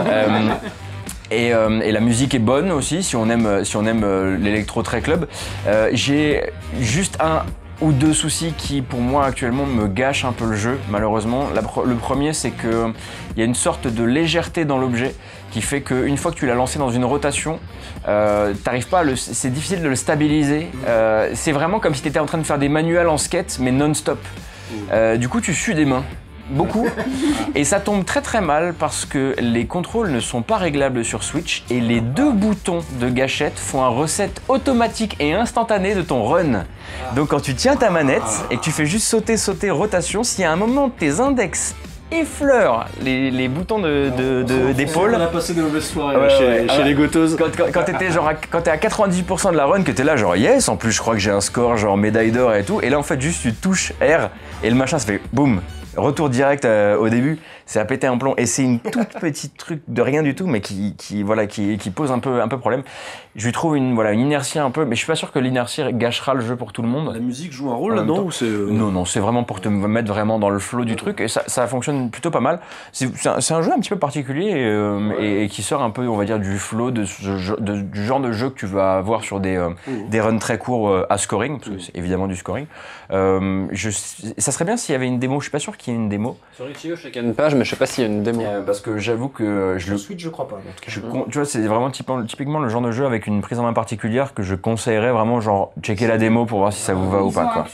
Et la musique est bonne aussi si on aime l'électro très club. J'ai juste un ou deux soucis qui pour moi actuellement me gâchent un peu le jeu malheureusement. Le premier, c'est que il y a une sorte de légèreté dans l'objet qui fait qu'une fois que tu l'as lancé dans une rotation, t'arrives pas c'est difficile de le stabiliser. C'est vraiment comme si tu étais en train de faire des manuels en skate mais non-stop. Du coup tu sues des mains. Beaucoup, et ça tombe très très mal parce que les contrôles ne sont pas réglables sur Switch et les 2 boutons de gâchette font un reset automatique et instantané de ton run. Donc quand tu tiens ta manette et que tu fais juste sauter, rotation, si à un moment tes index effleurent les boutons d'épaule.
On a passé de mauvaises soirées chez les Gotos.
Quand t'es à 98% de la run, que t'es là genre yes, en plus je crois que j'ai un score genre médaille d'or et tout, et là en fait juste tu touches R et le machin se fait boum. Retour direct au début, c'est à péter un plomb et c'est une toute petite truc de rien du tout mais qui pose un peu problème. Je lui trouve une inertie un peu, mais je suis pas sûr que l'inertie gâchera le jeu pour tout le monde.
La musique joue un rôle là-dedans ou c'est
Non, c'est vraiment pour te mettre vraiment dans le flow du truc et ça fonctionne plutôt pas mal. C'est un jeu un petit peu particulier et qui sort un peu, on va dire, du flow du genre de jeu que tu vas avoir sur des runs très courts à scoring, parce que c'est évidemment du scoring. Ça serait bien s'il y avait une démo, je suis pas sûr qu'il y ait une démo.
Sur Itch.io, je sais qu'il y a une page, mais je sais pas s'il y a une démo.
Parce que j'avoue que
Switch, je crois pas. En tout cas.
Tu vois, c'est vraiment typiquement le genre de jeu avec une prise en main particulière que je conseillerais vraiment, genre, checker la démo pour voir si ça vous va ou pas.
Ils ont inclus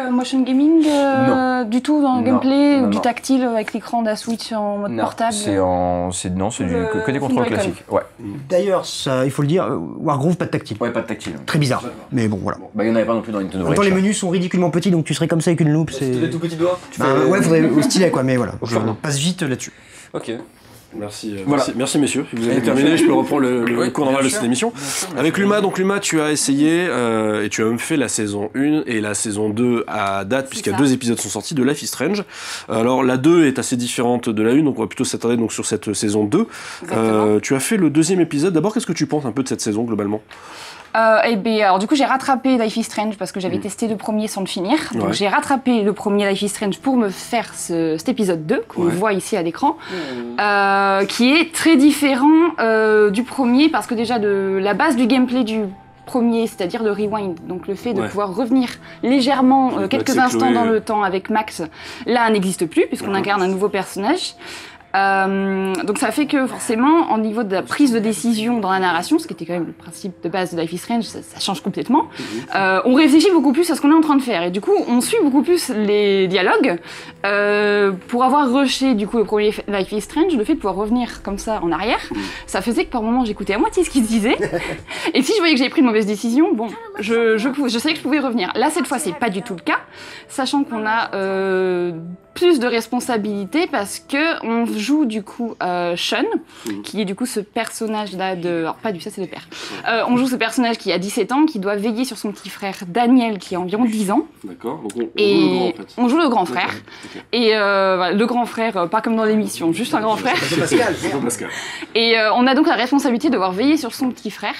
motion gaming du tout dans le gameplay, du
non.
tactile avec l'écran de la Switch en mode portable.
Que des contrôles classiques. Ouais.
D'ailleurs, ça, il faut le dire, Wargroove, pas de tactile.
Ouais, pas de tactile.
Très bizarre. Mais bon, voilà.
Bah, il n'y en avait pas non plus dans Nintendo.
En même temps, les menus sont ridiculement petits, donc tu serais comme ça avec une loupe. C'est
des tout petits doigts.
Ouais, faudrait au stylet, quoi. Mais voilà, je passe vite là-dessus.
Ok.
Merci,
Voilà.
merci messieurs. Vous avez terminé, je peux reprendre le cours normal de cette émission. Avec Luma, donc Luma, tu as essayé et tu as même fait la saison 1 et la saison 2 à date, puisqu'il y a 2 épisodes sont sortis de Life is Strange. Alors la 2 est assez différente de la 1, donc on va plutôt s'attarder donc sur cette saison 2. Tu as fait le 2e épisode. D'abord, qu'est-ce que tu penses un peu de cette saison globalement ?
Alors du coup j'ai rattrapé Life is Strange parce que j'avais testé le premier sans le finir. Donc j'ai rattrapé le premier Life is Strange pour me faire cet épisode 2 qu'on voit ici à l'écran, qui est très différent du premier parce que déjà de la base du gameplay du premier, c'est-à-dire le rewind, donc le fait de pouvoir revenir légèrement quelques instants dans le temps avec Max, là n'existe plus puisqu'on incarne un nouveau personnage. Donc ça fait que forcément, au niveau de la prise de décision dans la narration, ce qui était quand même le principe de base de Life is Strange, ça change complètement. On réfléchit beaucoup plus à ce qu'on est en train de faire et du coup, on suit beaucoup plus les dialogues. Pour avoir rushé du coup le premier Life is Strange, le fait de pouvoir revenir comme ça en arrière, ça faisait que par moments j'écoutais à moitié ce qu'ils disaient. Et si je voyais que j'avais pris une mauvaise décision, bon, je savais que je pouvais revenir. Là, cette fois, c'est pas du tout le cas, sachant qu'on a plus de responsabilités parce que on joue du coup Sean, qui est du coup ce personnage-là alors pas du ça c'est le père. On joue ce personnage qui a 17 ans, qui doit veiller sur son petit frère Daniel qui a environ 10 ans.
D'accord, donc on joue le grand en fait.
On joue le grand frère. Okay. Et voilà, le grand frère, pas comme dans l'émission, juste un grand frère.
C'est Pascal.
Et on a donc la responsabilité de devoir veiller sur son petit frère.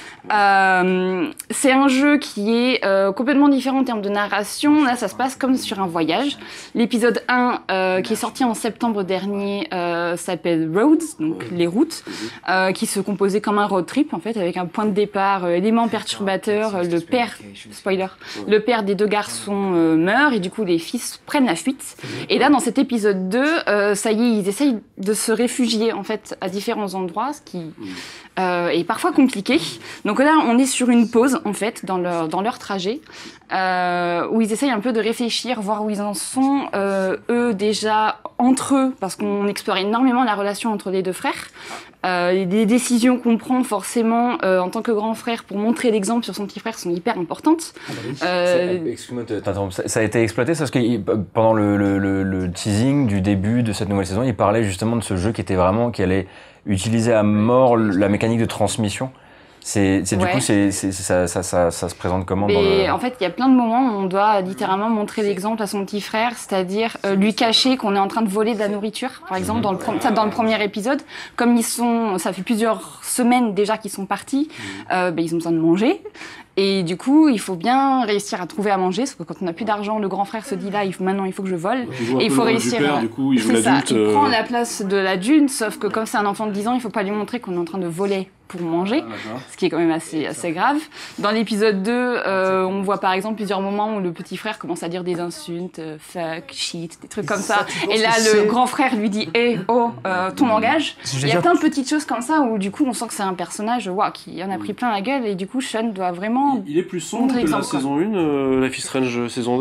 C'est un jeu qui est complètement différent en termes de narration. Là, ça se passe comme sur un voyage. L'épisode 1, qui est sorti en septembre dernier, s'appelle Roads, donc les routes, qui se composait comme un road trip, en fait, avec un point de départ, élément perturbateur. Le père, spoiler, le père des 2 garçons meurt et du coup, les fils prennent la fuite. Et là, dans cet épisode 2, ça y est, ils essayent de se réfugier, en fait, à différents endroits, ce qui est parfois compliqué. Donc là, on est sur une pause, en fait, dans leur trajet, où ils essayent un peu de réfléchir, voir où ils en sont, eux, déjà, entre eux, parce qu'on explore énormément la relation entre les 2 frères. Les décisions qu'on prend, forcément, en tant que grand frère, pour montrer l'exemple sur son petit frère, sont hyper importantes.
Excuse-moi de t'interrompre. Ça a été exploité, parce que pendant le teasing du début de cette nouvelle saison, il parlait justement de ce jeu qui allait utiliser à mort la mécanique de transmission. Du coup, ça se présente comment
En fait, il y a plein de moments où on doit littéralement montrer l'exemple à son petit frère, c'est-à-dire lui cacher qu'on est en train de voler de la nourriture, par exemple, dans le premier épisode. Comme ça fait plusieurs semaines déjà qu'ils sont partis, ils ont besoin de manger. Et du coup, il faut bien réussir à trouver à manger, parce que quand on n'a plus d'argent, le grand frère se dit là, maintenant il faut que je vole. Et il faut réussir.
Du coup, il joue
l'adulte. Il prend la place de l'adulte, sauf que comme c'est un enfant de 10 ans, il faut pas lui montrer qu'on est en train de voler pour manger, ce qui est quand même assez grave. Dans l'épisode 2, on voit par exemple plusieurs moments où le petit frère commence à dire des insultes, fuck, shit, des trucs comme ça. Et là, le grand frère lui dit ton langage. Il y a plein de petites choses comme ça où du coup on sent que c'est un personnage qui en a pris plein la gueule et du coup Sean doit vraiment.
Il est plus sombre que la saison 1, Life is Strange saison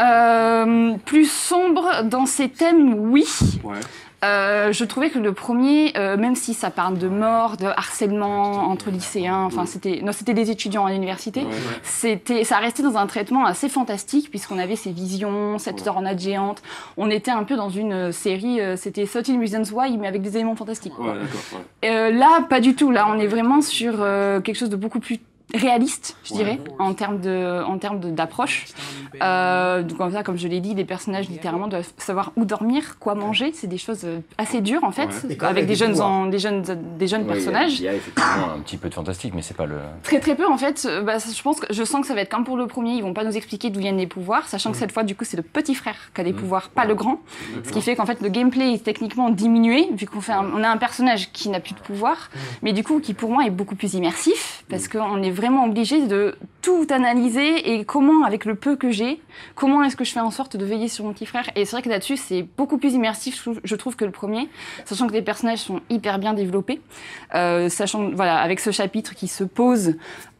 2
Plus sombre dans ses thèmes, oui.
Ouais.
Je trouvais que le premier, même si ça parle de mort, de harcèlement entre lycéens, c'était des étudiants à l'université, ça restait dans un traitement assez fantastique puisqu'on avait ces visions, cette tornade géante. On était un peu dans une série, c'était 13 Reasons Why, mais avec des éléments fantastiques. Là, pas du tout. Là, on est vraiment sur quelque chose de beaucoup plus réaliste, je dirais, en termes d'approche. Donc comme ça, comme je l'ai dit, les personnages littéralement doivent savoir où dormir, quoi manger. C'est des choses assez dures en fait, avec des jeunes personnages.
Il y a effectivement un petit peu de fantastique, mais c'est pas le.
Très très peu en fait. Je sens que ça va être comme pour le premier. Ils vont pas nous expliquer d'où viennent les pouvoirs, sachant que cette fois du coup c'est le petit frère qui a des pouvoirs, pas le grand. Ce qui fait qu'en fait le gameplay est techniquement diminué vu on a un personnage qui n'a plus de pouvoir, mais du coup qui pour moi est beaucoup plus immersif parce qu'on est vraiment obligé de tout analyser et comment, avec le peu que j'ai, comment est-ce que je fais en sorte de veiller sur mon petit frère. Et c'est vrai que là-dessus, c'est beaucoup plus immersif, je trouve, que le premier, sachant que les personnages sont hyper bien développés, sachant, avec ce chapitre qui se pose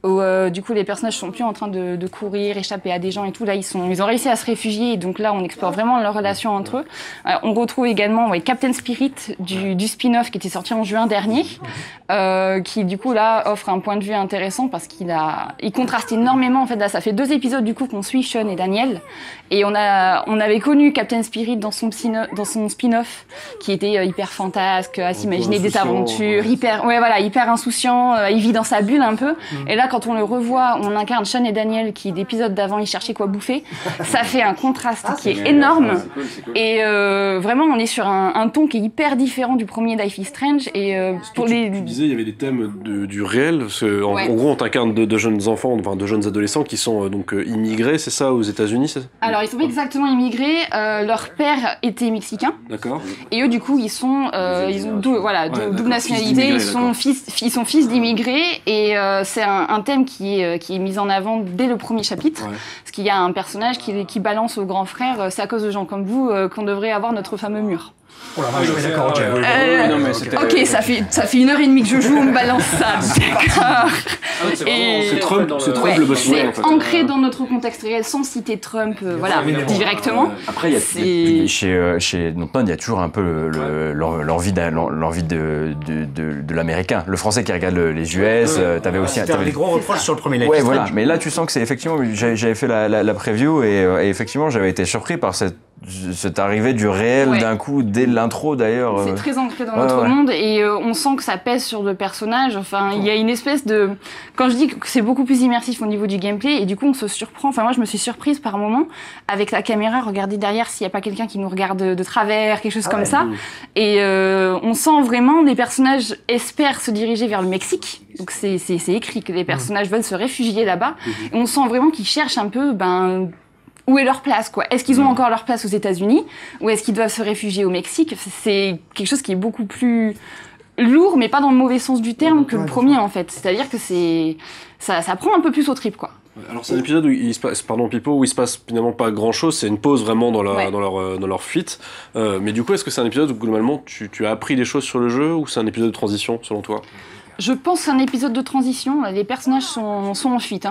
où du coup les personnages sont plus en train de courir, échapper à des gens et tout. Là, ils ont réussi à se réfugier et donc là, on explore vraiment leur relation entre eux. On retrouve également Captain Spirit du spin-off qui était sorti en juin dernier, qui du coup là offre un point de vue intéressant parce qu'il contraste énormément. En fait, là, ça fait 2 épisodes du coup qu'on suit Sean et Daniel, et on avait connu Captain Spirit dans son spin-off qui était hyper fantasque, à s'imaginer des aventures, hyper insouciant, il vit dans sa bulle un peu. Et là, quand on le revoit, on incarne Sean et Daniel qui, l'épisode d'avant, ils cherchaient quoi bouffer. Ça fait un contraste qui est énorme.
Cool.
Et vraiment, on est sur un ton qui est hyper différent du premier Life is Strange. Et
tu disais, il y avait des thèmes du réel. En gros, on t'incarne de jeunes enfants, enfin de jeunes adolescents qui sont donc immigrés, c'est ça, aux États-Unis, c'est ça?
Alors, ils sont pas exactement immigrés. Leur père était mexicain.
D'accord.
Et eux, du coup, ils ont double nationalité. Ils sont fils d'immigrés. Et c'est un thème qui est mis en avant dès le premier chapitre. Ouais. Parce qu'il y a un personnage qui balance au grand frère, c'est à cause de gens comme vous qu'on devrait avoir notre fameux mur.
Oh la vache, d'accord, ok.
Ok, ça fait 1h30 que je joue, on me balance ça, d'accord.
C'est Trump le boss.
C'est ancré dans notre contexte réel, sans citer Trump, directement.
Après, chez Dontnod, il y a toujours un peu l'envie de l'américain. Le français qui regarde les US, t'avais aussi...
C'était des gros reproches sur le premier Life is
Ouais,
Strange.
voilà. Mais là, tu sens que c'est effectivement... J'avais fait la preview et effectivement, j'avais été surpris par cette arrivée du réel d'un coup, dès l'intro d'ailleurs.
C'est très ancré dans notre monde et on sent que ça pèse sur le personnage. Enfin, il y a une espèce de... Quand je dis que c'est beaucoup plus immersif au niveau du gameplay, et du coup on se surprend, enfin moi je me suis surprise par moment, avec la caméra, regarder derrière s'il n'y a pas quelqu'un qui nous regarde de travers, quelque chose comme ça. Et on sent vraiment les personnages espèrent se diriger vers le Mexique. Donc c'est écrit que les personnages veulent se réfugier là-bas. Et on sent vraiment qu'ils cherchent un peu... où est leur place, quoi? Est-ce qu'ils ont encore leur place aux États-Unis ou est-ce qu'ils doivent se réfugier au Mexique? C'est quelque chose qui est beaucoup plus lourd, mais pas dans le mauvais sens du terme, que le premier, en fait. C'est-à-dire que ça prend un peu plus aux tripes, quoi.
Alors c'est un épisode où il se passe, Pipo, où il se passe finalement pas grand-chose, c'est une pause vraiment dans leur fuite. Mais du coup, est-ce que c'est un épisode où globalement tu as appris des choses sur le jeu ou c'est un épisode de transition, selon toi?
Je pense que c'est un épisode de transition. Les personnages sont en fuite.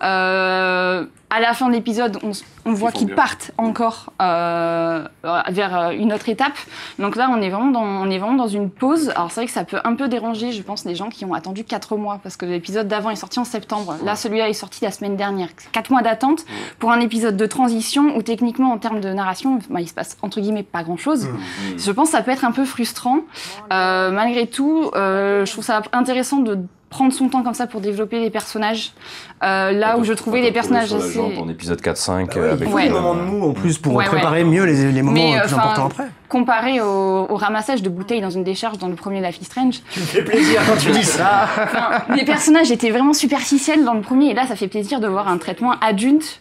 À la fin de l'épisode, on voit qu'ils partent encore vers une autre étape. Donc là, on est vraiment dans une pause. Alors c'est vrai que ça peut un peu déranger, je pense, les gens qui ont attendu 4 mois. Parce que l'épisode d'avant est sorti en septembre. Là, celui-là est sorti la semaine dernière. 4 mois d'attente pour un épisode de transition où techniquement, en termes de narration, il se passe entre guillemets pas grand-chose. Je pense que ça peut être un peu frustrant. Malgré tout, je trouve ça intéressant de prendre son temps comme ça pour développer les personnages. Là où je trouvais les personnages assez...
En épisode 4-5...
il faut des moments de mou en plus pour préparer mieux les moments plus importants après.
Comparé au ramassage de bouteilles dans une décharge dans le premier Life is Strange.
Tu me fais plaisir quand tu dis ça.
Les personnages étaient vraiment superficiels dans le premier et là ça fait plaisir de voir un traitement adulte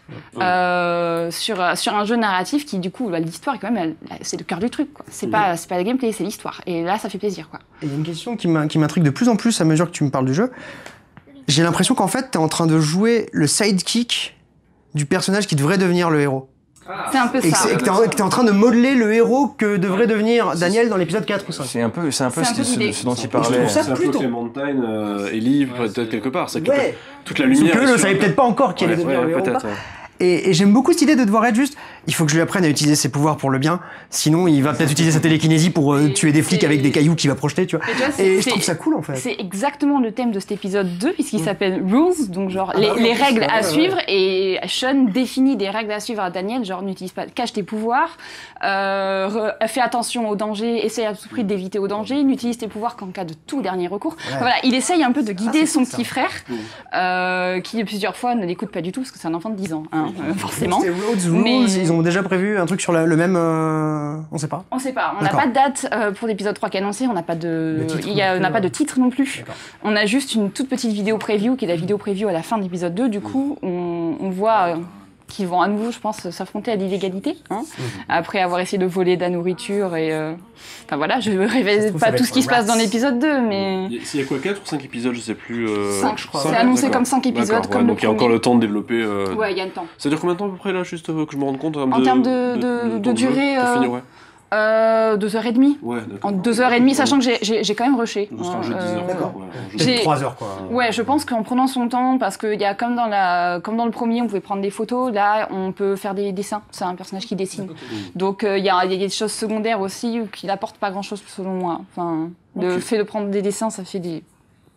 sur un jeu narratif qui du coup l'histoire est quand même c'est le cœur du truc, quoi. C'est pas le gameplay, c'est l'histoire et là ça fait plaisir, quoi.
Et il y a une question qui m'intrigue de plus en plus à mesure que tu me parles du jeu. J'ai l'impression qu'en fait t'es en train de jouer le sidekick du personnage qui devrait devenir le héros.
C'est un peu ça.
Et que t'es en train de modeler le héros que devrait devenir Daniel dans l'épisode 4 ou 5.
C'est un peu ce dont il parlait.
Je trouve ça plutôt Clémentine, Ellie, peut-être quelque part. C'est toute la lumière.
Sauf que ne savait peut-être pas encore qu'il allait devenir le héros. Et j'aime beaucoup cette idée de devoir être juste, il faut que je lui apprenne à utiliser ses pouvoirs pour le bien, sinon il va peut-être utiliser sa télékinésie pour tuer des flics avec des cailloux qu'il va projeter, tu vois. Et je trouve ça cool en fait.
C'est exactement le thème de cet épisode 2, puisqu'il s'appelle Rules, donc genre les règles à suivre, et Sean définit des règles à suivre à Daniel, genre n'utilise pas, cache tes pouvoirs, fais attention aux dangers, essaye à tout prix d'éviter aux dangers, n'utilise tes pouvoirs qu'en cas de tout dernier recours. Voilà, il essaye un peu de guider son petit frère, qui plusieurs fois ne l'écoute pas du tout, parce que c'est un enfant de 10 ans. Forcément.
Mais ils ont déjà prévu un truc sur le même... on sait pas.
On sait pas. On n'a pas de date pour l'épisode 3 qui est annoncé. On n'a pas de... On n'a pas de titre non plus. On a juste une toute petite vidéo preview qui est la vidéo preview à la fin de l'épisode 2. Du coup, on voit... qui vont à nouveau, je pense, s'affronter à l'illégalité, après avoir essayé de voler de la nourriture et... Enfin voilà, je ne révèle pas tout ce qui se passe dans l'épisode 2, mais...
Il y a quoi, 4 ou 5 épisodes, je sais plus...
5, je crois. C'est annoncé comme 5 épisodes, comme
donc il y a encore le temps de développer...
Ouais, il y a le temps.
Ça dure combien de temps à peu près, là, juste que je me rende compte
en termes de durée... 2h30.
Ouais,
En
d'accord.
2h30, sachant que j'ai quand même rushé.
C'est un jeu de 10 heures.
d'accord.
Ouais, un jeu de-
J'ai-
3 heures quoi.
Ouais, je pense qu'en prenant son temps, parce qu'il y a comme dans le premier, on pouvait prendre des photos, là, on peut faire des dessins. C'est un personnage qui dessine. Donc, il y a des choses secondaires aussi qui n'apportent pas grand-chose selon moi. Enfin, le fait de prendre des dessins, ça fait des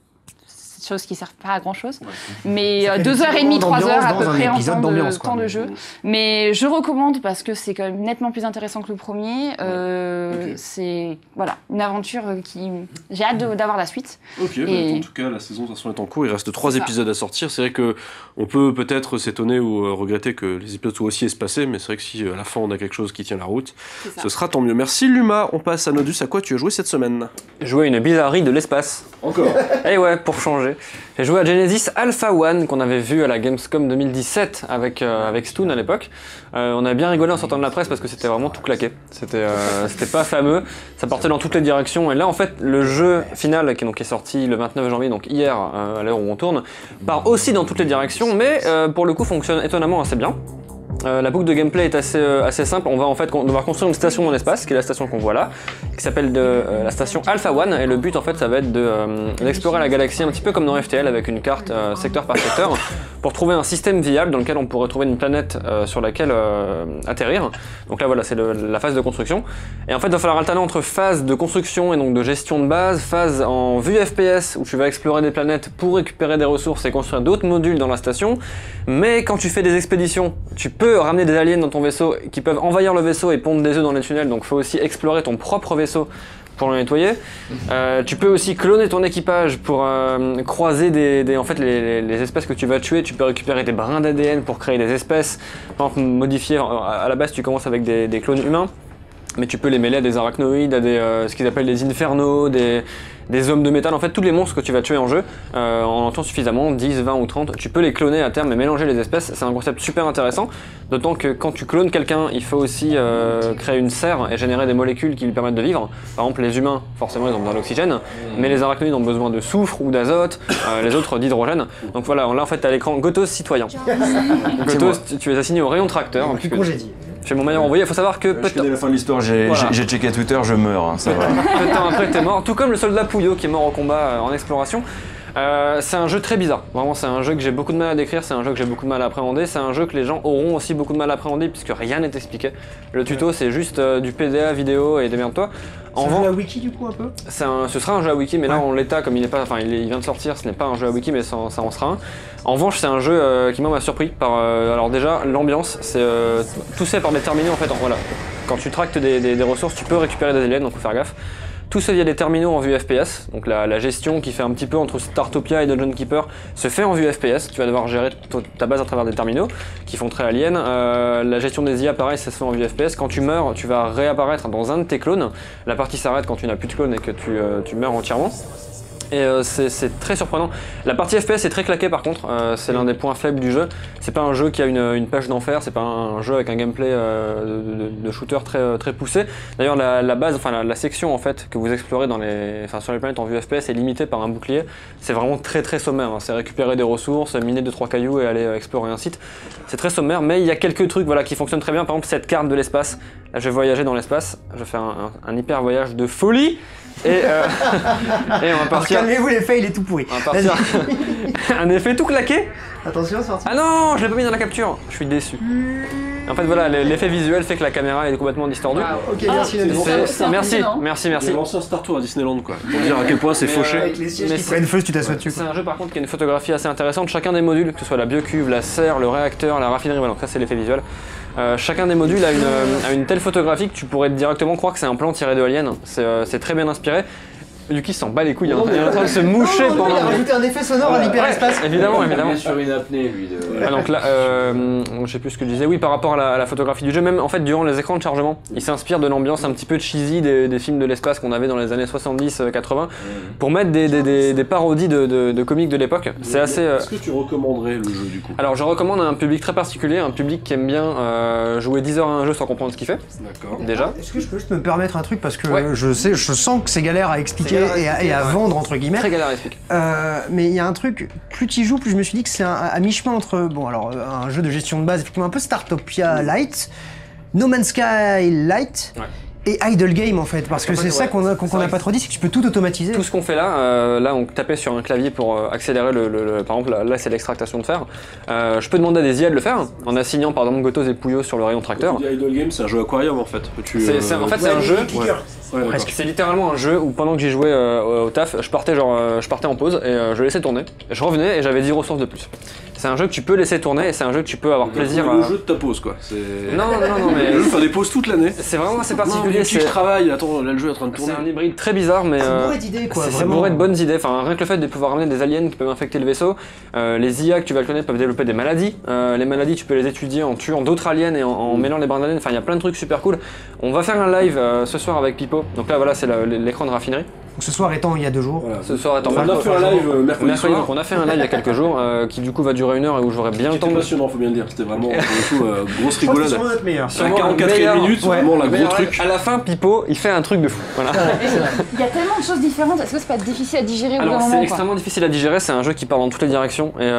choses qui servent pas à grand chose. Mais
Ça fait
2h30, 3 heures à peu
dans un
près en
épisode d'ambiance, quoi.
temps de jeu. Mais je recommande parce que c'est quand même nettement plus intéressant que le premier.
Ok.
C'est voilà, une aventure qui... J'ai hâte d'avoir la suite.
Ok,
Et-
en tout cas, la saison de toute façon est en cours. Il reste 3
C'est ça.
épisodes à sortir. C'est vrai que on peut peut-être s'étonner ou regretter que les épisodes soient aussi espacés, mais c'est vrai que si à la fin on a quelque chose qui tient la route,
C'est ça.
ce sera tant mieux. Merci Luma. On passe à Nodus. À quoi tu as joué cette semaine?
Jouer une bizarrerie de l'espace.
Encore.
Et ouais, pour changer. J'ai joué à Genesis Alpha One qu'on avait vu à la Gamescom 2017 avec Stoon à l'époque. On a bien rigolé en sortant de la presse parce que c'était vraiment tout claqué. C'était pas fameux. Ça partait dans toutes les directions. Et là, en fait, le jeu final qui est sorti le 29 janvier, donc hier, à l'heure où on tourne, part aussi dans toutes les directions, mais pour le coup fonctionne étonnamment assez bien. La boucle de gameplay est assez simple. On va en fait devoir construire une station dans l'espace, qui est la station qu'on voit là, qui s'appelle la station Alpha One. Et le but en fait, ça va être d'explorer la galaxie un petit peu comme dans FTL avec une carte secteur par secteur pour trouver un système viable dans lequel on pourrait trouver une planète sur laquelle atterrir. Donc là voilà, c'est la phase de construction. Et en fait, il va falloir alterner entre phase de construction et donc de gestion de base, phase en vue FPS où tu vas explorer des planètes pour récupérer des ressources et construire d'autres modules dans la station. Mais quand tu fais des expéditions, tu peux ramener des aliens dans ton vaisseau qui peuvent envahir le vaisseau et pondre des œufs dans les tunnels, donc faut aussi explorer ton propre vaisseau pour le nettoyer. Tu peux aussi cloner ton équipage pour croiser en fait, les espèces que tu vas tuer. Tu peux récupérer des brins d'ADN pour créer des espèces, par exemple modifier. À la base, tu commences avec des clones humains, mais tu peux les mêler à des arachnoïdes, à ce qu'ils appellent des infernos, des hommes de métal, en fait tous les monstres que tu vas tuer en jeu, en en tuant suffisamment, 10, 20 ou 30, tu peux les cloner à terme et mélanger les espèces. C'est un concept super intéressant, d'autant que quand tu clones quelqu'un, il faut aussi créer une serre et générer des molécules qui lui permettent de vivre. Par exemple les humains, forcément ils ont besoin d'oxygène, mais les arachnoïdes ont besoin de soufre ou d'azote, les autres d'hydrogène. Donc voilà, là en fait t'as l'écran Gotos citoyen. Gotos, tu es assigné au rayon tracteur.
Plus congédié.
Je suis mon meilleur envoyé, il faut savoir que
Je
peu de
connais la fin de l'histoire, j'ai
Voilà.
checké Twitter, je meurs, hein, ça va.
peu de temps après t'es mort, tout comme le soldat Pouillot qui est mort au combat en exploration. C'est un jeu très bizarre, vraiment c'est un jeu que j'ai beaucoup de mal à décrire, c'est un jeu que j'ai beaucoup de mal à appréhender, c'est un jeu que les gens auront aussi beaucoup de mal à appréhender puisque rien n'est expliqué. Le tuto c'est juste du PDA vidéo et démerde-toi. En
C'est
vent,
la wiki du coup un peu.
ce sera un jeu à wiki, mais là en l'état comme il est pas, enfin il vient de sortir, ce n'est pas un jeu à wiki, mais ça en sera un. En revanche, c'est un jeu qui moi m'a surpris par, alors déjà l'ambiance, c'est tout c'est par des terminaux en fait. Voilà, quand tu tractes des ressources, tu peux récupérer des aliens, donc faut faire gaffe. Tout ça via des terminaux en vue FPS, donc la gestion qui fait un petit peu entre Startopia et Dungeon Keeper se fait en vue FPS. Tu vas devoir gérer ta base à travers des terminaux qui font très alien. La gestion des IA, pareil, ça se fait en vue FPS. Quand tu meurs, tu vas réapparaître dans un de tes clones. La partie s'arrête quand tu n'as plus de clone et que tu meurs entièrement. Et c'est très surprenant. La partie FPS est très claquée par contre, c'est l'un des points faibles du jeu. C'est pas un jeu qui a une pêche d'enfer, c'est pas un jeu avec un gameplay de shooter très poussé. D'ailleurs la base, enfin la section en fait que vous explorez sur les planètes en vue FPS est limitée par un bouclier. C'est vraiment très sommaire, hein. C'est récupérer des ressources, miner 2-3 cailloux et aller explorer un site. C'est très sommaire, mais il y a quelques trucs voilà, qui fonctionnent très bien. Par exemple cette carte de l'espace, là je vais voyager dans l'espace, je vais faire un hyper voyage de folie. Et on va partir.
Calmez-vous les faits, il est tout pourri.
On va partir. Un effet tout claqué.
Attention, c'est parti.
Ah non, je l'ai pas mis dans la capture. Je suis déçu. En fait voilà, l'effet visuel fait que la caméra est complètement distordue.
Ok, merci les
Merci.
C'est l'ancien Star Tour à Disneyland quoi. Pour dire à quel point c'est fauché.
Avec les sièges
Mais
qui
c'est-
prennent feu si tu t'assois dessus.
C'est un jeu par contre qui a une photographie assez intéressante. Chacun des modules, que ce soit la biocuve, la serre, le réacteur, la raffinerie, voilà, donc ça c'est l'effet visuel. Chacun des modules a une telle photographie que tu pourrais directement croire que c'est un plan tiré de Alien. C'est très bien inspiré. Yuki s'en bat les couilles, hein. Il est en train de se moucher
Il a
pendant.
rajouté un effet sonore à l'hyperespace.
Évidemment.
Il est sur une apnée, lui.
Ah, donc là, je sais plus ce que je disais. Oui, par rapport à la photographie du jeu, même en fait durant les écrans de chargement, il s'inspire de l'ambiance un petit peu cheesy des films de l'espace qu'on avait dans les années 70-80 pour mettre des parodies de comics de l'époque. C'est assez.
Est-ce que tu recommanderais le jeu du coup?
Alors je recommande à un public très particulier, un public qui aime bien jouer 10 heures à un jeu sans comprendre ce qu'il fait.
D'accord.
Déjà.
Est-ce que je peux juste me permettre un truc parce que
Ouais.
je sens que c'est galère à expliquer et à vendre entre guillemets.
Très galère à expliquer.
Mais il y a un truc, plus tu y joues, plus je me suis dit que c'est à mi-chemin entre un jeu de gestion de base, effectivement un peu Startopia Light, No Man's Sky Light,
Ouais.
et idle game en fait, parce que c'est ça qu'on n'a pas trop dit, c'est que tu peux tout automatiser.
Tout ce qu'on fait là on tapait sur un clavier pour accélérer par exemple là c'est l'extractation de fer. Je peux demander à des IA de le faire en assignant par exemple Gotos et Pouillot sur le rayon tracteur.
Idle game, c'est un jeu aquarium en fait.
C'est un jeu. C'est littéralement un jeu où pendant que j'y jouais au taf, je partais en pause et je laissais tourner. Je revenais et j'avais 10 ressources de plus. C'est un jeu que tu peux laisser tourner et c'est un jeu que tu peux avoir plaisir à...
Le jeu de ta pause quoi.
Non mais...
Le jeu faire des pauses toute l'année.
C'est vraiment assez particulier.
Si je travaille, attends, là le jeu est en train de tourner.
C'est un hybride très bizarre mais...
C'est bourré d'idées quoi.
C'est bourré de bonnes idées. Enfin rien que le fait de pouvoir ramener des aliens qui peuvent infecter le vaisseau, les IA que tu vas connaître peuvent développer des maladies. Les maladies tu peux les étudier en tuant d'autres aliens et en mêlant les brins d'aliens. Enfin il y a plein de trucs super cool. On va faire un live ce soir avec Pipo. Donc là voilà c'est l'écran de raffinerie.
Donc ce soir étant il y a 2 jours.
Voilà.
Ce soir étant
on a fait un live mercredi soir.
Donc on a fait un live il y a quelques jours qui du coup va durer 1 heure et où j'aurai bien le temps.
C'était passionnant, faut bien le dire. C'était vraiment grosse rigolade.
C'est notre meilleur.
À la 44e minute, vraiment la gros truc.
À la fin, Pipo, il fait un truc de fou. Voilà.
Il y a tellement de choses différentes. Est-ce que c'est pas difficile à digérer au bout d'un moment?
C'est extrêmement difficile à digérer. C'est un jeu qui part dans toutes les directions et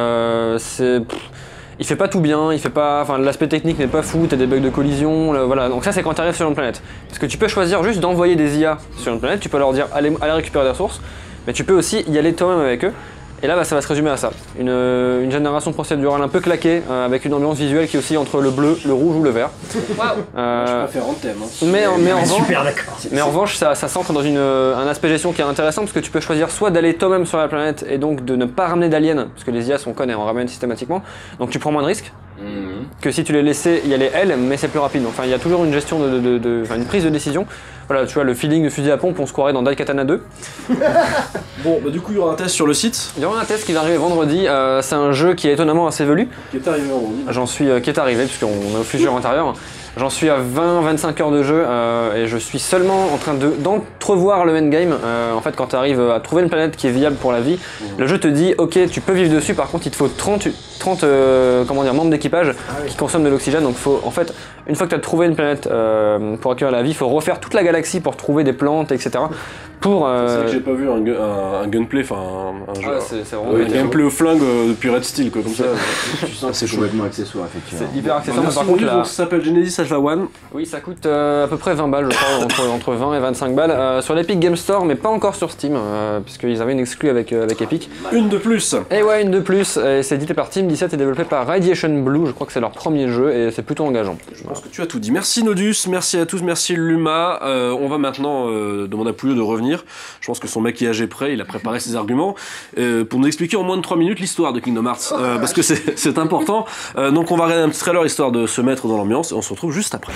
il fait pas tout bien, l'aspect technique n'est pas fou, t'as des bugs de collision, voilà. Donc ça c'est quand t'arrives sur une planète. Parce que tu peux choisir juste d'envoyer des IA sur une planète, tu peux leur dire allez récupérer des ressources, mais tu peux aussi y aller toi-même avec eux. Et là ça va se résumer à ça. Une génération procédurale un peu claquée, avec une ambiance visuelle qui oscille entre le bleu, le rouge ou le vert.
Je préfère en thème.
Mais en revanche, ça s'ancre dans un aspect gestion qui est intéressant parce que tu peux choisir soit d'aller toi-même sur la planète et donc de ne pas ramener d'aliens, parce que les IA sont connes et en ramènent systématiquement, donc tu prends moins de risques. Que si tu les laissais y aller elles, mais c'est plus rapide. Enfin, il y a toujours une gestion une prise de décision. Voilà, tu vois, le feeling de fusil à pompe, on se croirait dans Daikatana 2.
Bon, bah du coup, il y aura un test sur le site.
Il y aura un test qui va arriver vendredi. C'est un jeu qui est étonnamment assez velu.
Qui est arrivé vendredi.
Qui est arrivé, puisqu'on est au futur intérieur. J'en suis à 20-25 heures de jeu et je suis seulement en train d'entrevoir le endgame. En fait, quand tu arrives à trouver une planète qui est viable pour la vie, le jeu te dit ok, tu peux vivre dessus, par contre il te faut 30 membres d'équipage qui consomment de l'oxygène. Donc en fait, une fois que tu as trouvé une planète pour accueillir la vie, il faut refaire toute la galaxie pour trouver des plantes, etc.
C'est vrai que j'ai pas vu un gunplay, enfin un jeu.
C'est vraiment
un gameplay au flingue depuis Red Steel, quoi, comme ça.
Tu sens que c'est complètement accessoire, effectivement.
C'est hyper accessoire, mais par
contre,
contre,
ça s'appelle Genesis Alpha One.
Oui, ça coûte à peu près 20 balles, je crois, entre 20 et 25 balles. Sur l'Epic Game Store, mais pas encore sur Steam, puisqu'ils avaient une exclue avec Epic.
Une de plus.
Et ouais, une de plus. Et c'est édité par Team 17 et développé par Radiation Blue. Je crois que c'est leur premier jeu et c'est plutôt engageant.
Je pense que tu as tout dit. Merci Nodus, merci à tous, merci Luma. On va maintenant demander à Pouillot de revenir. Je pense que son maquillage est prêt, il a préparé ses arguments pour nous expliquer en moins de 3 minutes l'histoire de Kingdom Hearts, parce que c'est important. Donc on va regarder un petit trailer histoire de se mettre dans l'ambiance et on se retrouve juste après.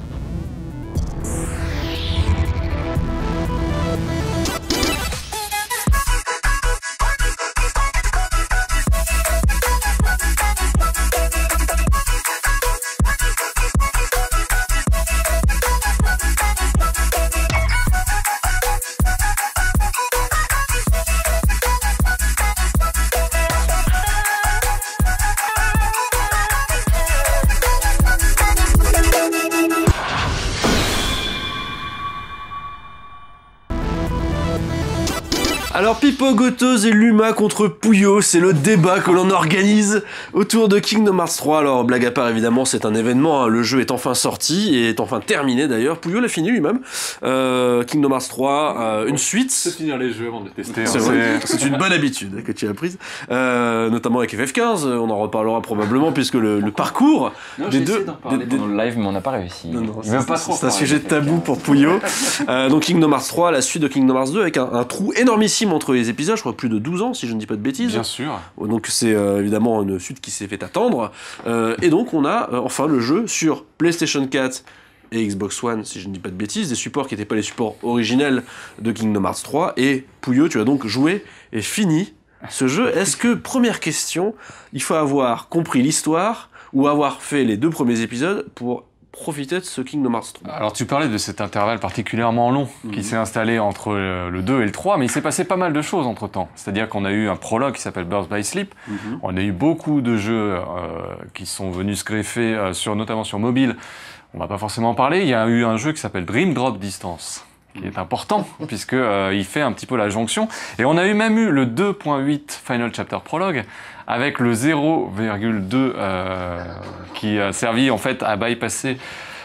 Alors Pipo, Gotos et Luma contre Pouillot, c'est le débat que l'on organise autour de Kingdom Hearts 3. Alors blague à part évidemment, c'est un événement, hein. Le jeu est enfin sorti et est enfin terminé d'ailleurs. Pouillot l'a fini lui-même. Kingdom Hearts 3, une suite.
C'est finir les jeux avant de les tester.
C'est une bonne habitude que tu as prise, notamment avec FF15. On en reparlera probablement puisque le parcours des deux.
Pendant le live, mais on n'a pas réussi.
C'est un sujet tabou pour Pouillot. Donc Kingdom Hearts 3, la suite de Kingdom Hearts 2 avec un trou énormissime entre les épisodes, je crois plus de 12 ans si je ne dis pas de bêtises.
Bien sûr.
Donc c'est évidemment une suite qui s'est fait attendre. Et donc on a enfin le jeu sur PlayStation 4 et Xbox One, si je ne dis pas de bêtises, des supports qui n'étaient pas les supports originels de Kingdom Hearts 3. Et Pouillot, tu as donc joué et fini ce jeu. Est-ce que, première question, il faut avoir compris l'histoire ou avoir fait les 2 premiers épisodes pour profiter de ce Kingdom Hearts 3?
Alors tu parlais de cet intervalle particulièrement long qui s'est installé entre le 2 et le 3, mais il s'est passé pas mal de choses entre temps. C'est-à-dire qu'on a eu un prologue qui s'appelle Birth by Sleep, on a eu beaucoup de jeux qui sont venus se greffer, notamment sur mobile. On va pas forcément en parler, il y a eu un jeu qui s'appelle Dream Drop Distance, qui est important, puisque il fait un petit peu la jonction. Et on a même eu le 2.8 Final Chapter Prologue, avec le 0,2 qui a servi en fait à bypasser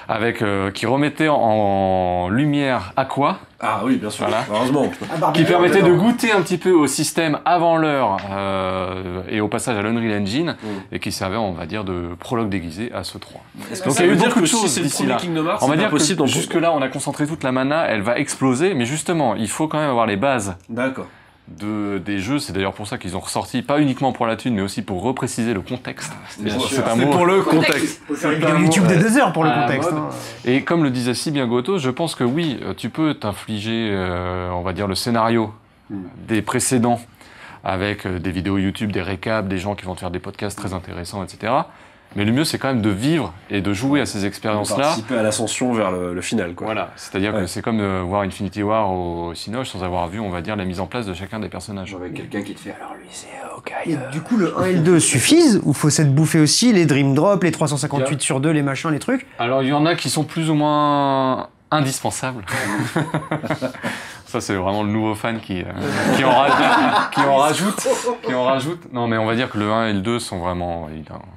qui remettait en lumière Aqua.
Ah oui, bien sûr,
Voilà.
heureusement.
Qui permettait de goûter un petit peu au système avant l'heure et au passage à l'Unreal Engine, et qui servait, on va dire, de prologue déguisé à ce 3. Donc il y a eu beaucoup de choses d'ici là.
On va dire que
jusque-là, on a concentré toute la mana, elle va exploser, mais justement, il faut quand même avoir les bases.
D'accord.
Des jeux, c'est d'ailleurs pour ça qu'ils ont ressorti, pas uniquement pour la thune, mais aussi pour repréciser le contexte.
C'est pour le contexte.
C'est une vidéo YouTube de 2 heures pour le contexte. Hein.
Et comme le disait si bien Goto, je pense que oui, tu peux t'infliger, on va dire, le scénario des précédents, avec des vidéos YouTube, des récaps, des gens qui vont te faire des podcasts très intéressants, etc. Mais le mieux, c'est quand même de vivre et de jouer à ces expériences-là.
Participer à l'ascension vers le final, quoi.
Voilà, c'est-à-dire que c'est comme voir Infinity War au Cinoche sans avoir vu, on va dire, la mise en place de chacun des personnages.
Avec quelqu'un qui te fait, alors lui, c'est
Et du coup, le 1 et le 2 suffisent ou faut s'être bouffé aussi les Dream Drop, les 358 sur 2, les machins, les trucs?
Alors, il y en a qui sont plus ou moins indispensables. Ça, c'est vraiment le nouveau fan qui en rajoute. Non, mais on va dire que le 1 et le 2 sont vraiment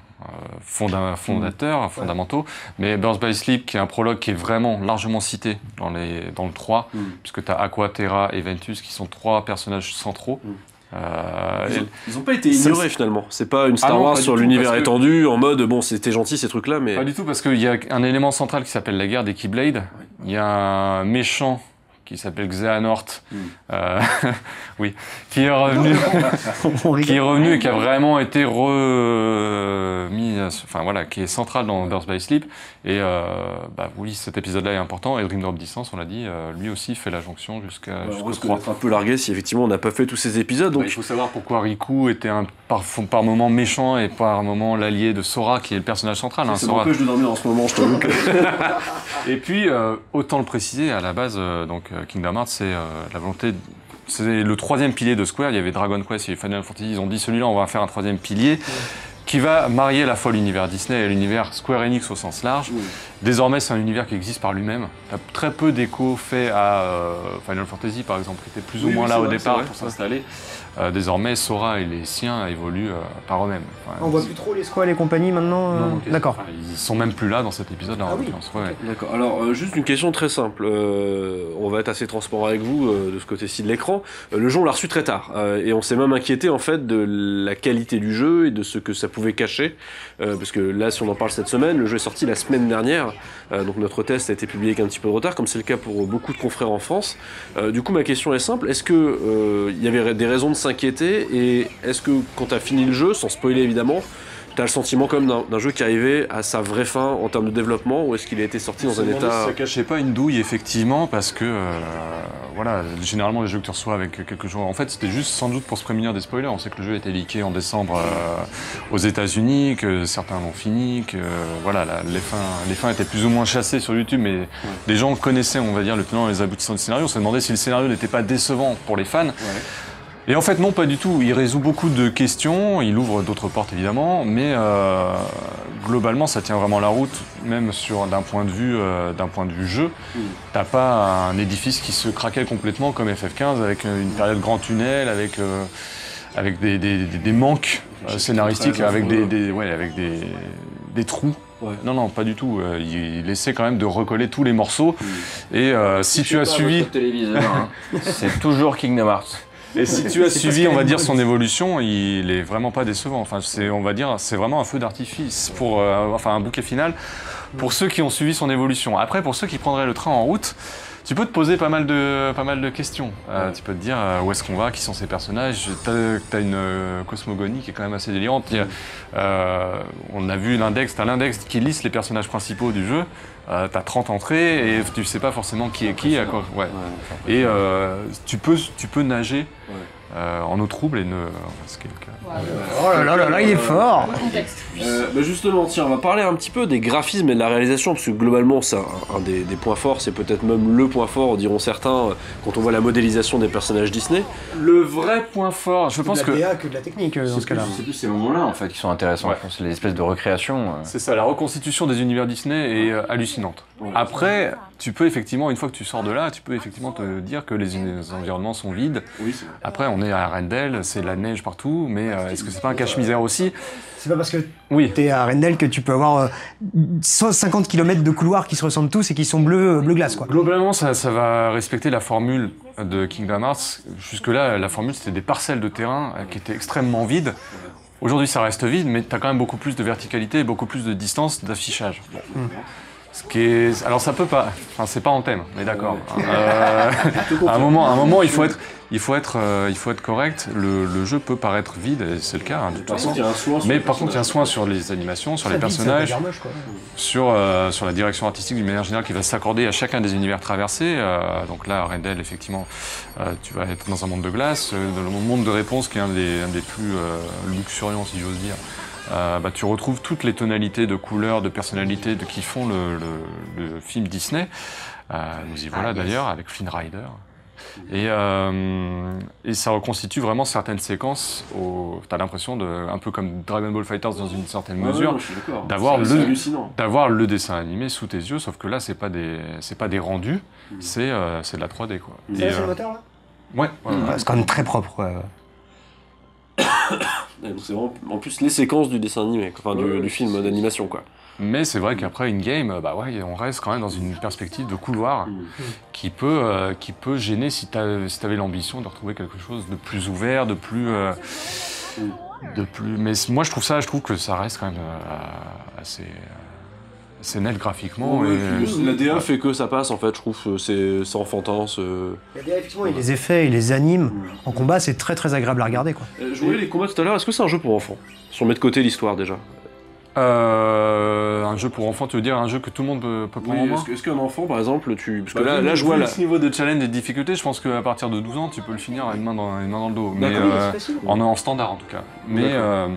fondamentaux. Mais Birth by Sleep, qui est un prologue qui est vraiment largement cité dans le 3, puisque tu as Aqua, Terra et Ventus, qui sont 3 personnages centraux.
Ils n'ont pas été ignorés finalement. C'est pas une Star Wars sur l'univers étendu en mode bon, c'était gentil ces trucs-là, mais.
Pas du tout, parce qu'il y a un élément central qui s'appelle la guerre des Keyblade. Il y a un méchant qui s'appelle Xehanort, oui, qui est revenu et qui a vraiment été remis, enfin voilà, qui est central dans Birth by Sleep. Et oui, cet épisode-là est important. Et Dream Drop Distance, on l'a dit, lui aussi fait la jonction jusqu'au 3.
Être un peu largué si effectivement on n'a pas fait tous ces épisodes. Donc
il faut savoir pourquoi Riku était par moment méchant et par moment l'allié de Sora, qui est le personnage central.
Ça m'empêche de dormir en ce moment, je t'avoue.
Et puis, autant le préciser, à la base, Kingdom Hearts, c'est la volonté. C'est le 3e pilier de Square. Il y avait Dragon Quest, il y avait Final Fantasy. Ils ont dit celui-là, on va faire un 3e pilier qui va marier la fois l'univers Disney et l'univers Square Enix au sens large. Désormais, c'est un univers qui existe par lui-même. Tu as très peu d'échos faits à Final Fantasy, par exemple, qui était plus ou moins là au départ pour s'installer. Désormais, Sora et les siens évoluent par eux-mêmes. Enfin,
on voit plus trop les Squall et compagnie maintenant. D'accord.
Enfin, ils sont même plus là dans cet épisode-là.
D'accord. Alors, juste une question très simple. On va être assez transparent avec vous de ce côté-ci de l'écran. Le jeu, on l'a reçu très tard. Et on s'est même inquiété en fait de la qualité du jeu et de ce que ça pouvait cacher. Parce que là, si on en parle cette semaine, le jeu est sorti la semaine dernière. Donc notre test a été publié avec un petit peu de retard, comme c'est le cas pour beaucoup de confrères en France. Du coup, ma question est simple. Est-ce que il y avait des raisons de s'inquiéter, et est-ce que quand tu as fini le jeu, sans spoiler évidemment, tu as le sentiment quand même d'un jeu qui arrivait à sa vraie fin en termes de développement, ou est-ce qu'il a été sorti dans un état...
Ça cachait pas une douille, effectivement, parce que voilà, généralement les jeux que tu reçois avec quelques jours, en fait c'était juste sans doute pour se prémunir des spoilers. On sait que le jeu a été leaké en décembre aux États-Unis, que certains l'ont fini, que voilà, les fins étaient plus ou moins chassées sur YouTube, mais les gens connaissaient, on va dire, le tenant et les aboutissants du scénario. On s'est demandé si le scénario n'était pas décevant pour les fans. Et en fait, non, pas du tout. Il résout beaucoup de questions, il ouvre d'autres portes évidemment, mais globalement, ça tient vraiment la route, même d'un point de vue jeu. T'as pas un édifice qui se craquait complètement comme FF15, avec une période grand tunnel, avec des manques scénaristiques, avec des trous. Non, pas du tout. Il essaie quand même de recoller tous les morceaux. Et si tu as suivi...
C'est toujours Kingdom Hearts.
Et si tu as suivi, on va dire, son évolution, il est vraiment pas décevant. Enfin, on va dire, c'est vraiment un feu d'artifice pour, un bouquet final pour ceux qui ont suivi son évolution. Après, pour ceux qui prendraient le train en route, tu peux te poser pas mal de questions. Tu peux te dire où est-ce qu'on va, qui sont ces personnages. T'as une cosmogonie qui est quand même assez délirante. On a vu t'as l'index qui liste les personnages principaux du jeu. T'as 30 entrées et tu sais pas forcément qui est qui. Et tu peux nager en eau trouble et ce qui est le cas.
Oh là là, il est fort.
Justement, tiens, on va parler un petit peu des graphismes et de la réalisation, parce que globalement, c'est un des points forts, c'est peut-être même le point fort, diront certains, quand on voit la modélisation des personnages Disney.
Le vrai point fort, je pense que...
de la DA que de la technique dans ce cas-là.
C'est plus ces moments-là, en fait, qui sont intéressants. C'est les espèces de recréations.
C'est ça, la reconstitution des univers Disney est hallucinante. Après, tu peux effectivement, une fois que tu sors de là, tu peux effectivement te dire que les environnements sont vides.
Oui, c'est vrai.
Après, on est à Arendelle, c'est de la neige partout, mais est-ce que c'est pas un cache-misère aussi?
C'est pas parce que
Oui.
t'es à Arendelle que tu peux avoir 150 km de couloirs qui se ressemblent tous et qui sont bleu glace, quoi.
Globalement, ça va respecter la formule de Kingdom Hearts. Jusque-là, la formule, c'était des parcelles de terrain qui étaient extrêmement vides. Aujourd'hui, ça reste vide, mais tu as quand même beaucoup plus de verticalité et beaucoup plus de distance d'affichage. Bon. Ce qui est... Alors, ça peut pas... Enfin, c'est pas en thème, mais d'accord. À un moment, il faut être correct. Le jeu peut paraître vide, et c'est le cas, hein, de toute façon. Mais par contre, il y a un soin sur les animations, sur les personnages, sur la direction artistique d'une manière générale qui va s'accorder à chacun des univers traversés. Donc là, Arendelle, effectivement, tu vas être dans un monde de glace, dans le monde de réponse qui est un des plus luxuriants, si j'ose dire. Tu retrouves toutes les tonalités de couleurs, de personnalités qui font le film Disney. Nous y voilà d'ailleurs avec Flynn Rider. Et ça reconstitue vraiment certaines séquences où tu as l'impression, un peu comme Dragon Ball FighterZ dans une certaine mesure, d'avoir le dessin animé sous tes yeux, sauf que là, c'est pas des rendus, c'est de la 3D, quoi.
C'est le moteur, là ?
Ouais.
C'est quand même très propre, quoi.
C'est vraiment, en plus, les séquences du dessin animé, enfin du film d'animation, quoi.
Mais c'est vrai qu'après in-game, on reste quand même dans une perspective de couloir qui peut gêner si t'avais l'ambition de retrouver quelque chose de plus ouvert, de plus. Mais moi je trouve que ça reste quand même assez net graphiquement.
La DA fait que ça passe en fait, je trouve, c'est enfantin.
La DA, effectivement, les effets, il les anime. En combat, c'est très très agréable à regarder, quoi.
Je voyais les combats tout à l'heure, est-ce que c'est un jeu pour enfants? Si on met de côté l'histoire déjà.
Un jeu pour enfants, tu veux dire un jeu que tout le monde peut prendre en main?
Est-ce qu'un enfant, par exemple, parce que là je vois
ce niveau de challenge et de difficulté, je pense qu'à partir de 12 ans, tu peux le finir à une main dans le dos. Mais en standard en tout cas. Mais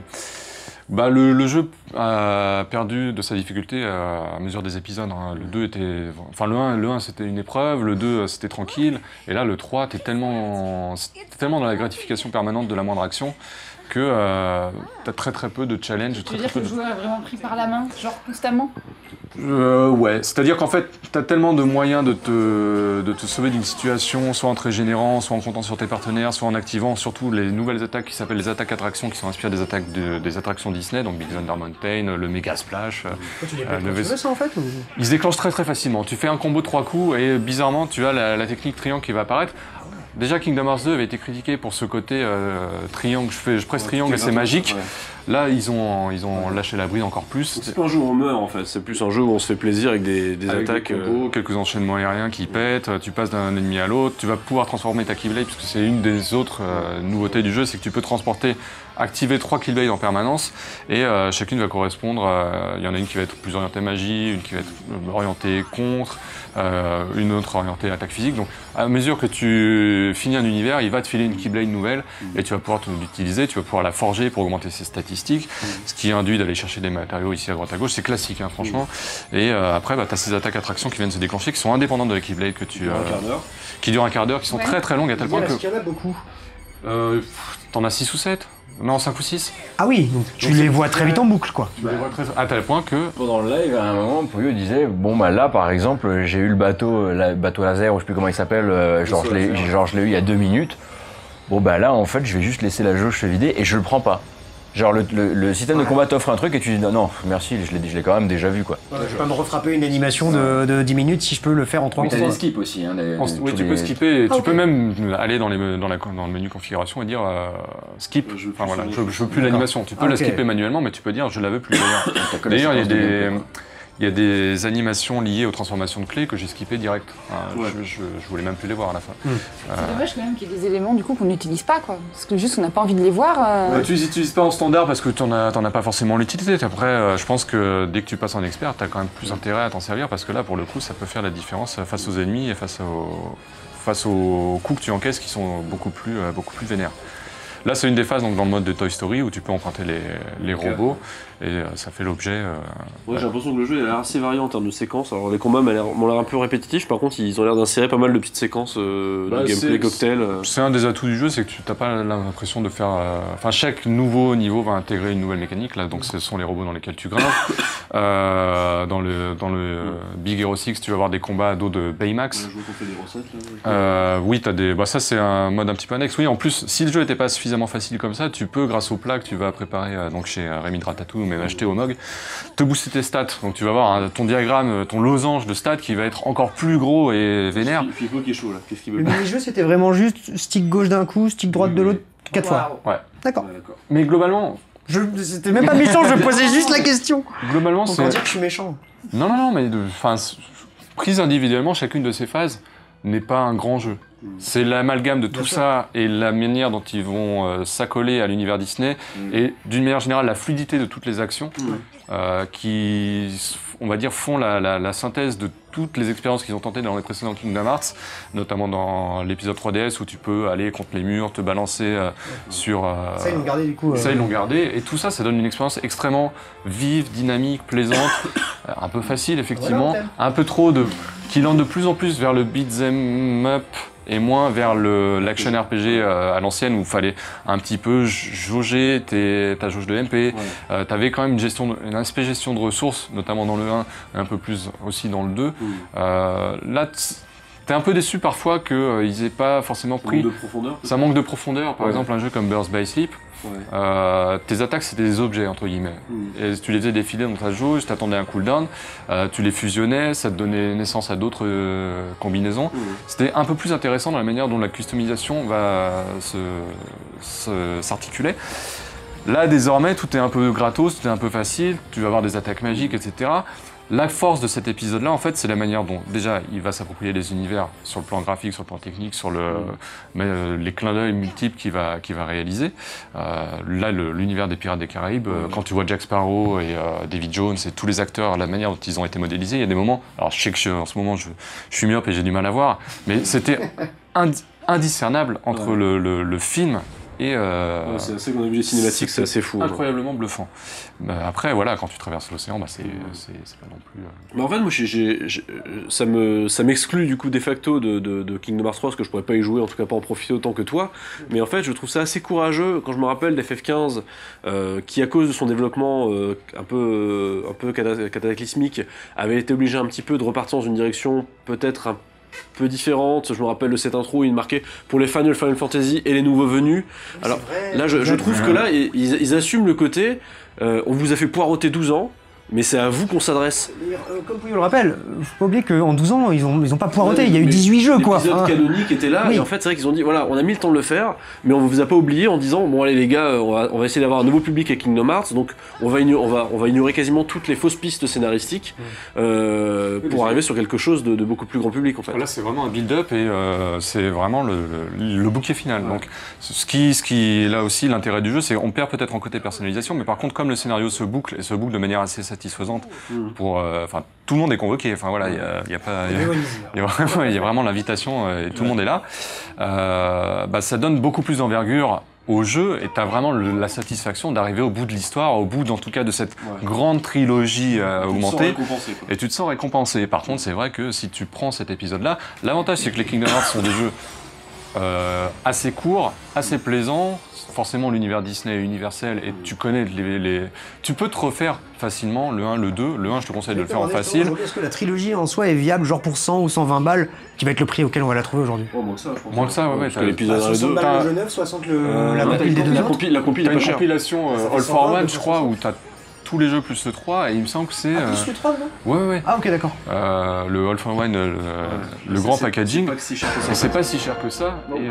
le jeu a perdu de sa difficulté à mesure des épisodes. Hein. Le 2 était... Enfin, le 1 c'était une épreuve, le 2 c'était tranquille, et là le 3 t'es tellement dans la gratification permanente de la moindre action que t'as très peu de challenge.
Tu veux dire que le joueur est vraiment pris par la main, genre constamment?
Ouais, c'est-à-dire qu'en fait, t'as tellement de moyens de te sauver d'une situation, soit en te régénérant, soit en comptant sur tes partenaires, soit en activant surtout les nouvelles attaques qui s'appellent les attaques attractions, qui sont inspirées des attractions Disney, donc Big Thunder Mountain, le Mega Splash.
Tu les ça en fait ou...
Ils se déclenchent très facilement. Tu fais un combo de 3 coups et bizarrement, tu as la technique triangle qui va apparaître. Déjà, Kingdom Hearts 2 avait été critiqué pour ce côté triangle, je presse triangle et c'est magique. Ouais. Là, ils ont lâché la bride encore plus.
C'est pas un jeu où on meurt en fait, c'est plus un jeu où on se fait plaisir avec des attaques.
Des combos, quelques enchaînements aériens qui pètent, tu passes d'un ennemi à l'autre, tu vas pouvoir transformer ta Keyblade, puisque c'est une des autres nouveautés du jeu, c'est que tu peux activer 3 Keyblades en permanence, et chacune va correspondre, il y en a une qui va être plus orientée magie, une qui va être orientée contre, une autre orientée attaque physique. Donc à mesure que tu finis un univers, il va te filer une Keyblade nouvelle, et tu vas pouvoir l'utiliser, tu vas pouvoir la forger pour augmenter ses statistiques, ce qui induit d'aller chercher des matériaux ici à droite à gauche, c'est classique hein, franchement. Et après, tu as ces attaques attractions qui viennent se déclencher, qui sont indépendantes de la Keyblade que tu... qui durent un quart d'heure, qui sont très longues à tel point que...
Est-ce qu'il y en a beaucoup?
T'en as 6 ou 7? Non, 5 ou 6.
Ah oui, donc tu les vois très vite en boucle, quoi.
Tu les vois à tel point que...
Pendant le live, à un moment, Pouillot disait, là, par exemple, j'ai eu le bateau laser, ou je sais plus comment il s'appelle, genre je l'ai eu il y a 2 minutes. Là, en fait, je vais juste laisser la jauge se vider et je le prends pas. Genre le système de combat t'offre un truc et tu dis non merci, je l'ai quand même déjà vu quoi.
Je vais pas me refrapper une animation de 10 minutes si je peux le faire en 3
minutes. Tu as des skips aussi. Hein,
oui, tu peux skipper, tu peux même aller dans le menu configuration et dire skip. Je veux plus l'animation. Tu peux la skipper manuellement, mais tu peux dire je la veux plus d'ailleurs. D'ailleurs, il y a des animations liées aux transformations de clés que j'ai skippées direct. Je voulais même plus les voir à la fin.
C'est dommage quand même qu'il y ait des éléments du coup qu'on n'utilise pas quoi. Parce que juste on n'a pas envie de les voir.
Tu les utilises pas en standard parce que t'en as pas forcément l'utilité. Après, je pense que dès que tu passes en expert, t'as quand même plus intérêt à t'en servir parce que là pour le coup ça peut faire la différence face aux ennemis et face aux coups que tu encaisses qui sont beaucoup plus vénères. Là, c'est une des phases donc, dans le mode de Toy Story où tu peux emprunter les robots et ça fait l'objet.
Ouais, j'ai l'impression que le jeu il a l'air assez varié en termes de séquences. Alors les combats m'ont l'air un peu répétitifs, par contre ils ont l'air d'insérer pas mal de petites séquences de gameplay cocktail.
C'est un des atouts du jeu, c'est que tu n'as pas l'impression de faire. Enfin, chaque nouveau niveau va intégrer une nouvelle mécanique. Là, donc ce sont les robots dans lesquels tu grimpes. Dans le Big Hero 6, tu vas avoir des combats à dos de Baymax.
Je vois qu'on fait des recettes là.
Oui, t'as des. Bah, ça c'est un mode un petit peu annexe. Oui, en plus, si le jeu n'était pas suffisamment facile comme ça, tu peux, grâce aux plats que tu vas préparer donc chez Rémi de Ratatouille, mais acheter au MOG, te booster tes stats. Donc tu vas avoir ton diagramme, ton losange de stats qui va être encore plus gros et vénère.
Fico qui est chaud là. Qu'est-ce qu'il veut?
Le mini-jeu, c'était vraiment juste stick gauche d'un coup, stick droite de l'autre, 4 fois.
Ouais.
D'accord.
Mais globalement.
C'était même pas méchant, je posais juste la question.
Globalement,
c'est. On va dire que je suis méchant.
Non, mais prise individuellement, chacune de ces phases n'est pas un grand jeu. C'est l'amalgame de tout ça et la manière dont ils vont s'accoler à l'univers Disney et d'une manière générale la fluidité de toutes les actions qui, on va dire, font la synthèse de toutes les expériences qu'ils ont tentées dans les précédents Kingdom Hearts, notamment dans l'épisode 3DS où tu peux aller contre les murs, te balancer sur...
Ça ils l'ont gardé du coup.
Ça ils l'ont gardé et tout ça, ça donne une expérience extrêmement vive, dynamique, plaisante, un peu facile effectivement, un peu trop qui lance de plus en plus vers le beat'em up et moins vers l'action RPG à l'ancienne où il fallait un petit peu jauger ta jauge de MP. T'avais quand même un aspect gestion de ressources, notamment dans le 1, un peu plus aussi dans le 2. Là, t'es un peu déçu parfois qu'ils aient pas forcément pris... Ça manque de profondeur. Par exemple, un jeu comme Birth by Sleep, tes attaques c'était des objets entre guillemets. Et tu les faisais défiler dans ta jauge, t'attendais un cooldown, tu les fusionnais, ça te donnait naissance à d'autres combinaisons. C'était un peu plus intéressant dans la manière dont la customisation va s'articuler. Là désormais tout est un peu gratos, tout est un peu facile, tu vas avoir des attaques magiques, etc. La force de cet épisode-là, en fait, c'est la manière dont, déjà, il va s'approprier les univers sur le plan graphique, sur le plan technique, sur les clins d'œil multiples qu'il va réaliser. Là, l'univers des Pirates des Caraïbes, quand tu vois Jack Sparrow et David Jones et tous les acteurs, la manière dont ils ont été modélisés, il y a des moments... Alors, je sais que en ce moment, je suis myope et j'ai du mal à voir, mais c'était indiscernable entre le film et
c'est assez qu'on a vu les cinématiques, c'est assez fou.
Incroyablement bluffant. Après, voilà, quand tu traverses l'océan, c'est pas non plus...
Mais en fait, moi, ça m'exclut du coup de facto de Kingdom Hearts 3 parce que je pourrais pas y jouer, en tout cas pas en profiter autant que toi. Mais en fait, je trouve ça assez courageux quand je me rappelle d'FF15 qui, à cause de son développement un peu cataclysmique, avait été obligé un petit peu de repartir dans une direction peut-être un peu différente. Je me rappelle de cette intro, il marquait pour les fans de Final Fantasy et les nouveaux venus. Alors vrai, là, je trouve que là, ils assument le côté on vous a fait poireauter 12 ans, mais c'est à vous qu'on s'adresse.
Comme vous le rappelle, faut pas oublier qu'en 12 ans, ils ont pas poireauté, il y a eu 18 jeux quoi.
L'épisode canonique était là, et en fait c'est vrai qu'ils ont dit voilà, on a mis le temps de le faire, mais on vous a pas oublié en disant bon allez les gars, on va essayer d'avoir un nouveau public avec Kingdom Hearts, donc on va ignorer quasiment toutes les fausses pistes scénaristiques pour arriver sur quelque chose de beaucoup plus grand public en fait.
Là c'est vraiment un build-up et c'est vraiment le bouquet final. Donc ce qui là aussi l'intérêt du jeu, c'est on perd peut-être en côté personnalisation, mais par contre comme le scénario se boucle de manière assez satisfaisante pour tout le monde est convoqué, enfin voilà, il y a vraiment l'invitation et tout le monde est là. Ça donne beaucoup plus d'envergure au jeu et tu as vraiment la satisfaction d'arriver au bout de l'histoire, au bout en tout cas de cette grande trilogie augmentée et tu te sens récompensé. Par contre, c'est vrai que si tu prends cet épisode-là, l'avantage c'est que les Kingdom Hearts sont des jeux assez courts, assez plaisants. Forcément l'univers Disney est universel et tu connais tu peux te refaire facilement le 1, le 2. Le 1 je te conseille de le faire en facile.
Est-ce que la trilogie en soi est viable genre pour 100 ou 120 balles qui va être le prix auquel on va la trouver aujourd'hui?
Moins que ça je pense.
Moins que ça ouais.
T'as l'épisode 1 et 2.
60 balles le jeu neuf, 60 la compile des deux autres.
La compile est pas chère.
Compilation All for One je crois où t'as tous les jeux plus le 3 et il me semble que c'est...
plus le 3 non?
Ouais.
Ah ok d'accord.
Le All for One, le grand packaging, c'est pas si cher que ça. Et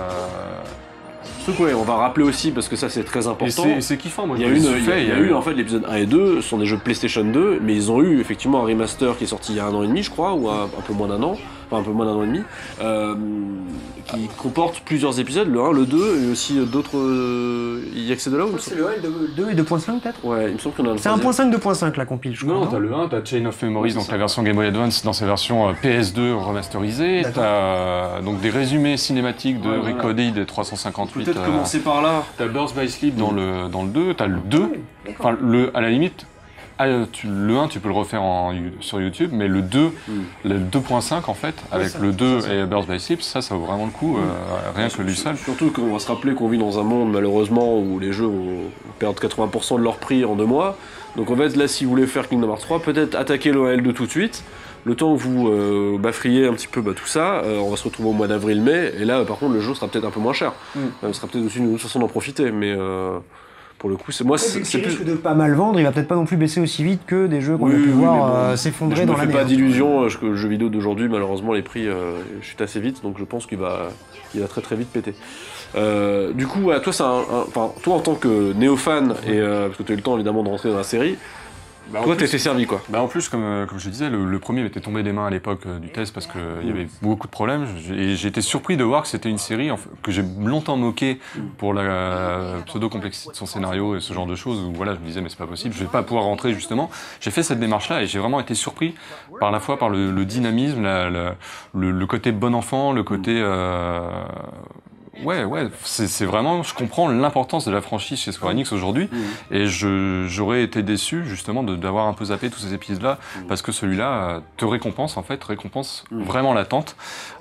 on va rappeler aussi parce que ça c'est très important.
Et c'est kiffant, moi.
Il y a eu en fait l'épisode 1 et 2 sont des jeux PlayStation 2, mais ils ont eu effectivement un remaster qui est sorti il y a 1 an et demi, je crois, ou un peu moins d'1 an. enfin un peu moins d'un an et demi, qui comporte plusieurs épisodes, le 1, le 2 et aussi d'autres. Il y a que c'est de là ou
c'est le 1, le 2 et 2.5 peut-être.
Ouais, il me semble qu'on a un.
C'est 1.5, 2.5 la compile, je crois.
Non, t'as le 1, t'as Chain of Memories, donc la version Game Boy Advance dans sa version PS2 remasterisée. T'as donc des résumés cinématiques de Recoded de 358.
Peut-être commencer par là.
T'as Birth by Sleep dans le 2, t'as le 2. Enfin, à la limite, le 1 tu peux le refaire sur YouTube, mais le 2, le 2.5 en fait, avec le 2 et Birth by Sleep, ça vaut vraiment le coup, rien que lui seul.
Surtout qu'on va se rappeler qu'on vit dans un monde malheureusement où les jeux perdent 80% de leur prix en 2 mois. Donc en fait là, si vous voulez faire Kingdom Hearts 3, peut-être attaquer le L2 tout de suite. Le temps que vous baffriez un petit peu tout ça, on va se retrouver au mois d'avril-mai, et là par contre le jeu sera peut-être un peu moins cher. Ça sera peut-être aussi une façon d'en profiter, mais pour le coup, c'est plus...
risque de pas mal vendre, il va peut-être pas non plus baisser aussi vite que des jeux qu'on a pu voir s'effondrer dans l'année.
Je ne fais pas d'illusions, le jeu vidéo d'aujourd'hui, malheureusement, les prix chutent assez vite, donc je pense qu'il va très très vite péter. Du coup, toi, toi en tant que néo-fan, et parce que tu as eu le temps évidemment de rentrer dans la série, toi, t'étais servi quoi.
En plus, comme je disais, le premier était tombé des mains à l'époque du test parce qu'il y avait beaucoup de problèmes. Et j'ai été surpris de voir que c'était une série que j'ai longtemps moquée pour la pseudo-complexité de son scénario et ce genre de choses. Où voilà, je me disais, mais c'est pas possible, je vais pas pouvoir rentrer justement. J'ai fait cette démarche-là et j'ai vraiment été surpris par le dynamisme, le côté bon enfant, le côté. Ouais, c'est vraiment, je comprends l'importance de la franchise chez Square Enix aujourd'hui, et j'aurais été déçu justement d'avoir un peu zappé tous ces épisodes-là, parce que celui-là te récompense vraiment l'attente.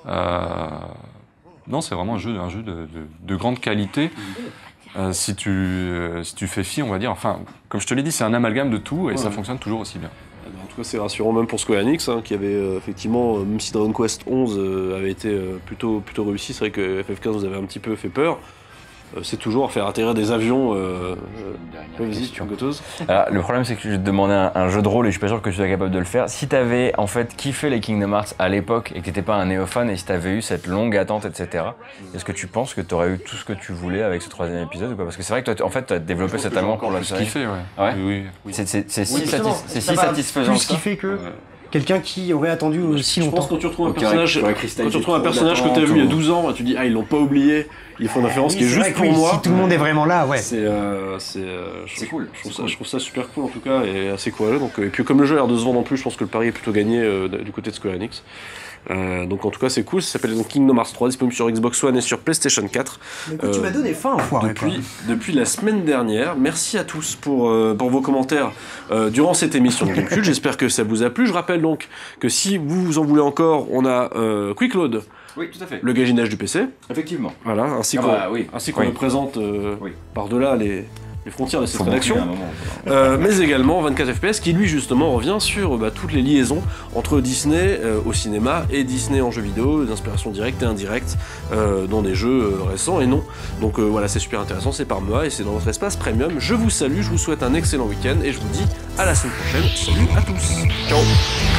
Non, c'est vraiment un jeu de grande qualité. Si tu fais fi, on va dire, enfin, comme je te l'ai dit, c'est un amalgame de tout, et ça fonctionne toujours aussi bien.
En tout cas, c'est rassurant même pour Square Enix, qui avait effectivement, même si Dragon Quest 11 avait été plutôt réussi, c'est vrai que FF15 vous avait un petit peu fait peur. C'est toujours faire atterrir des avions.
Le problème, c'est que je vais te demander un jeu de rôle et je suis pas sûr que tu sois capable de le faire. Si t'avais en fait kiffé les Kingdom Hearts à l'époque et que t'étais pas un néophan et si t'avais eu cette longue attente, etc., est-ce que tu penses que t'aurais eu tout ce que tu voulais avec ce 3e épisode ou pas? Parce que c'est vrai que toi, en fait, t'as développé cet amour pour la série.
Kiffé,
Oui. C'est si satisfaisant.
Plus kiffé que quelqu'un qui aurait attendu aussi longtemps.
Je pense que quand tu retrouves un personnage que tu as vu il y a 12 ans, tu dis ils l'ont pas oublié, ils font une référence qui est juste pour moi.
Si tout le monde est vraiment là, ouais.
C'est cool. Je trouve ça super cool en tout cas et assez courageux. Donc, et puis comme le jeu a l'air de se vendre en plus, je pense que le pari est plutôt gagné du côté de Square Enix. Donc en tout cas c'est cool, ça s'appelle donc Kingdom Hearts 3, disponible sur Xbox One et sur PlayStation 4.
Tu m'as donné faim, enfoiré.
Depuis la semaine dernière, merci à tous pour vos commentaires durant cette émission de Gamecube, j'espère que ça vous a plu. Je rappelle donc que si vous en voulez encore, on a Quick Load.
Oui, tout à fait.
Le gaginage du PC.
Effectivement.
Voilà, ainsi qu'on le présente par-delà les frontières de cette rédaction, mais également 24 FPS qui lui justement revient sur toutes les liaisons entre Disney au cinéma et Disney en jeux vidéo, des inspirations directes et indirectes dans des jeux récents et non. Donc voilà, c'est super intéressant, c'est par moi et c'est dans votre espace premium. Je vous salue, je vous souhaite un excellent week-end et je vous dis à la semaine prochaine. Salut à tous. Ciao.